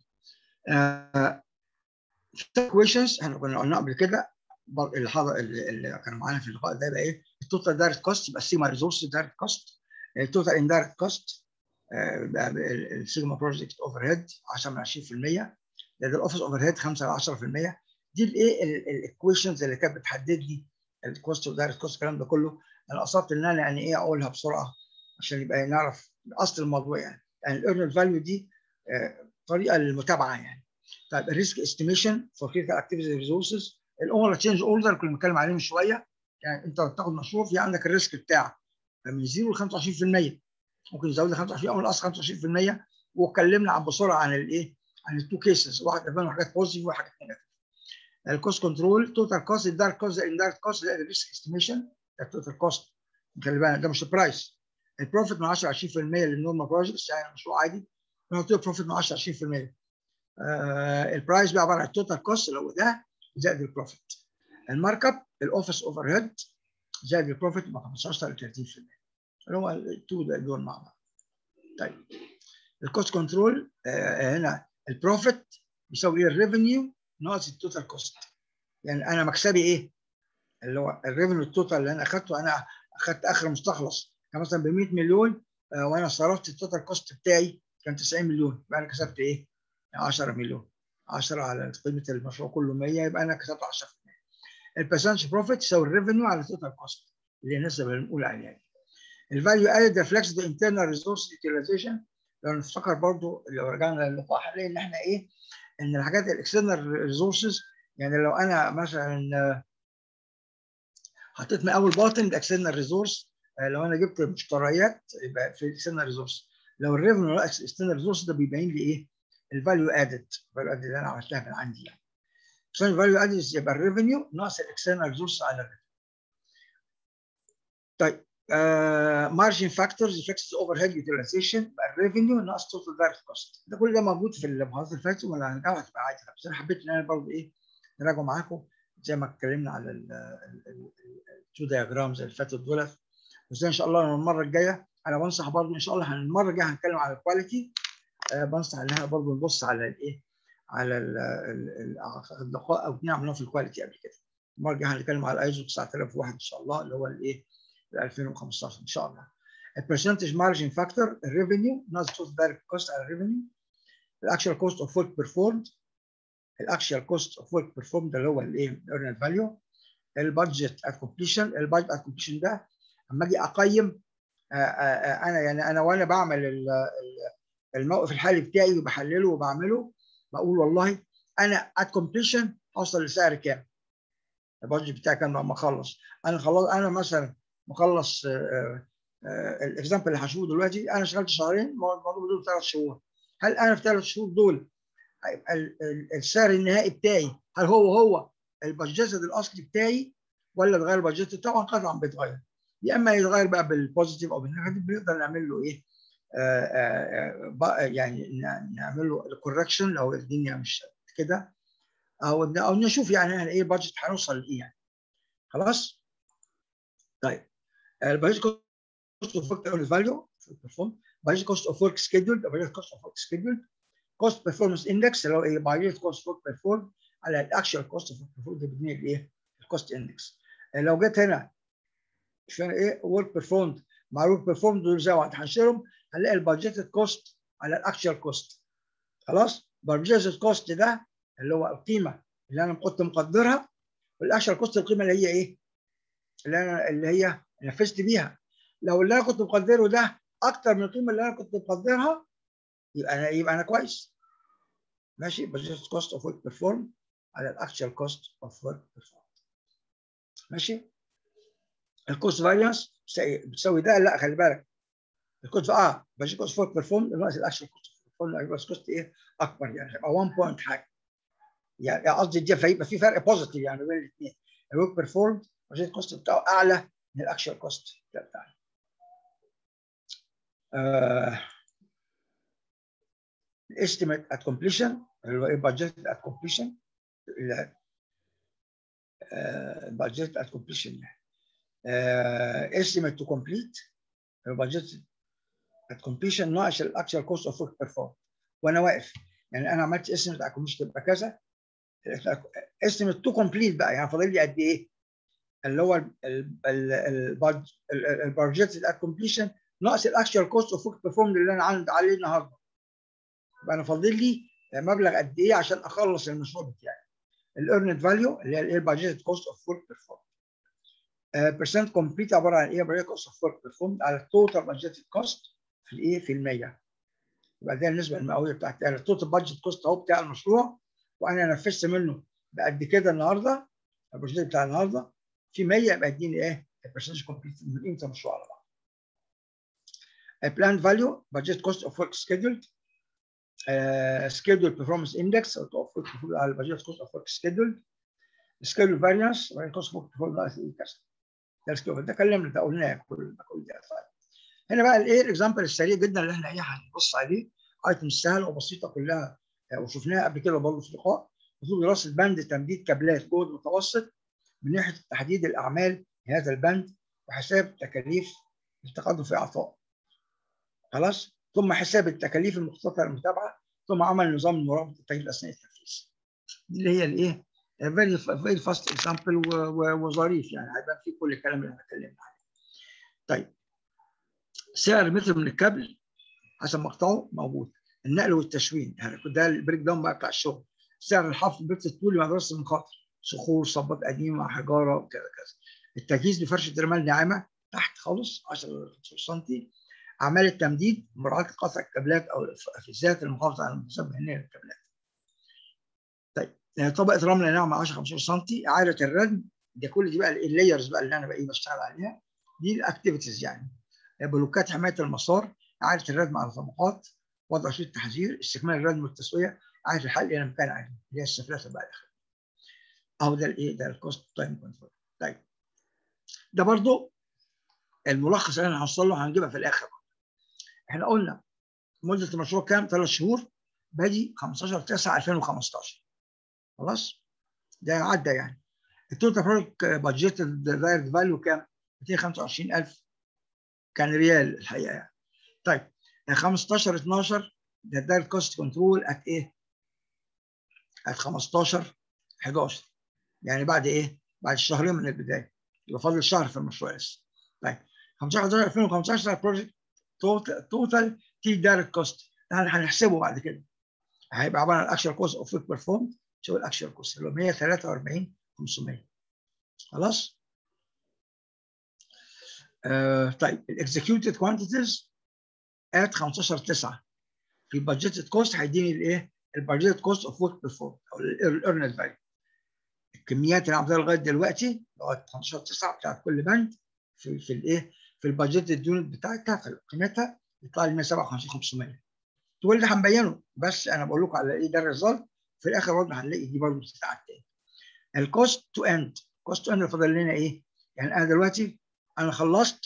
كويشنز احنا كنا قلنا قبل كده، اللي كانوا معانا في اللقاء ده يبقى ايه؟ التوتال دايركت كوست يبقى سي ماي ريسورس دايركت كوست، التوتال اندايركت كوست السيجما بروجكت اوفر هيد 10 من 20%، ده الاوفيس اوفر هيد 5 ل 10%. دي الايه الايكويشنز اللي كانت بتحدد لي الكوست والدايركت كوست الكلام ده كله. انا قصدت ان انا يعني ايه اقولها بسرعه عشان يبقى نعرف اصل الموضوع يعني الايرنال فاليو دي طريقه للمتابعه يعني. طيب الريسك استيميشن فور كريتيكال اكتيفيتي ريسورسز، الاوفر تشينج اوردر كنا بنتكلم عليه من شويه. يعني انت بتاخد مشروع في عندك الريسك بتاعك من 0 ل 25%، ممكن يزود ل 25 او الاصل 25%. واتكلمنا عن بسرعه عن الايه؟ عن التو كيسز، واحده منهم حاجات بوزيتيف وحاجات نيجاتيف. الكوست كنترول، توتال كوست، الدايركت كوست، الاندايركت كوست، الريسك استيميشن، التوتال كوست. خلي بالك ده مش البرايس. البروفيت من 10 ل 20% للنورمال بروجكتس يعني مشروع عادي نحط له بروفيت من 10 ل 20%. البرايس بقى عباره عن التوتال كوست اللي هو ده زائد البروفيت. المارك اب الاوفيس اوفر هيد زائد البروفيت من 15 ل 30%، اللي هو التو دول مع بعض. طيب الكوست كنترول هنا البروفيت بيساوي ايه؟ الريفينيو ناقص التوتال كوست. يعني انا مكسبي ايه؟ اللي هو الريفينيو التوتال اللي انا اخدته. انا اخدت اخر مستخلص كان مثلا ب 100 مليون وانا صرفت التوتال كوست بتاعي كان 90 مليون، يبقى انا كسبت ايه؟ 10 مليون. 10 على قيمه المشروع كله 100 يبقى انا كسبت 10%. البرسنتج بروفيت يساوي الريفينيو على التوتال كوست اللي النسبه اللي بنقول عليها. الفاليو ادد ريفلكس ذا انترنال ريسورس يوتيلايزيشن. لو نفتكر برضو لو رجعنا للنقاط هنلاقي ان احنا ايه؟ ان الحاجات الاكسترنال ريسورسز يعني لو انا مثلا حطيت مقاول باطن ده اكسترنال ريسورس، لو انا جبت مشتريات يبقى في اكسترنال ريسورس. لو الريفنيو اكسترنال ريسورس ده بيبين لي ايه؟ الفاليو ادد. الفاليو ادد اللي انا عملتها من عندي يعني. عشان الفاليو ادد يبقى الريفنيو ناقص الاكسترنال ريسورس على الريفنيو. طيب مارجن فاكتورز فيكس اوفر هيد يوتيلايزيشن، الريفينيو ناقص توتال دايركت كوست. ده كل ده موجود في المحاضرات اللي فاتت ولا هنرجعها هتبقى عادي. بس انا حبيت ان انا برضه ايه نراجع معاكم زي ما اتكلمنا على التو دياجرامز اللي فاتت دولت. وزي ان شاء الله المره الجايه انا بنصح برضه ان شاء الله المره الجايه هنتكلم على الكواليتي. بنصح ان احنا برضه نبص على الايه؟ على اللقاء او اتنين عملناهم في الكواليتي قبل كده. المره الجايه هنتكلم على الايزو 9001 ان شاء الله اللي هو الايه؟ 2015 ان شاء الله. البرسنتج مارجن فاكتور الريفينيو ناقص توتال دايركت كوست على الريفينيو. الاكشوال كوست اوف ورك بيرفورمد، الاكشوال كوست اوف ورك بيرفورمد اللي هو الايه؟ الايرنال فاليو. البادجت ات كومبليشن، البادجت ات كومبليشن ده اما اجي اقيم انا يعني انا وانا بعمل الموقف الحالي بتاعي وبحلله وبعمله بقول والله انا ات كومبليشن هوصل لسعر كام؟ البادجت بتاعي كام لما اخلص؟ انا خلاص انا مثلا مخلص الاكزامبل اللي هشوفه دلوقتي انا اشتغلت شهرين الموضوع دول 3 شهور. هل انا في 3 شهور دول هيبقى السعر النهائي بتاعي هل هو البادجت الاصلي بتاعي ولا اتغير البادجت؟ طبعا قطعا بيتغير. يا اما يتغير بقى بالبوزيتيف او بالنيجاتيف بنقدر نعمل له ايه؟ يعني نعمل له الكوركشن لو الدنيا مش كده او نشوف يعني ايه البادجت هنوصل لايه يعني. خلاص؟ طيب البادجت كوست اوف ورك فاليو بيرفورم، بادجت كوست اوف ورك سكيدول، بادجت كوست اوف ورك سكيدول، كوست بيرفورمانس اندكس اللي هو ايه؟ بادجت كوست ورك بيرفورم على الاكشوال كوست اوف ورك بيرفورم ده بنيجي الايه؟ الكوست اندكس. لو جيت هنا عشان ايه؟ ورك بيرفورمد مع ورك بيرفورمد دول زي بعض هنشيلهم هنلاقي البادجت كوست على الاكشوال كوست. خلاص؟ البادجت كوست ده اللي هو القيمه اللي انا كنت مقدرها، والاكشوال كوست القيمه اللي هي ايه؟ اللي هي نفذت بيها. لو اللي انا كنت مقدره ده اكتر من القيمه اللي انا كنت مقدرها يبقى انا كويس. ماشي؟ بادجت كوست اوف ورك بيرفورم على الاكشوال كوست اوف ورك بيرفورم. ماشي؟ الكوست فاريانس بتساوي ده. لا خلي بالك الكوست بادجت كوست اوف ورك بيرفورم ناقص الاكشوال كوست اوف بيرفورم يبقى الكوست ايه؟ اكبر يعني هيبقى 1 بوينت حاجه. يعني قصدي دي فيبقى في فرق بوزيتيف يعني بين الاثنين. الورك بيرفورم بادجت كوست بتاعه اعلى من الاكشوال كوست بتاعه. estimate at completion اللي هو budget at completion. budget at completion estimate to complete budget at completion ناقص الاكشوال كوست اوف ورك بيرفورم. وانا واقف يعني انا عملت estimate at completion تبقى كذا. estimate to complete بقى يعني فاضل لي قد ايه؟ اللي هو البادجت at completion ناقص الاكشوال كوست اوف ورك بيرفورمد اللي انا عندي عليه النهارده. يبقى انا فاضل لي مبلغ قد ايه عشان اخلص المشروع بتاعي. الايرند فاليو اللي هي الايه بادجيت كوست اوف ورك بيرفورمد. برسنت كومبليت عباره عن ايه؟ بادجيت كوست اوف ورك بيرفورمد على التوتال بادجيت كوست في الايه؟ في المية. يبقى ده النسبه المئويه بتاعت التوتال بادجيت كوست اهو بتاع المشروع، وانا نفذت منه بقد كده النهارده، البادجيت بتاع النهارده في 100، يبقى اديني ايه؟ البرسنتج كومبليت من قيمه المشروع على بعض. البلان فاليو بادجيت كوست اوف ورك سكيدولد، scheduled performance index على البادجيت كوست اوف ورك سكيدولد، schedule variance كوست اوف ورك كذا. ده كلمنا، ده قلناه كل ده. هنا بقى الايه الاكزامبل السريع جدا اللي احنا ايه هنبص عليه، ايتم سهله وبسيطه كلها وشفناها قبل كده برضه في لقاء. المفروض دراسه بند تمديد كابلات جهد متوسط من ناحيه تحديد الاعمال في هذا البند وحساب تكاليف التقدم في اعطاء. خلاص، ثم حساب التكاليف المخططه للمتابعه، ثم عمل نظام المراقبه التكاليف اثناء التنفيذ. دي اللي هي الايه فيري فاست اكزامبل وظريف، يعني هيبان فيه كل الكلام اللي احنا اتكلمنا عليه. طيب، سعر متر من الكابل حسب مقطعه موجود. النقل والتشوين، يعني ده البريك داون بقى بتاع الشغل. سعر الحفر بيت الطول مع دراسه المخاطر، صخور، صبات قديمه، حجاره وكذا كذا. التجهيز بفرشه رمال ناعمه تحت خالص 10 سم. اعمال التمديد، مراعاه قطع الكابلات او الافزات المحافظه على المسافه البينيه للكابلات. طيب، طبقه رمله ناعمه 10 15 سم. اعاده الردم، ده كل دي بقى اللايرز بقى اللي انا بقى بشتغل عليها، دي الاكتيفيتيز يعني. بلوكات حمايه المسار، اعاده الردم على طبقات، وضع شريط تحذير، استكمال الردم والتسويه، اعاده الحل الى مكان عالي اللي هي السفلته بقى الاخيره. اهو ده الايه؟ ده الكوست تايم كنترول. طيب، ده برضو الملخص اللي انا هوصل له هنجيبها في الاخر. احنا قلنا مده المشروع كام؟ 3 شهور، بادي 15/9/2015. خلاص، ده عدى يعني. التوتال بروجكت بادجيت دايركت فاليو كام؟ 225,000 كان ريال الحقيقه يعني. طيب، 15/12 ده الدايركت كوست كنترول ات ايه؟ ات 15/11، يعني بعد ايه؟ بعد الشهرين من البدايه، يبقى فاضل شهر في المشروع لسه. طيب، 15/11/2015 بروجكت توتال تي دايركت كوست، هنحسبه بعد كده. هيبقى عباره عن الاكشوال كوست اوف ورك بيرفورمد، شوف الاكشوال كوست اللي هو 143,500. خلاص؟ طيب، الاكزكيوتد كوانتيتيز ات 15/9 في البادجيتد كوست هيديني الايه؟ البادجيتد كوست اوف ورك بيرفورمد او الايرنت فاليو. الكميات اللي عملتها لغايه دلوقتي لغايه 15/9 بتاعت كل بند في الايه؟ في البادجيتد يونت بتاعتها، في قيمتها يطلع لي 157,500. كل ده هنبينه، بس انا بقول لكم على ايه ده الريزلت. في الاخر برضه هنلاقي دي برضه بتتعاد تاني. الكوست تو اند، كوست تو اند فاضل لنا ايه؟ يعني انا دلوقتي انا خلصت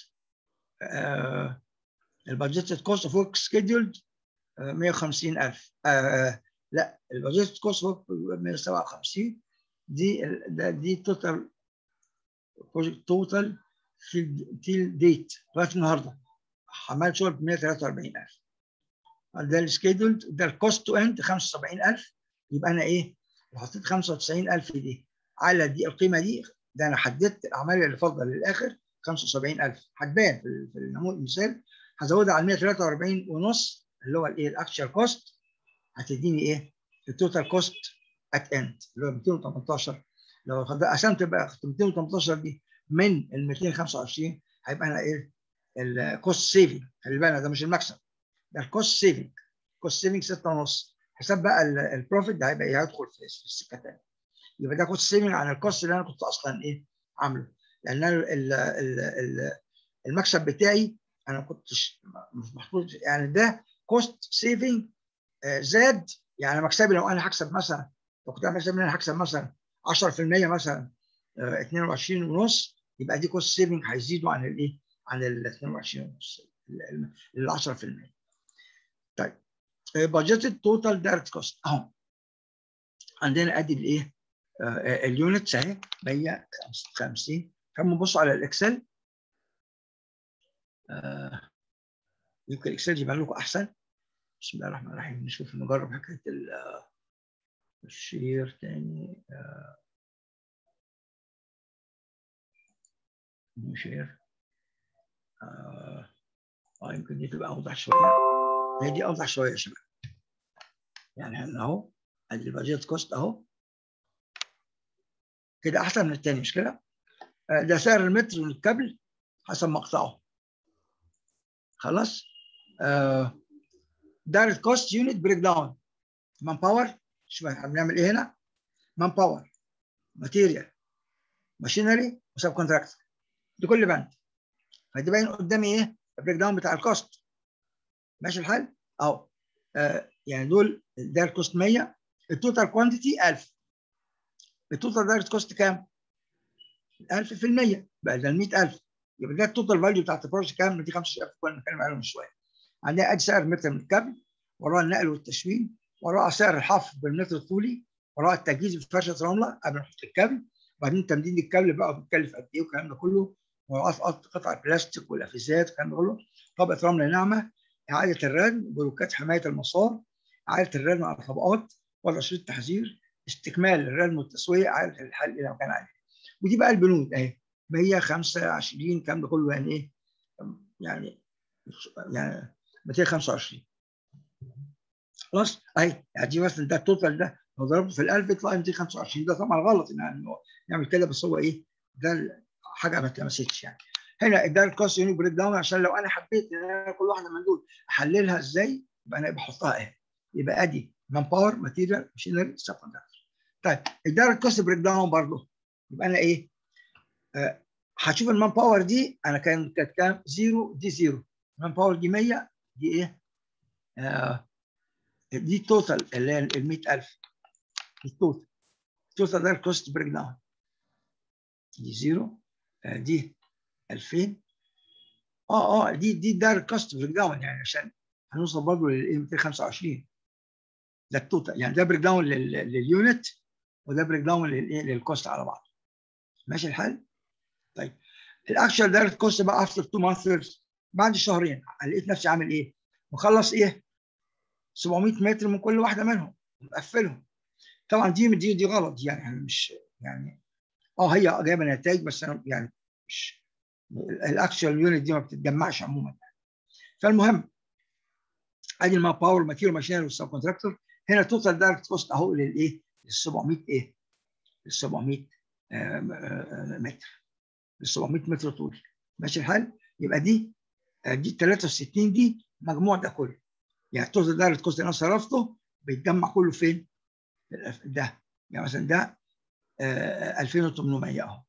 البادجيتد كوست اوف ورك سكيدولد 150,000. لا، البادجيتد كوست اوف 157. دي توتال بروجكت توتال في ديت لغايه النهارده عملت شغل ب 143,000. ده السكيدولد، ده الكوست تو اند 75,000. يبقى انا ايه؟ لو حطيت 95,000 دي على دي القيمه دي، ده انا حددت الاعمال اللي فاضله للاخر 75,000. هتبان في النموذج المثال. هزودها على 143 ونص اللي هو الايه؟ الاكشوال كوست. هتديني ايه؟ التوتال كوست ات اند اللي هو 218. لو قسمت بقى 218 دي من ال 225 هيبقى انا ايه؟ الكوست سيفنج. خلي بالك ده مش المكسب، ده الكوست سيفنج. كوست سيفنج 6.5. حساب بقى البروفيت ده هيبقى ايه؟ هيدخل في السكه الثانيه. يبقى ده كوست سيفنج عن الكوست اللي انا كنت اصلا ايه؟ عامله. لان انا المكسب بتاعي انا كنتش محطوط، يعني ده كوست سيفنج زاد. يعني مكسبي لو انا هكسب مثلا، لو كنت عامل حساب ان انا هكسب مثلا 10% مثلا 22 ونص، يبقى دي كوست سيفنج هيزيدوا عن الايه؟ عن ال 22 ونص، ال 10%. طيب، بادجيتد توتال دايركت كوست اهو عندنا. ادي الايه؟ اليونتس اهي 150. خلينا نبص على الاكسل. يمكن الاكسل يبان لكم احسن. بسم الله الرحمن الرحيم. نشوف نجرب حكايه الشير تاني. شير يمكن دي تبقى اوضح شويه. هي دي اوضح شويه يا شباب. يعني احنا اهو ادي البادجت كوست اهو كده احسن من الثاني، مش كده؟ ده سعر المتر من الكابل حسب مقطعه. خلاص. دايركت كوست يونت بريك داون. مان باور، شوف احنا بنعمل ايه هنا؟ مان باور، ماتيريال، ماشينري، وسب كونتراكتور، دي كل بند. فدي باين قدامي ايه؟ البريك داون بتاع الكوست. ماشي الحال؟ اهو. يعني دول الدايركت كوست 100، التوتال كوانتيتي 1000. التوتال دايركت كوست كام؟ 1000 في المية بقى ده 100000. يبقى ده التوتال فاليو بتاعت البروجكت كام؟ دي 25000 كنا بنتكلم عليهم من شويه. عندنا ادي سعر متر من الكابل، وراه النقل والتشوين، وراه سعر الحفر بالمتر الطولي، وراه التجهيز بفرشه رمله قبل ما نحط الكابل، وبعدين تمديد الكابل بقى بيتكلف قد ايه والكلام ده كله، وراه قطع البلاستيك والافيزات والكلام ده كله، طبقه رمله ناعمه، اعاده الردم، بلوكات حمايه المسار، اعاده الردم على الطبقات، وضع شريط تحذير، استكمال الردم والتسويه، اعاده الحل الى مكان عالي. ودي بقى البنود اهي 100 25 الكلام ده كله يعني ايه؟ يعني 225. خلاص اهي. يعني دي مثلا ده التوتال ده لو ضربته في ال 1000 يطلع 225. ده طبعا غلط يعني نعمل كده، بس هو ايه؟ ده حاجه ما اتلمستش يعني. هنا الدايركت كوست يونت بريك داون، عشان لو انا حبيت ان انا كل واحده من دول احللها ازاي يبقى انا بحطها اهي. يبقى ادي مان باور، ماتيريال، ماشينري، سب كونتراكتور. طيب الدايركت كوست بريك داون برضه يبقى انا ايه؟ هتشوف المان باور دي انا كانت كام؟ 0 دي 0. المان باور دي 100 دي ايه؟ دي التوتال اللي هي ال 100000. التوتال ده الكوست بريك داون. دي 0 دي 2000. دي ده الكوست بريك داون يعني عشان هنوصل برضه لل 225. ده التوتال يعني ده بريك داون لليونت، وده بريك داون للكوست على بعض. ماشي الحال؟ طيب الاكشوال دايركت كوست بقى افتر 2 مانثس، بعد شهرين لقيت نفسي عامل ايه؟ مخلص ايه؟ 700 متر من كل واحده منهم مقفلهم. طبعا دي غلط يعني مش يعني هي جايبه نتائج، بس انا يعني مش الاكشوال يونت دي ما بتتجمعش عموما يعني. فالمهم ادي المان باور، ماتيريال، ماشينري، والسب كونتراكتور. هنا التوتال دايركت كوست اهو للايه؟ لل 700 ايه؟ لل 700 متر، لل 700 متر طول. ماشي الحال؟ يبقى دي 63 دي مجموع ده كله. يعني التوتال دايركت كوست اللي انا صرفته بيتجمع كله فين؟ ده يعني مثلا ده 2800 اهو.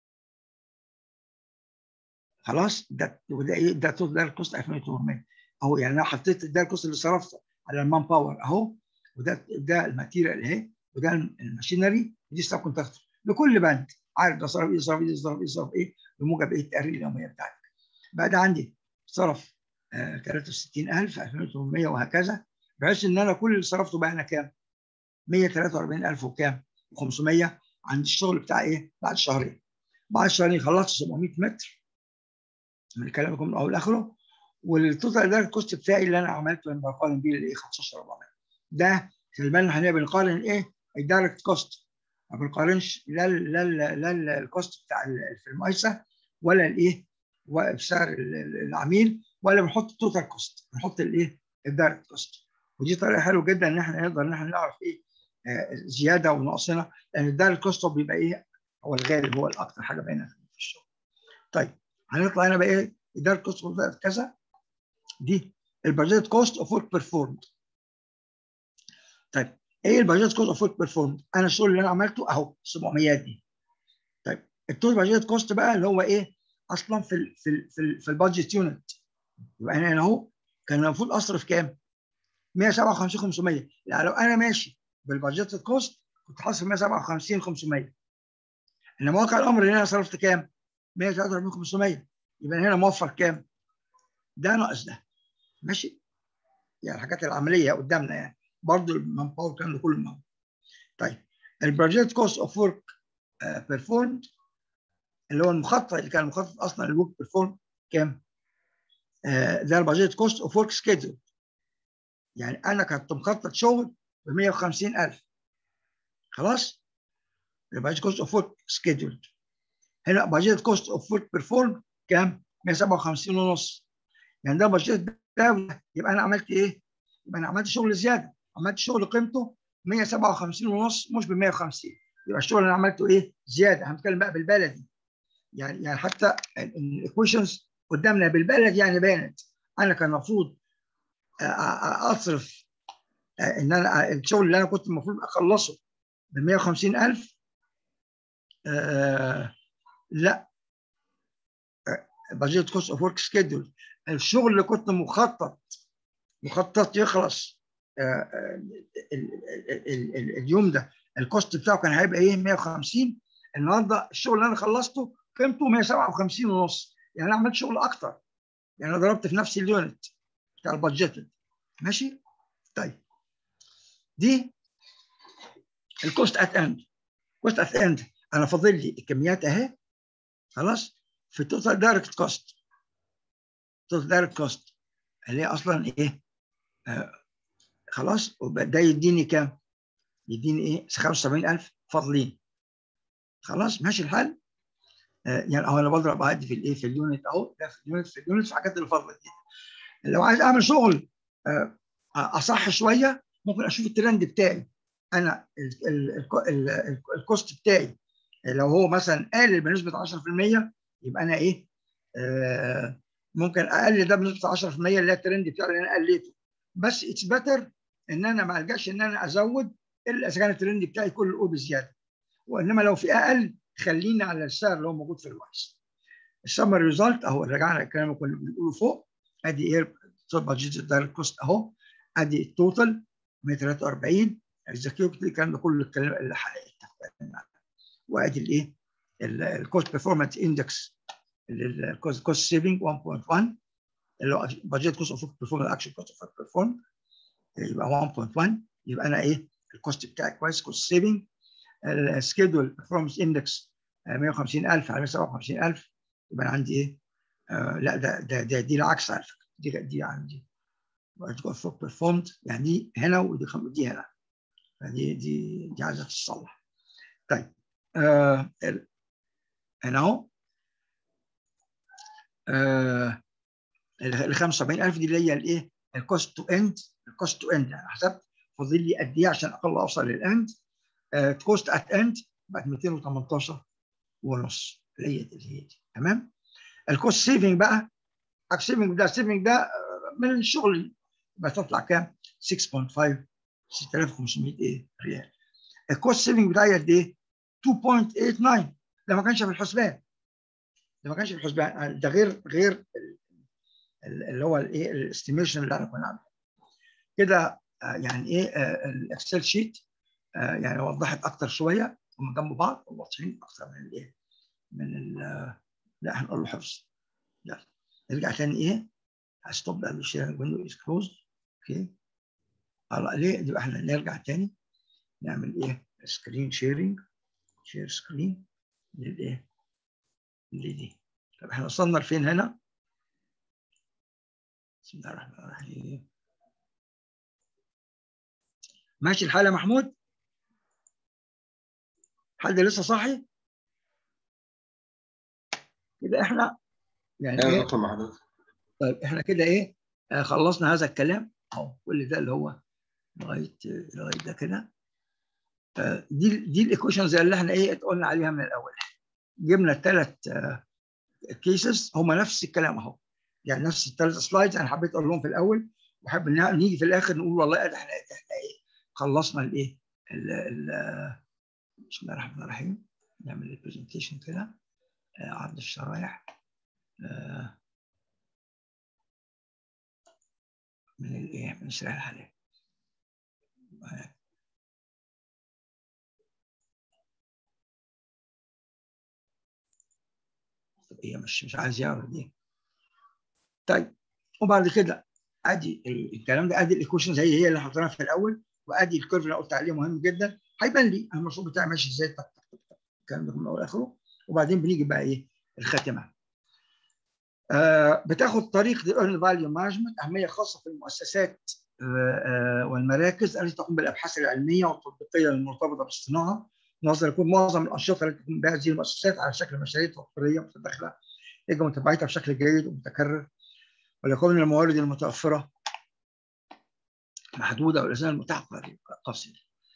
خلاص وده ايه؟ ده التوتال دايركت كوست 2800 اهو. يعني انا حطيت الدايركت كوست اللي صرفته على المان باور اهو، وده الماتيريال اهي، وده الماشينري، ودي السب كونتراكتور لكل بند. عارف ده صرف ايه، صرف ايه، صرف ايه، صرف ايه، بموجب ايه؟ التقرير اليوميه بتاعتك. بقى ده عندي صرف 63000 2800 وهكذا، بحيث ان انا كل اللي صرفته بقى انا كام؟ 143000 وكام؟ و500 عند الشغل بتاع ايه؟ بعد شهرين. بعد شهرين خلصت 700 متر من كلامكم من اول لاخره، والتوتال دايركت كوست بتاعي اللي انا عملته انا بقارن بيه الايه؟ 15400. ده خلي بالنا احنا بنقارن ايه؟ الدايركت كوست. ما بنقارنش لا الكوست بتاع في المقايسه، ولا الايه؟ وسعر العميل، ولا بنحط التوتال كوست، بنحط الايه؟ الدايركت كوست. ودي طريقه حلوه جدا ان احنا نقدر ان احنا نعرف ايه زياده ونقصنا، لان الدايركت كوست بيبقى ايه؟ هو الغالب، هو الاكثر حاجه باينه في الشغل. طيب هنطلع هنا بقى ايه؟ الدايركت كوست اوف كذا، دي البادجت كوست اوف ورك بيرفورمد. طيب ايه البادجت كوست اوف ورك بيرفورمد؟ انا الشغل اللي انا عملته اهو 700 دي. طيب التوتال بادجت كوست بقى اللي هو ايه؟ اصلا في البادجت يونت. يبقى انا هنا اهو كان المفروض اصرف كام؟ 157 500. يعني لو انا ماشي بالبادجت كوست كنت هصرف 157 500. انما واقع الامر ان انا صرفت كام؟ 143 500. يبقى هنا موفر كام؟ ده ناقص ده. ماشي؟ يعني الحاجات العمليه قدامنا يعني برضه المان باور كان كله موجود. طيب البروجكت كوست اوف ورك بيرفورمد اللي هو المخطط اللي كان مخطط اصلا للورك بيرفورم كام؟ ده البروجكت كوست اوف ورك سكيدول. يعني انا كنت مخطط شغل ب 150,000. خلاص؟ البروجكت كوست اوف ورك سكيدول. هنا بروجكت كوست اوف ورك بيرفورم كام؟ 157 ونص. يعني ده بادجت ده، يبقى انا عملت ايه؟ يبقى انا عملت شغل زياده، عملت شغل قيمته 157 ونص مش ب 150، يبقى الشغل اللي انا عملته ايه؟ زياده. هنتكلم بقى بالبلدي، يعني حتى الايكويشنز قدامنا بالبلدي يعني بانت. انا كان المفروض اصرف ان انا الشغل اللي انا كنت المفروض اخلصه ب 150,000، لا، بادجت كوست اوف ورك سكيدول، الشغل اللي كنت مخطط يخلص اليوم ده الكوست بتاعه كان هيبقى ايه؟ 150. النهارده الشغل اللي انا خلصته قيمته 157 ونص، يعني انا عملت شغل اكتر، يعني انا ضربت في نفس اليونت بتاع البادجت. ماشي؟ طيب دي الكوست ات اند. كوست ات اند انا فاضل لي الكميات اهي، خلاص، في التوتال دايركت كوست. توتال دايركت كوست اللي هي اصلا ايه؟ خلاص، ده يديني كام؟ يديني ايه؟ 75,000 فاضلين. خلاص ماشي الحال. يعني انا بضرب عادي في الايه؟ في اليونت اهو، ده في اليونت، في الحاجات اللي فاضله دي. لو عايز اعمل شغل اصح شويه، ممكن اشوف الترند بتاعي انا، الكوست بتاعي لو هو مثلا قلل بنسبه 10%، يبقى انا ايه؟ ممكن اقلل ده بنسبه 10% اللي هي الترند بتاعي اللي انا قليته. بس اتس بيتر ان انا ما الجاش ان انا ازود الا اذا كان الترند بتاعي كله بزياده، وانما لو في اقل خليني على السعر اللي هو موجود في الوقت. السمر ريزلت اهو، رجعنا الكلام اللي كنا بنقوله فوق. ادي ايه؟ بادجت الدايركت كوست اهو، ادي التوتال 143 اكزكيوتيف، الكلام ده كله الكلام اللي اتفقنا. وادي الايه؟ الكوست بيرفورمانس اندكس، الكوست سيفنج 1.1 اللي هو بادجت كوست اوف بيرفورمانس اكشن كوست اوف بيرفورم، يبقى 1.1. يبقى انا ايه؟ الكوست بتاعي كويس، كوست سيفنج. السكيدول بيرفورمانس اندكس 150,000 على 157,000، يبقى انا عندي ايه؟ لا، دي العكس على فكره، دي عندي بيرفورمد، يعني دي هنا ودي هنا، فدي عايزه تتصلح. طيب هنا اهو ال 75,000 دي اللي هي الايه؟ الكوست تو اند. الكوست تو اند يعني حسبت فاضل لي قد ايه عشان اقل اوصل للاند. كوست ات اند بقت 218 ونص، اللي هي دي. تمام. الكوست سيفنج بقى، السيفنج ده من الشغل بتطلع كام؟ 6.5 6500 ايه ريال. الكوست سيفنج بتاعي قد ايه؟ 2.89. ده ما كانش في الحسبان، ده غير اللي هو الايه؟ الاستيميشن اللي انا كنا عامله كده. يعني ايه؟ الاكسل شيت يعني وضحت اكتر شويه، هم جنب بعض واضحين اكتر من الايه؟ لا هنقول له حفظ. يلا نرجع تاني ايه؟ هستوب بقى الشيرنج ويندو از كلوز. اوكي، هلا ليه؟ يبقى احنا نرجع تاني نعمل ايه؟ سكرين شيرنج، شير سكرين للايه؟ لدي. طب احنا وصلنا لفين هنا؟ بسم الله الرحمن الرحيم. ماشي الحال يا محمود؟ حد لسه صاحي؟ كده احنا يعني ايوه ايه؟ دكتور مع حضرتك. طيب احنا كده ايه؟ خلصنا هذا الكلام اهو، كل ده اللي هو لغايه ده كده. دي الايكويشنز اللي احنا ايه؟ قلنا عليها من الاول. جبنا الثلاث كيسز هم نفس الكلام اهو، يعني نفس الثلاث سلايدز انا حبيت اقول لهم في الاول، وحابب ان نيجي في الاخر نقول والله احنا ايه؟ خلصنا الايه؟ بسم الله الرحمن الرحيم. نعمل البرزنتيشن كده، عرض الشرايح من الايه؟ من شرائح الحاليه. هي مش عايز يعرض دي. طيب وبعد كده ادي الكلام ده، ادي الايكويشنز هي اللي حطيناها في الاول، وادي الكيرف اللي قلت عليه مهم جدا، هيبان لي المشروع بتاعي ماشي ازاي، الكلام ده من اول لاخره. وبعدين بنيجي بقى ايه؟ الخاتمه. بتاخد طريقه الايرن فاليو مانجمنت اهميه خاصه في المؤسسات والمراكز التي تقوم بالابحاث العلميه والتطبيقيه المرتبطه بالصناعه، نظرا يكون معظم الانشطه التي تقوم بها هذه المؤسسات على شكل مشاريع تطويريه متداخله يجب متابعتها بشكل جيد ومتكرر. ولكون الموارد المتوفره محدوده والاسنان المتاحه قصيره.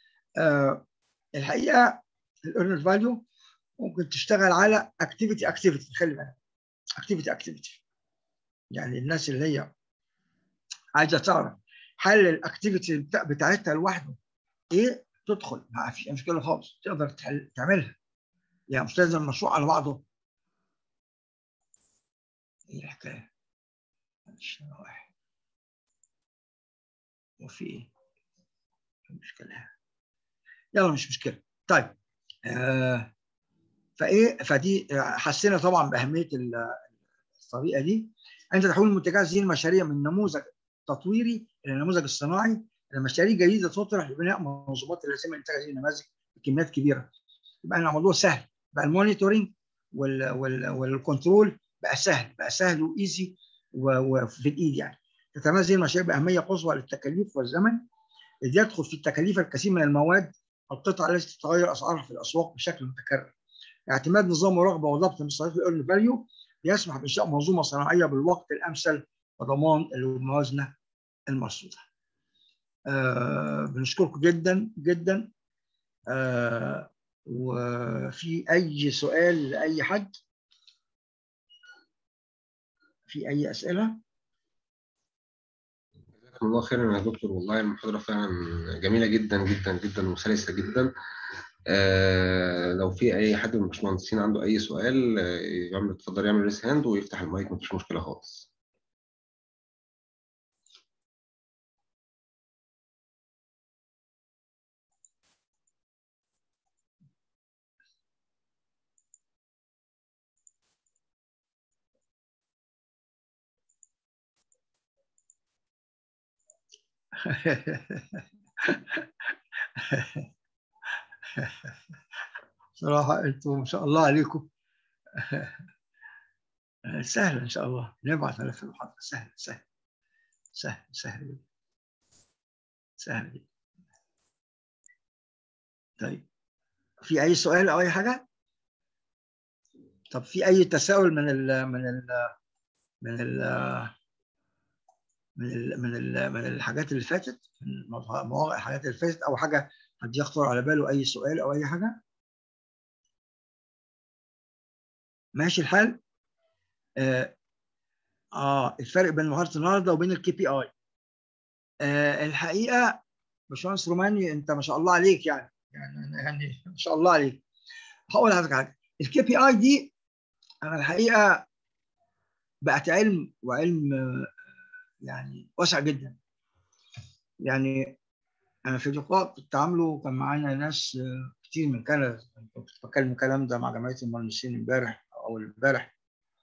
الحقيقه الايرنر فاليو ممكن تشتغل على اكتيفيتي، خلي بالك، اكتيفيتي يعني الناس اللي هي عايزه تعرف حل الاكتيفيتي بتاعتها لوحده ايه، تدخل ما فيش مشكله خالص، تقدر تعملها، يعني مش لازم المشروع على بعضه. ايه الحكايه؟ مش واحد وفي ايه؟ مشكله، يلا مش مشكله. طيب فدي حسينا طبعا باهميه الطريقه دي عند تحويل المنتجات زي المشاريع من نموذج تطويري الى نموذج الصناعي. المشاريع جديده تطرح لبناء منظومات اللازمه لانتاج هذه النماذج بكميات كبيره. يبقى الموضوع سهل، بقى المونيتورنج والكنترول بقى سهل وايزي وفي الايد يعني. تتميز المشاريع باهميه قصوى للتكاليف والزمن، اذ يدخل في التكاليف الكثير من المواد القطع التي تتغير اسعارها في الاسواق بشكل متكرر. اعتماد نظام مراقبه وضبط مصاريف الايرن فاليو يسمح بانشاء منظومه صناعيه بالوقت الامثل وضمان الموازنه المرصوده. بنشكركم جدا جدا. وفي اي سؤال لاي حد؟ في اي اسئله؟ جزاكم الله خيرا يا دكتور، والله المحاضرة فعلا جميلة جدا جدا جدا وسلسة جدا. لو في أي حد من الباشمهندسين عنده أي سؤال اتفضل يعمل ريس هاند ويفتح المايك، مفيش مشكلة خالص. صراحة انتوا ما شاء الله عليكم. سهل ان شاء الله، نبعث على في المحاضرة. سهل سهل سهل سهل سهل. طيب في اي سؤال او اي حاجة؟ طب في اي تساؤل من الحاجات اللي فاتت، من مواضيع الحاجات اللي فاتت، او حاجة قد يخطر على باله اي سؤال او اي حاجة؟ ماشي الحال. الفرق بين مهارة النهارده وبين الكي بي اي. الحقيقة باشمهندس روماني انت ما شاء الله عليك، يعني ما شاء الله عليك. هقول لحضرتك حاجة، الكي بي اي دي انا الحقيقة بقت علم، وعلم يعني واسع جدا. يعني انا في لقاء كنت عامله كان معانا ناس كتير من كندا، كنت بتكلم الكلام ده مع جمعية المهندسين امبارح او امبارح.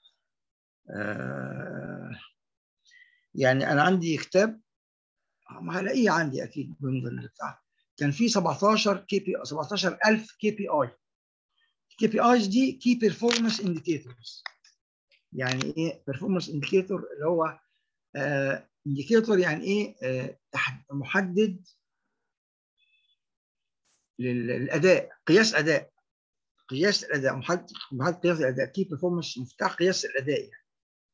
يعني انا عندي كتاب ما هلاقيه عندي اكيد ضمن البتاع، كان في 17000 كي بي اي. الكي بي ايز دي كي بيرفورمانس انديكيتورز. يعني ايه بيرفورمانس انديكيتور؟ اللي هو انديكيتور يعني ايه؟ محدد للاداء، قياس اداء، قياس الاداء، محدد قياس الاداء. كي بيرفورمانس مفتاح قياس الاداء يعني.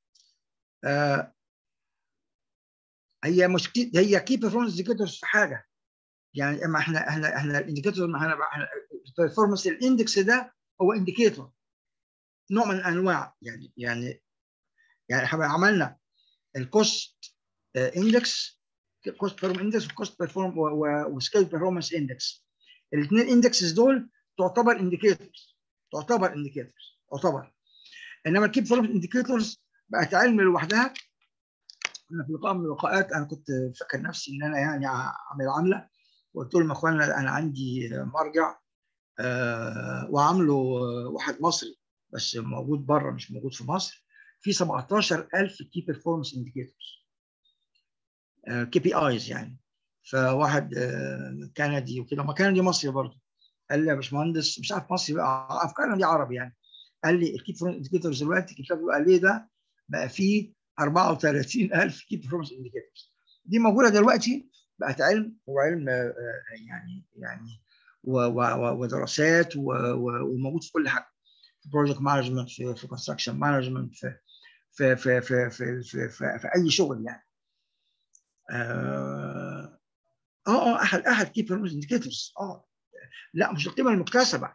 هي مشكله، هي كي بيرفورمانس انديكيتورز في حاجه، يعني اما احنا الانديكيتور، احنا البرفورمانس الاندكس ده هو انديكيتور، نوع من انواع يعني احنا عملنا الكوست اندكس، كوست بيرفورمانس اندكس وكوست بيرفورم وسكيل بيرفورمانس اندكس. الاثنين اندكسز دول تعتبر انديكيتورز، تعتبر. انما الكي بيرفورمانس انديكيتورز بقت علم لوحدها. انا في لقاء من اللقاءات انا كنت فاكر نفسي ان انا يعني عامل عامله، وقلت لهم يا اخوانا انا عندي مرجع وعامله واحد مصري بس موجود بره مش موجود في مصر، في 17000 كي بيرفورمانس انديكيتورز، كي بي ايز يعني. فواحد كندي وكده، ما كندي مصري برضه، قال لي يا باشمهندس مش عارف مصري بقى، افكارنا دي عربي يعني، قال لي الكي بيرفورمانس انديكيتورز دلوقتي الكتاب اللي قال لي ده بقى فيه 34000 كي بيرفورمانس انديكيتورز. دي موجوده دلوقتي، بقت علم، وعلم يعني ودراسات وموجود في كل حاجه، في بروجكت مانجمنت، في كونستراكشن مانجمنت، في اي شغل يعني. احد كي بيرفورمانس انديكيتورز. لا مش القيمه المكتسبه،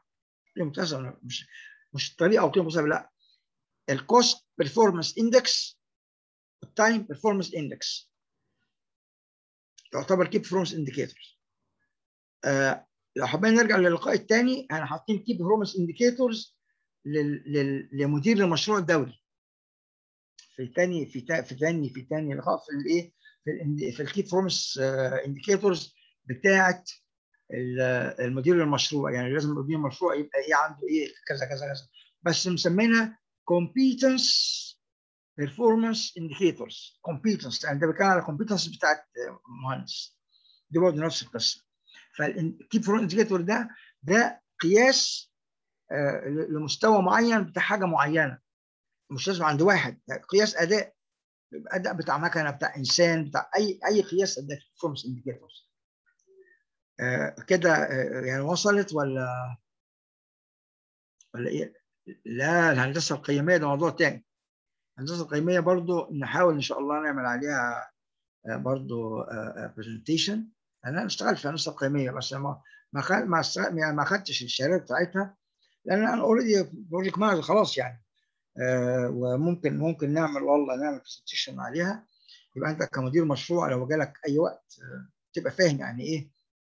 مش الطريقه او القيمه المكتسبه، لا، الكوست بيرفورمانس اندكس، التايم بيرفورمانس اندكس تعتبر كي بيرفورمانس انديكيتورز. لو حابين نرجع للقاء الثاني، احنا حاطين كي بيرفورمانس انديكيتورز لمدير المشروع الدولي في ثاني لقاء في الايه، في الكي بيرفورمانس انديكيتورز بتاعه المدير المشروع. يعني لازم مدير المشروع يبقى ايه عنده ايه كذا كذا كذا، بس مسمينها competence performance indicators. competence يعني ده بيتكلم على competence بتاعت مهندس، دي برضه نفس القصه. فالكي بيرفورمانس انديكيتور ده قياس لمستوى معين بتاع حاجه معينه، مش لازم عند واحد، يعني قياس اداء بتاع مكنه، بتاع انسان، بتاع اي قياس اداء. performance indicators كده يعني وصلت ولا ايه؟ لا، الهندسه القيميه ده موضوع تاني. الهندسه القيميه برضو نحاول ان شاء الله نعمل عليها برضو برزنتيشن. انا اشتغلت في الهندسه القيميه بس ما خدتش الشهادات بتاعتها، لان انا اوريدي بروجكت مانجر خلاص يعني. وممكن نعمل برزنتيشن عليها، يبقى انت كمدير مشروع لو جالك اي وقت تبقى فاهم يعني ايه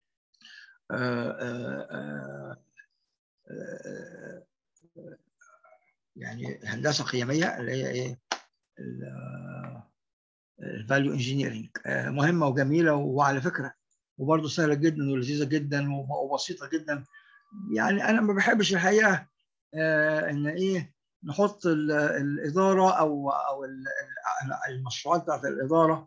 يعني هندسه قيميه اللي هي ايه، الفاليو انجينيرنج. مهمه وجميله، وعلى فكره وبرضه سهله جدا ولذيذه جدا وبسيطه جدا. يعني انا ما بحبش الحقيقه ان ايه نحط الاداره او المشروعات بتاعت الاداره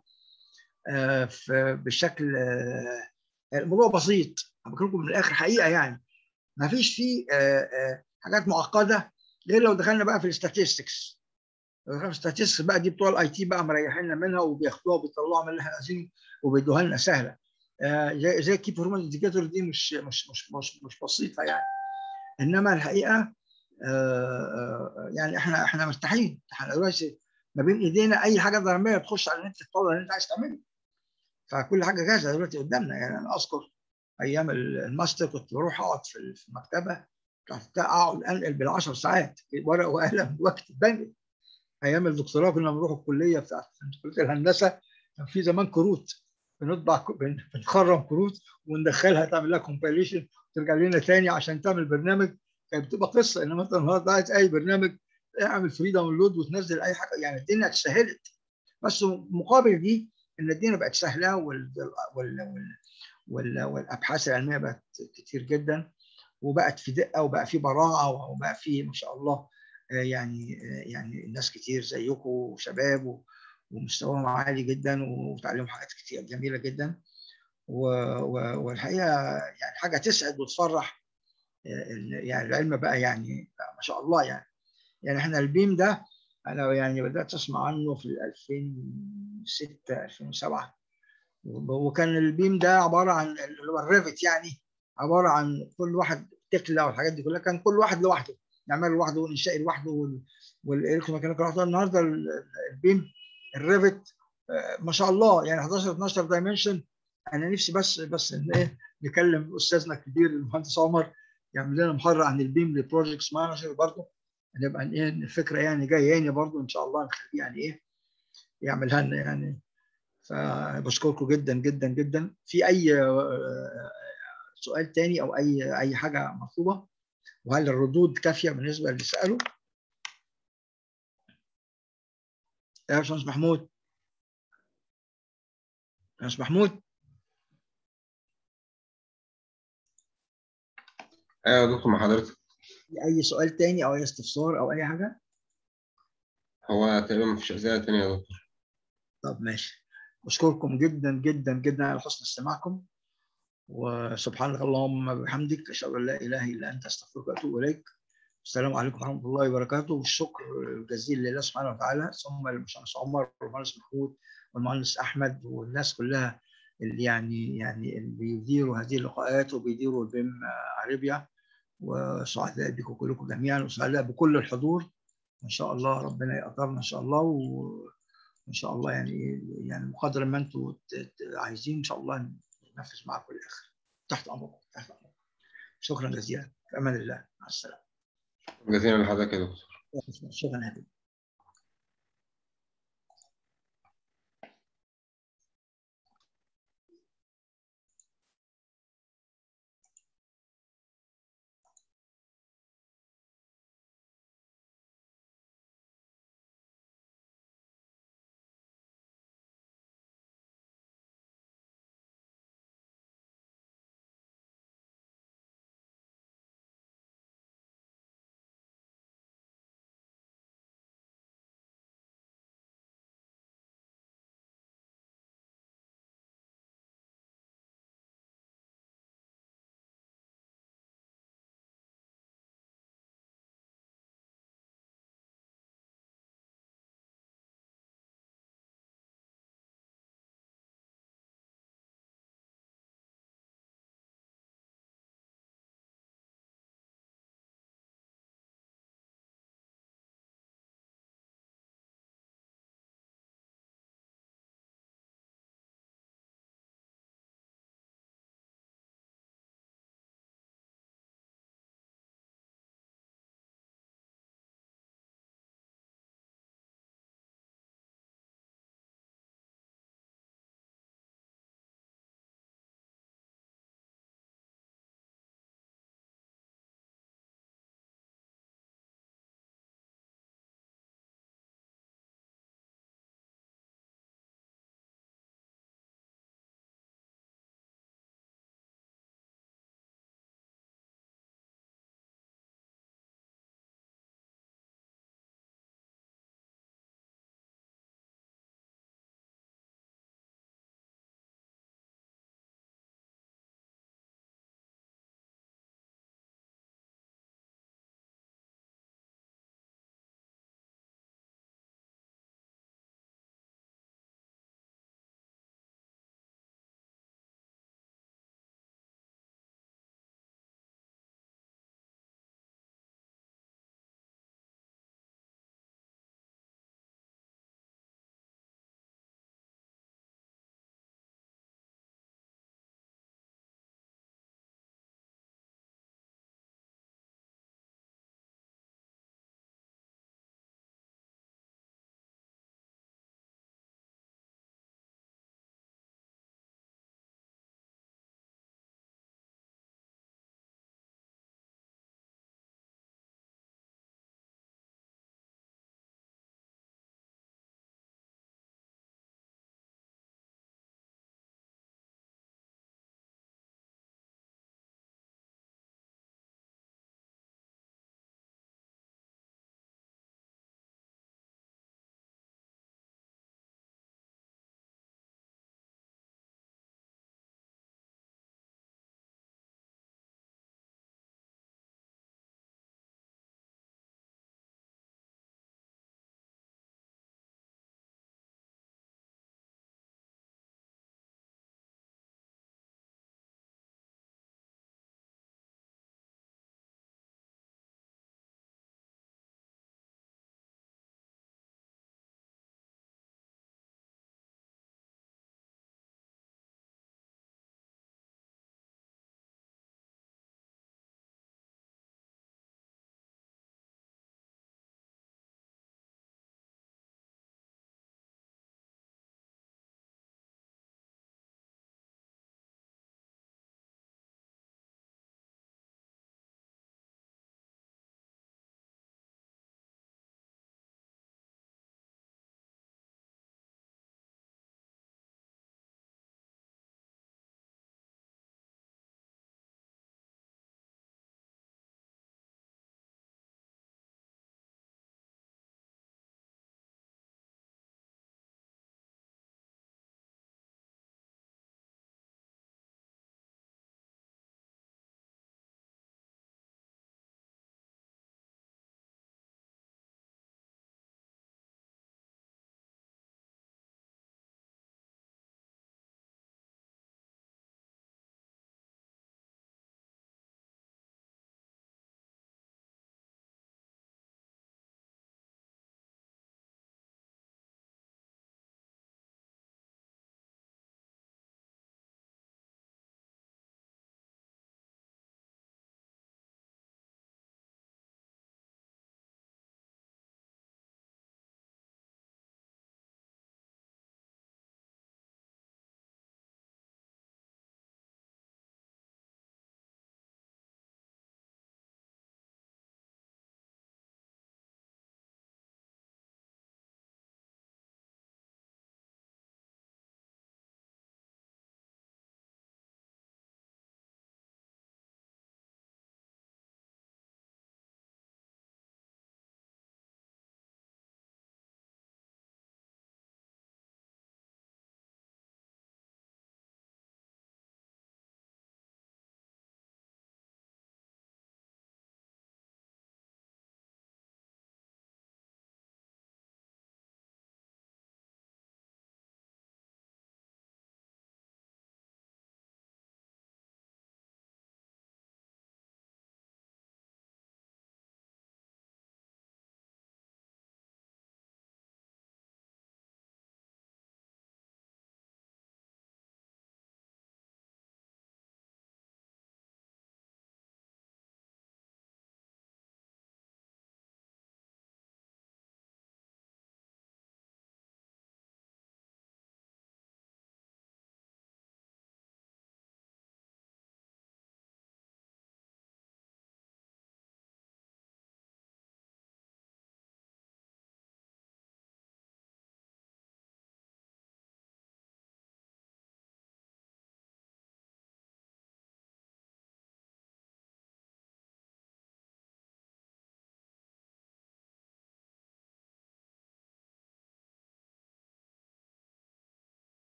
بشكل الموضوع بسيط. بقول لكم من الاخر حقيقه يعني ما فيش فيه حاجات معقده، غير لو دخلنا بقى في الاستاتستكس. الاستاتستكس بقى دي بتوع الاي تي بقى مريحيننا منها وبياخدوها وبيطلعوا من اللي احنا عايزينه وبيدوها لنا سهله. زي الكي بيرفورمانس انديكيتور دي مش بسيطه يعني. انما الحقيقه يعني احنا مرتاحين، احنا دلوقتي ما بين ايدينا اي حاجه ضروريه تخش على النت تطلع اللي انت عايز تعمله، فكل حاجه جاهزه دلوقتي قدامنا. يعني انا اذكر ايام الماستر كنت بروح اقعد في المكتبه، اقعد انقل بال10 ساعات ورق وقلم واكتب بنقل. ايام الدكتوراه كنا بنروح الكليه بتاعت كليه الهندسه، كان في زمان كروت بنطبع بنخرم كروت وندخلها تعمل لها كومبايليشن وترجع لنا تاني عشان تعمل برنامج. كانت بتبقى قصه. انما انت النهارده عايز اي برنامج اعمل فري داونلود وتنزل اي حاجه، يعني الدنيا اتسهلت. بس مقابل دي ان الدنيا بقت سهله والابحاث العلميه بقت كتير جدا، وبقت في دقه وبقى في براعه وبقى في ما شاء الله يعني الناس كتير زيكم وشباب ومستواهم عالي جدا وتعلموا حاجات كتير جميله جدا. والحقيقه يعني حاجه تسعد وتفرح. يعني العلم بقى يعني ما شاء الله يعني احنا البيم ده انا يعني بدات اسمع عنه في 2006 2007. وكان البيم ده عباره عن اللي هو الريفت، يعني عباره عن كل واحد تكله والحاجات دي كلها، كان كل واحد لوحده نعمله لوحده والانشاء لوحده والالكتروميكانيكال لوحده. النهارده البيم الريفت ما شاء الله يعني 11 12 دايمنشن. انا نفسي بس ان ايه نكلم استاذنا الكبير المهندس عمر يعمل لنا محاضره عن البيم للبروجكتس مانجر برضه، نبقى ايه الفكره يعني جايه يعني برضه ان شاء الله نخليه يعني ايه يعملها لنا يعني. فبشكركم جدا جدا جدا. في اي سؤال تاني او اي حاجه مطلوبه؟ وهل الردود كافيه بالنسبه اللي سالوا؟ يا باشمهندس محمود، باشمهندس محمود. ايوه يا دكتور مع حضرتك. اي سؤال تاني او اي استفسار او اي حاجه؟ هو تقريبا مفيش اسئله تانية يا دكتور. طب ماشي. بشكركم جدا جدا جدا على حسن استماعكم، وسبحانك اللهم وبحمدك اشهد ان لا اله الا انت استغفرك واتوب اليك. السلام عليكم ورحمه الله وبركاته. والشكر الجزيل لله سبحانه وتعالى، ثم للباشمهندس عمر والمهندس محمود والمهندس احمد والناس كلها اللي يعني اللي بيديروا هذه اللقاءات وبيديروا البيم عربيا. وسعداء بكم كلكم جميعا، وسعداء بكل الحضور. وان شاء الله ربنا يقدرنا ان شاء الله، وان شاء الله يعني بقدر ما انتم عايزين ان شاء الله ننفذ معاكم للاخر. تحت امركم، تحت امركم. شكرا جزيلا، في امان الله، مع السلامه. جزيلا لحضرتك يا دكتور. شكرا يا حبيبي.